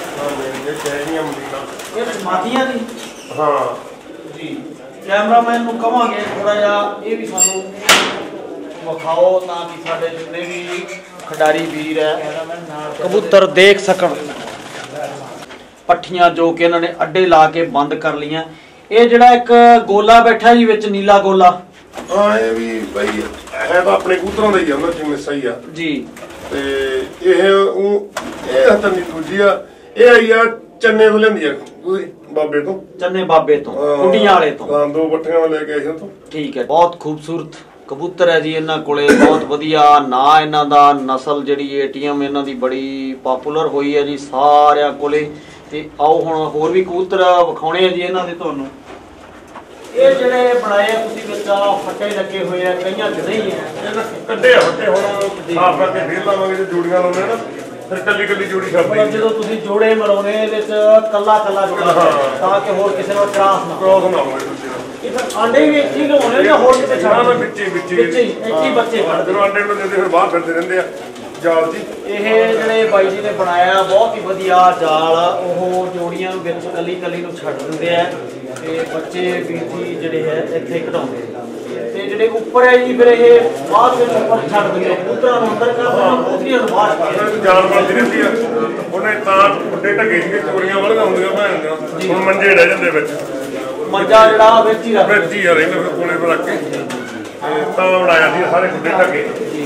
ਇਹ ਮਾਦੀਆਂ ਦੀ। ਹਾਂ ਜੀ, ਕੈਮਰਾਮੈਨ ਨੂੰ ਕਵਾਂਗੇ ਥੋੜਾ ਜਿਹਾ ਇਹ ਵੀ ਸਾਨੂੰ ਵਿਖਾਓ ਤਾਂ ਕਿ ਸਾਡੇ ਜਿੰਨੇ ਵੀ ਖਿਡਾਰੀ ਵੀਰ ਹੈ ਕਬੂਤਰ ਦੇਖ ਸਕਣ। ਪੱਠੀਆਂ ਜੋ ਕਿ ਇਹਨਾਂ ਨੇ ਅੱਡੇ ਲਾ ਕੇ ਬੰਦ ਕਰ ਲਈਆਂ। ਇਹ ਜਿਹੜਾ ਇੱਕ ਗੋਲਾ ਬੈਠਾ ਜੀ ਵਿੱਚ, ਨੀਲਾ ਗੋਲਾ, ਹਾਂ ਇਹ ਵੀ ਬਈ ਹੈ ਤਾਂ ਆਪਣੇ ਕਬੂਤਰਾਂ ਦਾ ਹੀ ਆ, ਉਹਨਾਂ ਚ ਮਿੱਸਾ ਹੀ ਆ ਜੀ। ਤੇ ਇਹ ਹੱਥਾਂ ਦੀ ਦੂਜੀ ਆ। ਇਹ ਆਈ ਆ ਚੰਨੇ ਤੋਂ ਲੈਂਦੀ ਆ ਬਾਬੇ ਤੋਂ, ਚੰਨੇ ਬਾਬੇ ਤੋਂ, ਕੁੰਡੀਆਂ ਵਾਲੇ ਤੋਂ। ਹਾਂ 2 ਪੱਠੀਆਂ ਲੈ ਕੇ ਆਏ ਸੀ ਤੋਂ। ਠੀਕ ਹੈ, ਬਹੁਤ ਖੂਬਸੂਰਤ ਕਬੂਤਰ ਹੈ ਜੀ ਇਹਨਾਂ ਕੋਲੇ, ਬਹੁਤ ਵਧੀਆ ਨਾਂ ਇਹਨਾਂ ਦਾ। ਨਸਲ ਜਿਹੜੀ ATM ਇਹਨਾਂ ਦੀ ਬੜੀ ਪਪੂਲਰ ਹੋਈ ਹੈ ਜੀ ਸਾਰਿਆਂ ਕੋਲੇ। ਤੇ ਆਓ ਹੁਣ ਹੋਰ ਵੀ ਕਬੂਤਰ ਵਿਖਾਉਣੇ ਆ ਜੀ ਇਹਨਾਂ ਦੇ ਤੁਹਾਨੂੰ। ਇਹ ਜਿਹੜੇ ਬਣਾਏ ਆ ਤੁਸੀਂ ਵਿੱਚ ਫੱਟੇ ਲੱਗੇ ਹੋਏ ਆ, ਕਈਆਂ 'ਚ ਨਹੀਂ ਹੈ। ਇਹਨਾਂ ਕੱਢੇ ਹੱਟੇ ਹੁਣ ਸਾਫ ਕਰਕੇ ਫੇਰ ਲਾਵਾਂਗੇ ਜੇ ਜੋੜੀਆਂ ਲਾਉਂਦੇ ਨਾ ਫਿਰ ਕੱਲੀ ਜੋੜੀ ਛੱਡ ਮਤਲਬ ਜਦੋਂ ਤੁਸੀਂ ਜੋੜੇ ਮਲਾਉਣੇ ਇਹਦੇ ਵਿੱਚ ਕੱਲਾ ਜੋੜਾ ਤਾਂ ਕਿ ਹੋਰ ਕਿਸੇ ਨੂੰ ਇਤਰਾਜ਼ ਨਾ ਕ੍ਰੋਸ ਨਾ ਹੋਵੇ ਦੂਜੇ ਨਾਲ। ਇਹ ਫਿਰ ਆਂਡੇ ਵੀ ਇੱਥੇ ਹੀ ਲਵਾਉਣੇ ਜਾਂ ਹੋਰ ਕਿਤੇ ਨਾ ਛੱਡ ਵਿੱਚ ਹੀ ਇੱਥੇ ਹੀ ਬੱਚੇ ਕੱਢਦੇ। ਜਦੋਂ ਅੰਡੇ ਨੂੰ ਦਿੰਦੇ ਫਿਰ ਬਾਹਰ ਫਿਰਦੇ ਰਹਿੰਦੇ ਆ ਜਾਲ ਜੀ। ਇਹ ਜਿਹੜੇ ਬਾਈ ਜੀ ਨੇ ਬਣਾਇਆ ਬਹੁਤ ਹੀ ਵਧੀਆ ਜਾਲ ਆ, ਉਹ ਜੋੜੀਆਂ ਨੂੰ ਵਿੱਚ ਕੱਲੀ ਨੂੰ ਛੱਡ ਦਿੰਦੇ ਆ ਤੇ ਬੱਚੇ ਵੀ ਜੀ ਜਿਹੜੇ ਹੈ ਇੱਥੇ ਕਢਾਉਂਦੇ ਆ। ਤੇ ਜਿਹੜੇ ਉੱਪਰ ਹੈ ਜੀ ਫਿਰ ਇਹ ਬਾਅਦ ਵਿੱਚ ਉੱਪਰ ਛੱਡ ਦਿੰਦੇ ਆ, ਕਬੂਤਰਾਂ ਨੂੰ ਅੰਦਰ ਕਰਦੇ ਆ, ਕਬੂਤਰੀਆਂ ਨੂੰ ਬਾਹਰ ਕੱਢਦੇ ਆ। ਜਾਲ ਬਣਦੀ ਰਹਿੰਦੀ ਆ ਉਹਨੇ ਤਾਂ ਵੱਡੇ ਢੱਗੇ ਸੀਗੇ ਚੋਰੀਆਂ ਵਾਲੀਆਂ ਹੁੰਦੀਆਂ ਭੈਣ ਦੀਆਂ ਹੁਣ ਮੰਜੇ ਰਹਿ ਜਾਂਦੇ ਵਿੱਚ ਮੰਜਾ ਜਿਹੜਾ ਵਿੱਚ ਹੀ ਰੱਖਦੇ ਵਿੱਚ ਹੀ ਆ ਰਹਿੰਦਾ ਫਿਰ ਕੋਲੇ ਪਰ ਰੱਖ ਕੇ ਤੇ ਤਾਂ ਬਣਾਇਆ ਸੀ ਸਾਰੇ ਵੱਡੇ ਢੱਗੇ।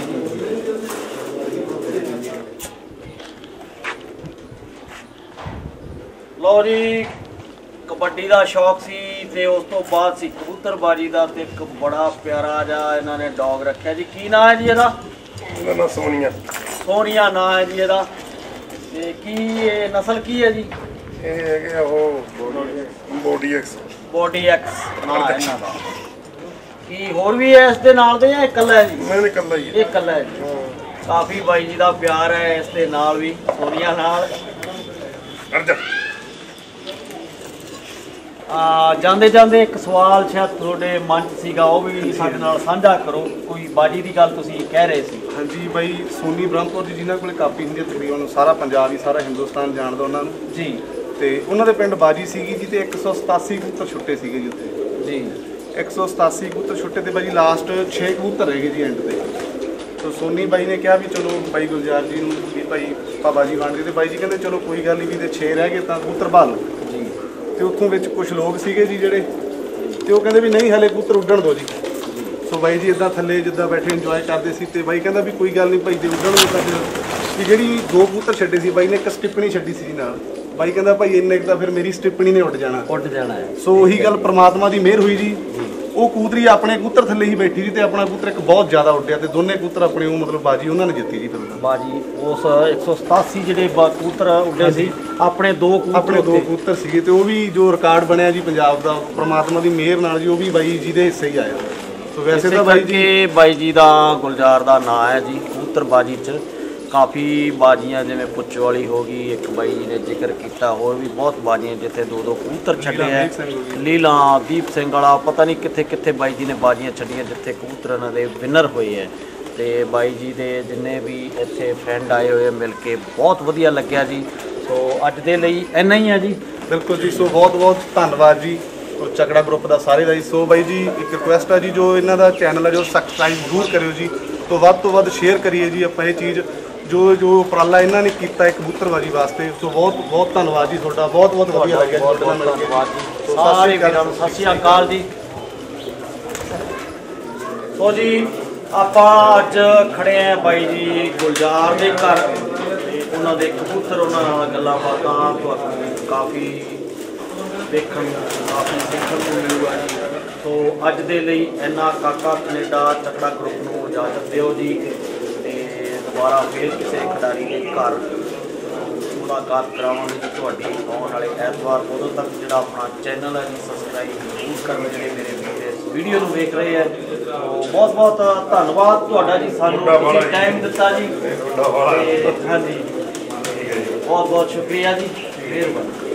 ਲਓ ਜੀ, ਕਬੱਡੀ ਦਾ ਸ਼ੌਕ ਸੀ ਤੇ ਉਸ ਤੋਂ ਬਾਅਦ ਸੀ ਕਬੂਤਰਬਾਜੀ ਦਾ ਤੇ ਇੱਕ ਬੜਾ ਪਿਆਰਾ ਜਿਹਾ ਇਹਨਾਂ ਨੇ ਡੌਗ ਰੱਖਿਆ ਜੀ। ਕੀ ਨਾਂ ਹੈ ਜੀ ਇਹਦਾ? ਉਹਦਾ ਨਾਂ ਸੋਨੀਆ। ਸੋਨੀਆ ਨਾਂ ਹੈ ਜੀ ਇਹਦਾ। ਤੇ ਕੀ ਇਹ ਨਸਲ ਕੀ ਹੈ ਜੀ? ਇਹ ਹੈਗੇ ਆ ਉਹ ਬੋਡੀ ਐਕਸ। ਬੋਡੀ ਐਕਸ ਨਾਂ ਹੈ ਇਹਨਾਂ ਦਾ। ਕੀ ਹੋਰ ਵੀ ਹੈ ਇਸ ਦੇ ਨਾਲ ਦੇ ਜਾਂ ਇਕੱਲਾ ਹੈ ਜੀ? ਮੈਂ ਇਕੱਲਾ ਹੀ ਇਹ ਇਕੱਲਾ ਹੈ ਜੀ। ਕਾਫੀ ਬਾਈ ਜੀ ਦਾ ਪਿਆਰ ਹੈ ਇਸ ਦੇ ਨਾਲ ਵੀ, ਸੋਨੀਆ ਨਾਲ। ਅਰਜਾ ਜਾਂਦੇ ਇੱਕ ਸਵਾਲ ਸ਼ਾਇਦ ਤੁਹਾਡੇ ਮਨ 'ਚ ਸੀਗਾ, ਉਹ ਵੀ ਸਾਡੇ ਨਾਲ ਸਾਂਝਾ ਕਰੋ। ਕੋਈ ਬਾਜੀ ਦੀ ਗੱਲ ਤੁਸੀਂ ਕਹਿ ਰਹੇ ਸੀ। ਹਾਂਜੀ ਬਾਈ, ਸੋਨੀ ਬ੍ਰਹਮਪੁਰ ਜੀ ਜਿਨ੍ਹਾਂ ਕੋਲੇ ਕਾਪੀ ਹੁੰਦੀ ਹੈ ਤਕਰੀਬਨ ਸਾਰਾ ਪੰਜਾਬ ਹੀ ਸਾਰਾ ਹਿੰਦੁਸਤਾਨ ਜਾਣਦਾ ਉਹਨਾਂ ਨੂੰ ਜੀ। ਤੇ ਉਹਨਾਂ ਦੇ ਪਿੰਡ ਬਾਜੀ ਸੀਗੀ ਜੀ ਤੇ 187 ਕਬੂਤਰ ਛੁੱਟੇ ਸੀਗੇ ਜੀ ਉੱਥੇ ਜੀ। 187 ਕਬੂਤਰ ਛੁੱਟੇ ਤੇ ਬਾਈ ਲਾਸਟ 6 ਕਬੂਤਰ ਰਹਿ ਗਏ ਜੀ ਐਂਡ ਤੇ। ਤੇ ਸੋਨੀ ਬਾਈ ਨੇ ਕਿਹਾ ਵੀ ਚਲੋ ਬਾਈ ਗੁਲਜ਼ਾਰ ਜੀ ਨੂੰ ਵੀ ਭਾਈ ਆਪਾਂ ਬਾਜੀ ਵੰਡ ਕੇ, ਤੇ ਬਾਈ ਜੀ ਕਹਿੰਦੇ ਚਲੋ ਕੋਈ ਗੱਲ ਨਹੀਂ ਵੀ ਤੇ 6 ਰਹਿ ਗਏ ਤਾਂ ਕਬੂਤਰ ਭਾ ਲਓ ਜੀ। ਤੇ ਉੱਥੋਂ ਵਿੱਚ ਕੁਝ ਲੋਕ ਸੀਗੇ ਜੀ ਜਿਹੜੇ, ਤੇ ਉਹ ਕਹਿੰਦੇ ਵੀ ਨਹੀਂ ਹਲੇ ਕਬੂਤਰ ਉੱਡਣ ਦਿਓ ਜੀ। ਸੋ ਬਾਈ ਜੀ ਇਦਾਂ ਥੱਲੇ ਜਿੱਦਾਂ ਬੈਠੇ ਇੰਜੋਏ ਕਰਦੇ ਸੀ ਤੇ ਬਾਈ ਕਹਿੰਦਾ ਵੀ ਕੋਈ ਗੱਲ ਨਹੀਂ ਭਾਈ ਜੇ ਉੱਡਣਗੇ ਤਾਂ ਫਿਰ ਵੀ ਜਿਹੜੀ 2 ਕਬੂਤਰ ਛੱਡੇ ਸੀ ਬਾਈ ਨੇ ਇੱਕ ਸਟਿੱਪਣੀ ਛੱਡੀ ਸੀ ਜੀ ਨਾਲ। ਬਾਈ ਕਹਿੰਦਾ ਭਾਈ ਇੰਨੇ ਕੁ ਤਾਂ ਫਿਰ ਮੇਰੀ ਸਟਿੱਪਣੀ ਨੇ ਉੱਡ ਜਾਣਾ ਹੈ। ਸੋ ਉਹੀ ਗੱਲ ਪ੍ਰਮਾਤਮਾ ਦੀ ਮਿਹਰ ਹੋਈ ਜੀ। ਉਹ ਕਬੂਤਰੀ ਆਪਣੇ ਕਬੂਤਰ ਥੱਲੇ ਹੀ ਬੈਠੀ ਸੀ ਤੇ ਆਪਣਾ ਕਬੂਤਰ ਇੱਕ ਬਹੁਤ ਜ਼ਿਆਦਾ ਉੱਡਿਆ ਤੇ ਦੋਨੇ ਕਬੂਤਰ ਆਪਣੇ ਉਹ ਮਤਲਬ ਬਾਜੀ ਉਹਨਾਂ ਨੇ ਜਿੱਤੀ ਜੀ। ਫਿਰ ਬਾਜੀ ਉਸ 187 ਜਿਹੜੇ ਕਬੂਤਰ ਉੱਡੇ ਸੀ ਆਪਣੇ ਦੋ ਕਬੂਤਰ ਸੀਗੇ ਤੇ ਉਹ ਵੀ ਜੋ ਰਿਕਾਰਡ ਬਣਿਆ ਜੀ ਪੰਜਾਬ ਦਾ ਪ੍ਰਮਾਤਮਾ ਦੀ ਮਿਹਰ ਨਾਲ ਜੀ, ਉਹ ਵੀ ਬਾਈ ਜੀ ਦੇ ਹਿੱਸੇ ਹੀ ਆਇਆ। ਸੋ ਵੈਸੇ ਤਾਂ ਬਾਈ ਜੀ ਦਾ ਗੁਲਜ਼ਾਰ ਦਾ ਨਾਂ ਹੈ ਜੀ ਕਬੂਤਰਬਾਜੀ 'ਚ। ਕਾਫੀ ਬਾਜੀਆਂ ਜਿਵੇਂ ਪੁੱਛ ਵਾਲੀ ਹੋ ਗਈ, ਇੱਕ ਬਾਈ ਜੀ ਨੇ ਜ਼ਿਕਰ ਕੀਤਾ, ਹੋਰ ਵੀ ਬਹੁਤ ਬਾਜੀਆਂ ਜਿੱਥੇ 2 ਕਬੂਤਰ ਛੱਡੇ ਹੈ। ਲੀਲਾ ਦੀਪ ਸਿੰਘ ਵਾਲਾ ਪਤਾ ਨਹੀਂ ਕਿੱਥੇ ਬਾਈ ਜੀ ਨੇ ਬਾਜੀਆਂ ਛੱਡੀਆਂ ਜਿੱਥੇ ਕਬੂਤਰ ਇਹਨਾਂ ਦੇ ਵਿਨਰ ਹੋਏ ਹੈ। ਤੇ ਬਾਈ ਜੀ ਦੇ ਜਿੰਨੇ ਵੀ ਇੱਥੇ ਫਰੈਂਡ ਆਏ ਹੋਏ ਮਿਲ ਕੇ ਬਹੁਤ ਵਧੀਆ ਲੱਗਿਆ ਜੀ। ਸੋ ਅੱਜ ਦੇ ਲਈ ਇੰਨਾ ਹੀ ਹੈ ਜੀ। ਬਿਲਕੁਲ ਜੀ। ਸੋ ਬਹੁਤ ਧੰਨਵਾਦ ਜੀ ਚੱਕੜਾ ਗਰੁੱਪ ਦਾ ਸਾਰੇ ਦਾ ਜੀ। ਸੋ ਬਾਈ ਜੀ ਇੱਕ ਰਿਕੁਐਸਟ ਆ ਜੀ, ਜੋ ਇਹਨਾਂ ਦਾ ਚੈਨਲ ਹੈ ਜੋ ਸਬਸਕ੍ਰਾਈਬ ਜ਼ਰੂਰ ਕਰਿਓ ਜੀ, ਤੋਂ ਵੱਧ ਸ਼ੇਅਰ ਕਰੀਏ ਜੀ ਆਪਾਂ ਇਹ ਚੀਜ਼ ਜੋ ਉਪਰਾਲਾ ਇਹਨਾਂ ਨੇ ਕੀਤਾ ਇੱਕ ਕਬੂਤਰਬਾਜੀ ਵਾਸਤੇ। ਸੋ ਬਹੁਤ ਧੰਨਵਾਦ ਜੀ ਤੁਹਾਡਾ। ਬਹੁਤ ਵਧੀਆ ਲੱਗਿਆ ਤੁਹਾਡੇ ਨਾਲ ਮਿਲ ਕੇ। ਸਾਰੇ ਵੀਰਾਂ ਨੂੰ ਸਤਿ ਸ਼੍ਰੀ ਅਕਾਲ ਜੀ। ਸੋ ਜੀ ਆਪਾਂ ਅੱਜ ਖੜੇ ਆਂ ਬਾਈ ਜੀ ਗੁਲਜ਼ਾਰ ਦੇ ਘਰ ਤੇ ਉਹਨਾਂ ਦੇ ਕਬੂਤਰ, ਉਹਨਾਂ ਨਾਲ ਗੱਲਾਂ ਬਾਤਾਂ ਤੁਹਾਨੂੰ ਕਾਫੀ ਦੇਖਣ ਕਾਫੀ ਸਿੱਖਣ ਨੂੰ ਮਿਲੂਗਾ ਜੀ। ਸੋ ਅੱਜ ਦੇ ਲਈ ਇੰਨਾ। ਕਾਕਾ ਕੈਨੇਡਾ ਚੱਕੜਾ ਗਰੁੱਪ ਨੂੰ ਇਜਾਜ਼ਤ ਦਿਓ ਜੀ ਤੇ ਦੁਬਾਰਾ ਫੇਰ ਕਿਸੇ ਖਿਡਾਰੀ ਦੇ ਘਰ ਮੁਲਾਕਾਤ ਕਰਾਵਾਂਗੇ ਜੀ ਤੁਹਾਡੀ ਆਉਣ ਵਾਲੇ ਐਤਵਾਰ। ਉਦੋਂ ਤੱਕ ਜਿਹੜਾ ਆਪਣਾ ਚੈਨਲ ਹੈ ਜੀ ਸਬਸਕ੍ਰਾਈਬ ਜ਼ਰੂਰ ਕਰੋ ਜਿਹੜੇ ਮੇਰੇ ਵੀਰ ਇਸ ਵੀਡੀਓ ਨੂੰ ਵੇਖ ਰਹੇ ਹੈ। ਬਹੁਤ ਧੰਨਵਾਦ ਤੁਹਾਡਾ ਜੀ, ਸਾਨੂੰ ਤੁਸੀਂ ਟਾਈਮ ਦਿੱਤਾ ਜੀ। ਹਾਂਜੀ ਬਹੁਤ ਸ਼ੁਕਰੀਆ ਜੀ, ਮਿਹਰਬਾਨੀ।